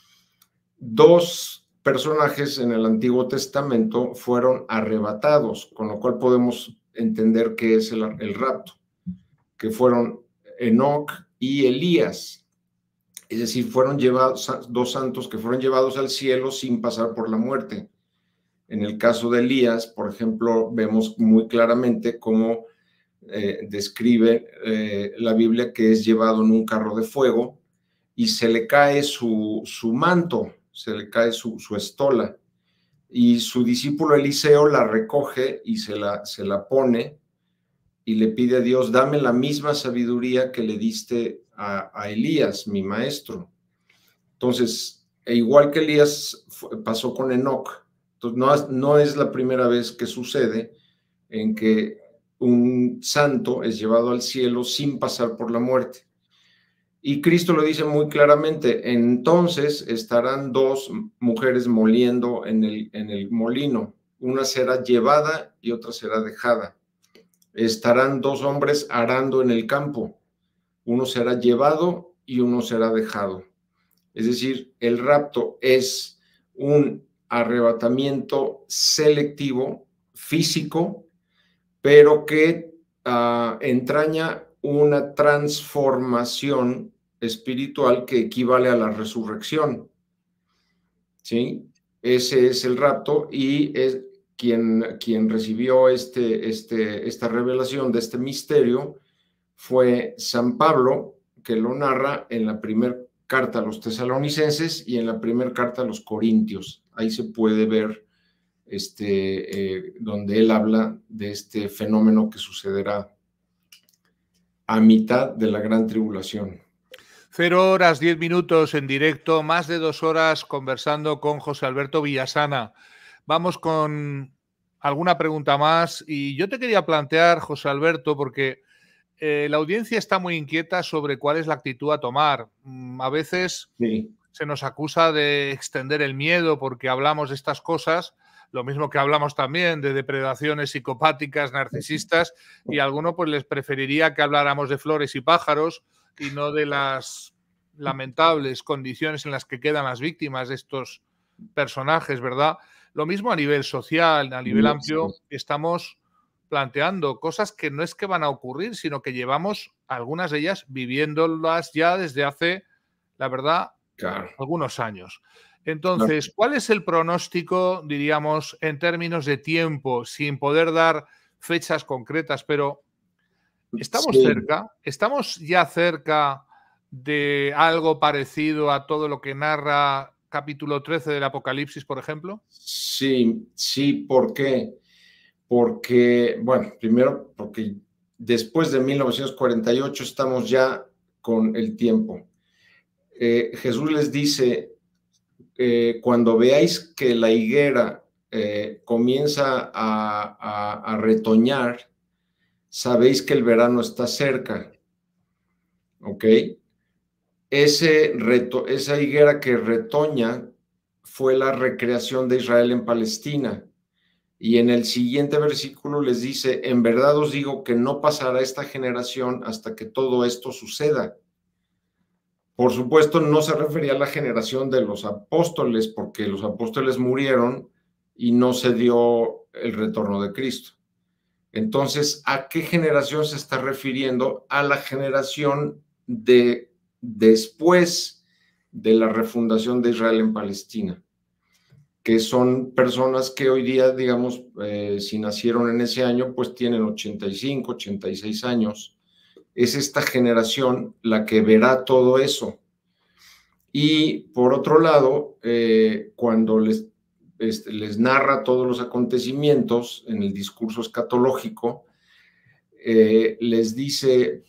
2 personajes en el Antiguo Testamento fueron arrebatados, con lo cual podemos entender qué es el rapto, que fueron Enoc y Elías. Es decir, fueron llevados, 2 santos que fueron llevados al cielo sin pasar por la muerte. En el caso de Elías, por ejemplo, vemos muy claramente cómo describe la Biblia que es llevado en un carro de fuego y se le cae su manto, se le cae su estola, y su discípulo Eliseo la recoge y se la pone y le pide a Dios, dame la misma sabiduría que le diste a Elías, mi maestro. Entonces, igual que Elías pasó con Enoc. Entonces, no es la primera vez que sucede en que un santo es llevado al cielo sin pasar por la muerte. Y Cristo lo dice muy claramente, entonces estarán 2 mujeres moliendo en el molino, una será llevada y otra será dejada. Estarán 2 hombres arando en el campo, uno será llevado y uno será dejado. Es decir, el rapto es un arrebatamiento selectivo, físico, pero que entraña una transformación espiritual que equivale a la resurrección. ¿Sí? Ese es el rapto y es quien recibió esta revelación de este misterio fue San Pablo, que lo narra en la primera carta a los tesalonicenses y en la primera carta a los corintios. Ahí se puede ver donde él habla de este fenómeno que sucederá a mitad de la gran tribulación. 0 horas 10 minutos en directo, más de 2 horas conversando con José Alberto Villasana. Vamos con alguna pregunta más y yo te quería plantear, José Alberto, porque la audiencia está muy inquieta sobre cuál es la actitud a tomar. A veces sí, se nos acusa de extender el miedo porque hablamos de estas cosas, lo mismo que hablamos también de depredaciones psicopáticas, narcisistas, y a alguno pues les preferiría que habláramos de flores y pájaros y no de las lamentables condiciones en las que quedan las víctimas de estos personajes, ¿verdad? Lo mismo a nivel social, a nivel amplio, estamos planteando cosas que no es que van a ocurrir, sino que llevamos algunas de ellas viviéndolas ya desde hace, la verdad, Claro. algunos años. Entonces, ¿cuál es el pronóstico, diríamos, en términos de tiempo, sin poder dar fechas concretas, pero estamos cerca, estamos ya cerca de algo parecido a todo lo que narra capítulo 13 del Apocalipsis, por ejemplo? Sí, sí, ¿por qué? Porque, bueno, primero porque después de 1948 estamos ya con el tiempo. Jesús les dice, cuando veáis que la higuera comienza a retoñar, sabéis que el verano está cerca, ¿ok? Esa higuera que retoña fue la recreación de Israel en Palestina. Y en el siguiente versículo les dice, en verdad os digo que no pasará esta generación hasta que todo esto suceda. Por supuesto, no se refería a la generación de los apóstoles, porque los apóstoles murieron y no se dio el retorno de Cristo. Entonces, ¿a qué generación se está refiriendo? A la generación de después de la refundación de Israel en Palestina, que son personas que hoy día, digamos, si nacieron en ese año, pues tienen 85, 86 años. Es esta generación la que verá todo eso. Y por otro lado, cuando les narra todos los acontecimientos en el discurso escatológico, les dice,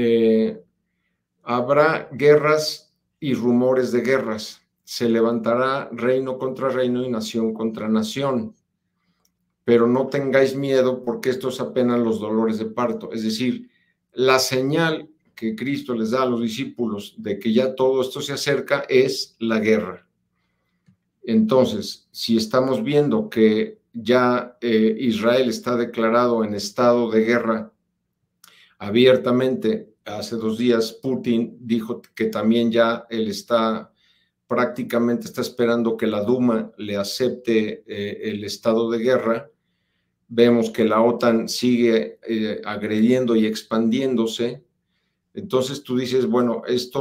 habrá guerras y rumores de guerras. Se levantará reino contra reino y nación contra nación. Pero no tengáis miedo porque estos apenas los dolores de parto. Es decir, la señal que Cristo les da a los discípulos de que ya todo esto se acerca es la guerra. Entonces, si estamos viendo que ya Israel está declarado en estado de guerra abiertamente, hace 2 días Putin dijo que también ya él prácticamente está esperando que la Duma le acepte el estado de guerra. Vemos que la OTAN sigue agrediendo y expandiéndose. Entonces tú dices, bueno,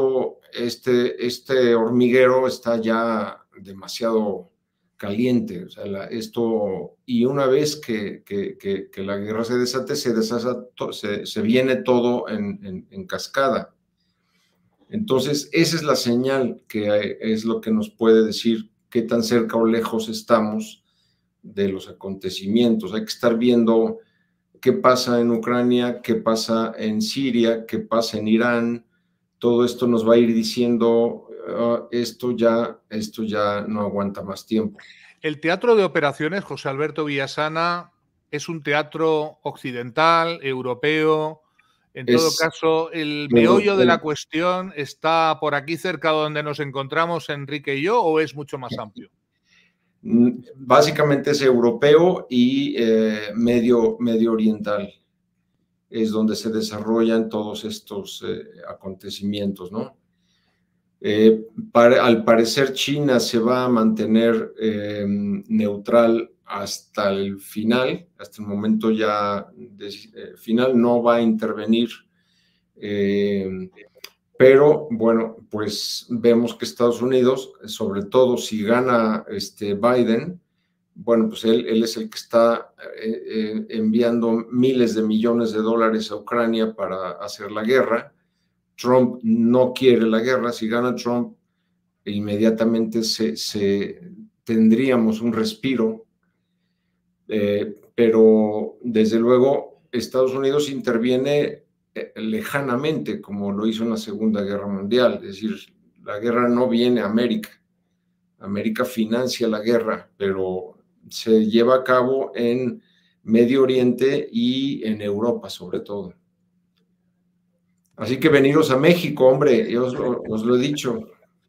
este hormiguero está ya demasiado caliente. O sea, y una vez que la guerra se desate, se viene todo en cascada. Entonces, esa es la señal que es lo que nos puede decir qué tan cerca o lejos estamos de los acontecimientos. Hay que estar viendo qué pasa en Ucrania, qué pasa en Siria, qué pasa en Irán. Todo esto nos va a ir diciendo, esto ya no aguanta más tiempo. El teatro de operaciones, José Alberto Villasana, es un teatro occidental, europeo. En todo caso, el meollo de la cuestión está por aquí cerca donde nos encontramos Enrique y yo, ¿o es mucho más amplio? Básicamente es europeo y medio oriental. Es donde se desarrollan todos estos acontecimientos, ¿no? Al parecer China se va a mantener neutral hasta el final, hasta el momento ya final, no va a intervenir, pero bueno, pues vemos que Estados Unidos, sobre todo si gana Biden, bueno, pues él es el que está enviando miles de millones de dólares a Ucrania para hacer la guerra. Trump no quiere la guerra. Si gana Trump, inmediatamente tendríamos un respiro. Pero desde luego Estados Unidos interviene lejanamente, como lo hizo en la Segunda Guerra Mundial. Es decir, la guerra no viene a América. América financia la guerra, pero se lleva a cabo en Medio Oriente y en Europa, sobre todo. Así que veniros a México, hombre, yo os lo he dicho.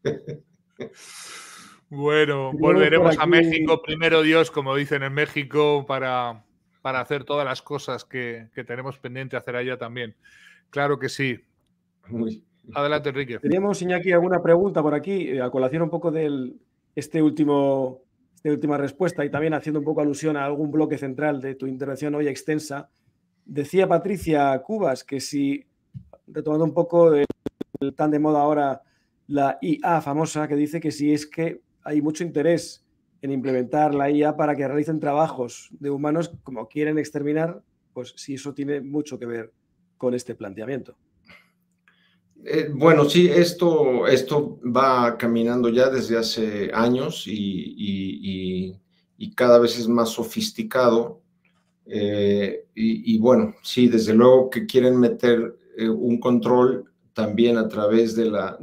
Bueno, volveremos a México, primero Dios, como dicen en México, para hacer todas las cosas que tenemos pendiente hacer allá también. Claro que sí. Adelante, Enrique. Teníamos, Iñaki, alguna pregunta por aquí, a colación un poco de esta última respuesta y también haciendo un poco alusión a algún bloque central de tu intervención hoy extensa. Decía Patricia Cubas que si, retomando un poco tan de moda ahora la IA famosa, que dice que si es que hay mucho interés en implementar la IA para que realicen trabajos de humanos como quieren exterminar, pues sí, eso tiene mucho que ver con este planteamiento. Bueno, sí, esto va caminando ya desde hace años y cada vez es más sofisticado. Y bueno, sí, desde luego que quieren meter un control también a través de la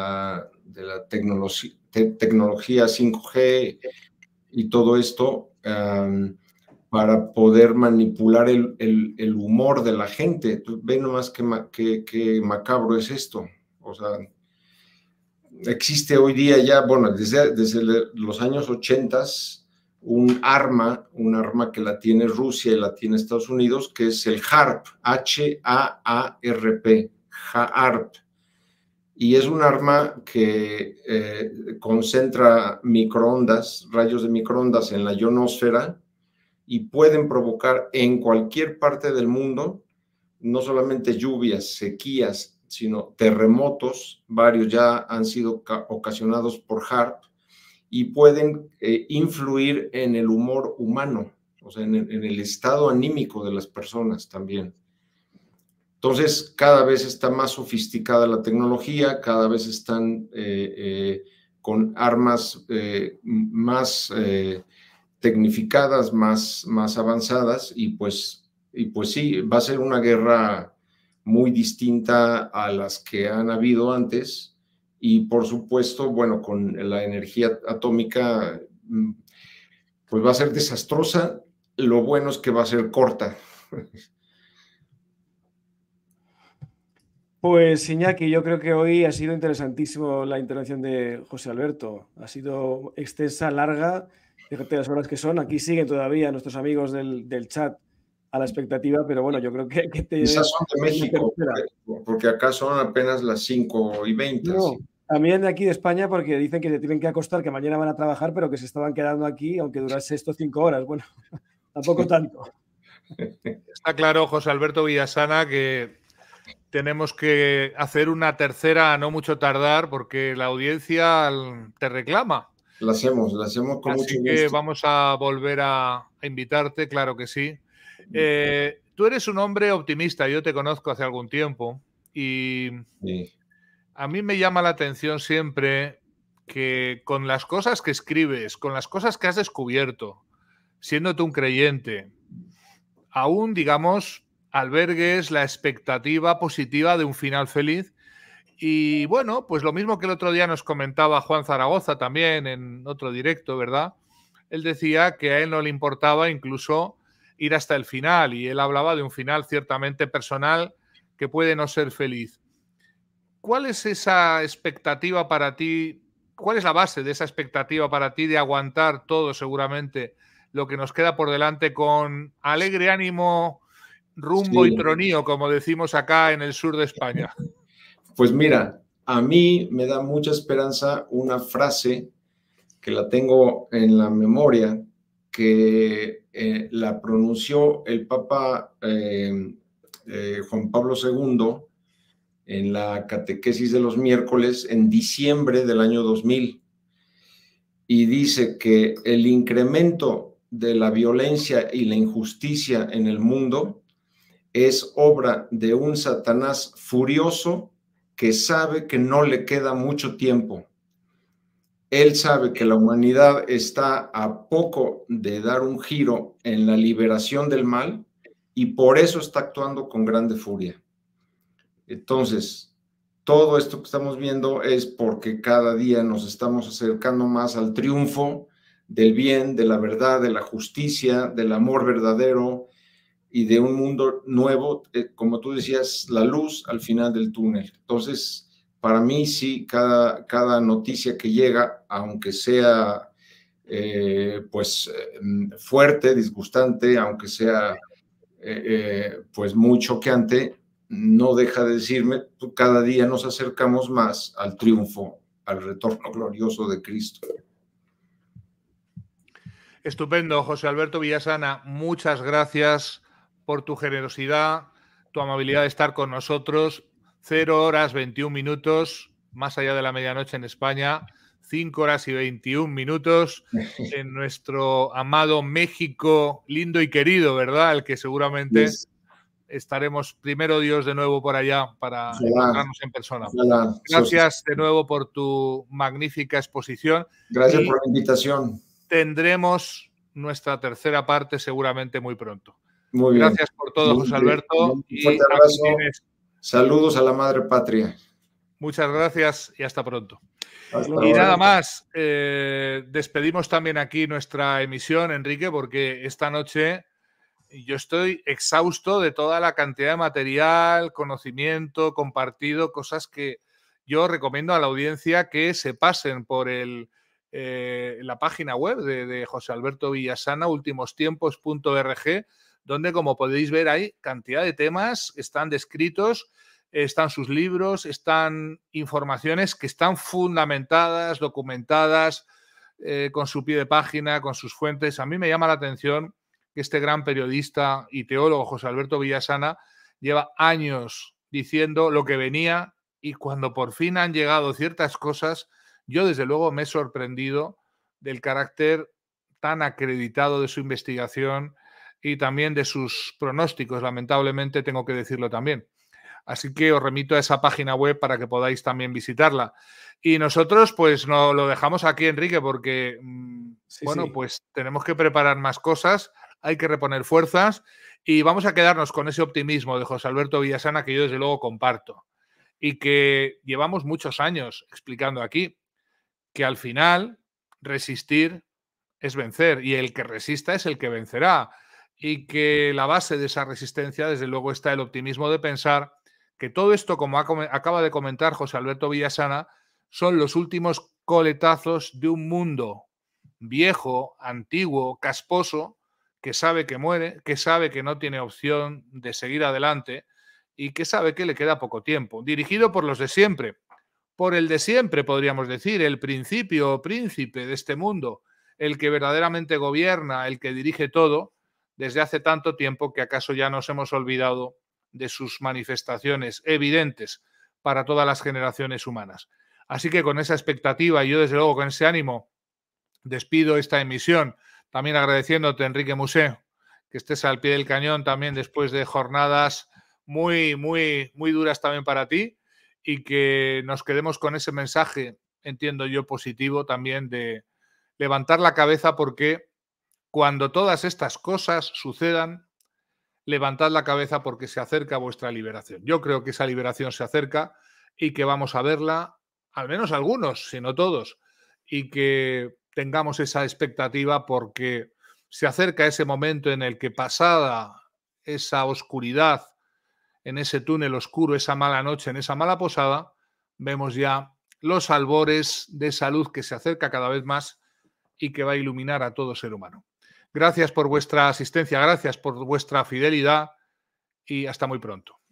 tecnología 5G y todo esto, para poder manipular el humor de la gente. Ve nomás qué macabro es esto. O sea, existe hoy día ya, bueno, desde los años 80, un arma que la tiene Rusia y la tiene Estados Unidos, que es el HAARP, H-A-A-R-P, HAARP. Y es un arma que concentra microondas, rayos de microondas en la ionosfera, y pueden provocar en cualquier parte del mundo no solamente lluvias, sequías, sino terremotos. Varios ya han sido ocasionados por HAARP y pueden influir en el humor humano, o sea, en el estado anímico de las personas también. Entonces, cada vez está más sofisticada la tecnología, cada vez están con armas más tecnificadas, más avanzadas, y pues sí, va a ser una guerra muy distinta a las que han habido antes, y por supuesto, bueno, con la energía atómica, pues va a ser desastrosa. Lo bueno es que va a ser corta. Pues Iñaki, yo creo que hoy ha sido interesantísimo la intervención de José Alberto. Ha sido extensa, larga, fíjate las horas que son. Aquí siguen todavía nuestros amigos del chat a la expectativa, pero bueno, yo creo que quizás son de México, porque acá son apenas las 5:20. No, también de aquí de España, porque dicen que se tienen que acostar, que mañana van a trabajar, pero que se estaban quedando aquí, aunque durase esto 5 horas. Bueno, tampoco tanto. Está claro, José Alberto Villasana, que tenemos que hacer una tercera a no mucho tardar, porque la audiencia te reclama. La hacemos con mucho gusto. Así que vamos a volver a invitarte, claro que sí. Tú eres un hombre optimista, yo te conozco hace algún tiempo, y sí, a mí me llama la atención siempre que con las cosas que escribes, con las cosas que has descubierto, siendo tú un creyente, aún, digamos, albergues la expectativa positiva de un final feliz. Y bueno, pues lo mismo que el otro día nos comentaba Juan Zaragoza también en otro directo, ¿verdad? Él decía que a él no le importaba incluso ir hasta el final, y él hablaba de un final ciertamente personal que puede no ser feliz. ¿Cuál es esa expectativa para ti? ¿Cuál es la base de esa expectativa para ti de aguantar todo seguramente lo que nos queda por delante con alegre ánimo, rumbo y tronío, como decimos acá en el sur de España? Pues mira, a mí me da mucha esperanza una frase que la tengo en la memoria, que la pronunció el Papa Juan Pablo II en la catequesis de los miércoles en diciembre del año 2000, y dice que el incremento de la violencia y la injusticia en el mundo es obra de un Satanás furioso que sabe que no le queda mucho tiempo. Él sabe que la humanidad está a poco de dar un giro en la liberación del mal, y por eso está actuando con grande furia. Entonces, todo esto que estamos viendo es porque cada día nos estamos acercando más al triunfo del bien, de la verdad, de la justicia, del amor verdadero y de un mundo nuevo, como tú decías, la luz al final del túnel. Entonces, para mí sí, cada noticia que llega, aunque sea fuerte, disgustante, aunque sea pues muy choqueante, no deja de decirme, cada día nos acercamos más al triunfo, al retorno glorioso de Cristo. Estupendo, José Alberto Villasana. Muchas gracias por tu generosidad, tu amabilidad de estar con nosotros. 0 horas 21 minutos, más allá de la medianoche en España. 5 horas y 21 minutos en nuestro amado México, lindo y querido, ¿verdad? El que seguramente estaremos, primero Dios, de nuevo por allá para encontrarnos en persona. Gracias de nuevo por tu magnífica exposición. Gracias por la invitación. Tendremos nuestra tercera parte seguramente muy pronto. Muy bien. Gracias por todo, José Alberto. Un fuerte abrazo. Saludos a la madre patria. Muchas gracias y hasta pronto. Hasta y nada más, despedimos también aquí nuestra emisión, Enrique, porque esta noche yo estoy exhausto de toda la cantidad de material, conocimiento, compartido, cosas que yo recomiendo a la audiencia que se pasen por la página web de José Alberto Villasana, ultimostiempos.org, donde, como podéis ver, hay cantidad de temas, están descritos, están sus libros, están informaciones que están fundamentadas, documentadas, con su pie de página, con sus fuentes. A mí me llama la atención que este gran periodista y teólogo José Alberto Villasana lleva años diciendo lo que venía, y cuando por fin han llegado ciertas cosas, yo desde luego me he sorprendido del carácter tan acreditado de su investigación y también de sus pronósticos, lamentablemente tengo que decirlo también. Así que os remito a esa página web para que podáis también visitarla. Y nosotros pues no lo dejamos aquí, Enrique, porque pues tenemos que preparar más cosas, hay que reponer fuerzas y vamos a quedarnos con ese optimismo de José Alberto Villasana que yo desde luego comparto y que llevamos muchos años explicando aquí, que al final resistir es vencer y el que resista es el que vencerá, y que la base de esa resistencia desde luego está el optimismo de pensar que todo esto, como acaba de comentar José Alberto Villasana, son los últimos coletazos de un mundo viejo, antiguo, casposo, que sabe que muere, que sabe que no tiene opción de seguir adelante y que sabe que le queda poco tiempo, dirigido por los de siempre, por el de siempre, podríamos decir, el principio o príncipe de este mundo, el que verdaderamente gobierna, el que dirige todo, desde hace tanto tiempo que acaso ya nos hemos olvidado de sus manifestaciones evidentes para todas las generaciones humanas. Así que con esa expectativa y yo desde luego con ese ánimo despido esta emisión, también agradeciéndote, Enrique Musé, que estés al pie del cañón también después de jornadas muy, muy, muy duras también para ti, y que nos quedemos con ese mensaje, entiendo yo, positivo también de levantar la cabeza, porque cuando todas estas cosas sucedan, levantad la cabeza porque se acerca vuestra liberación. Yo creo que esa liberación se acerca y que vamos a verla, al menos algunos, si no todos, y que tengamos esa expectativa porque se acerca ese momento en el que, pasada esa oscuridad, en ese túnel oscuro, esa mala noche, en esa mala posada, vemos ya los albores de esa luz que se acerca cada vez más y que va a iluminar a todo ser humano. Gracias por vuestra asistencia, gracias por vuestra fidelidad y hasta muy pronto.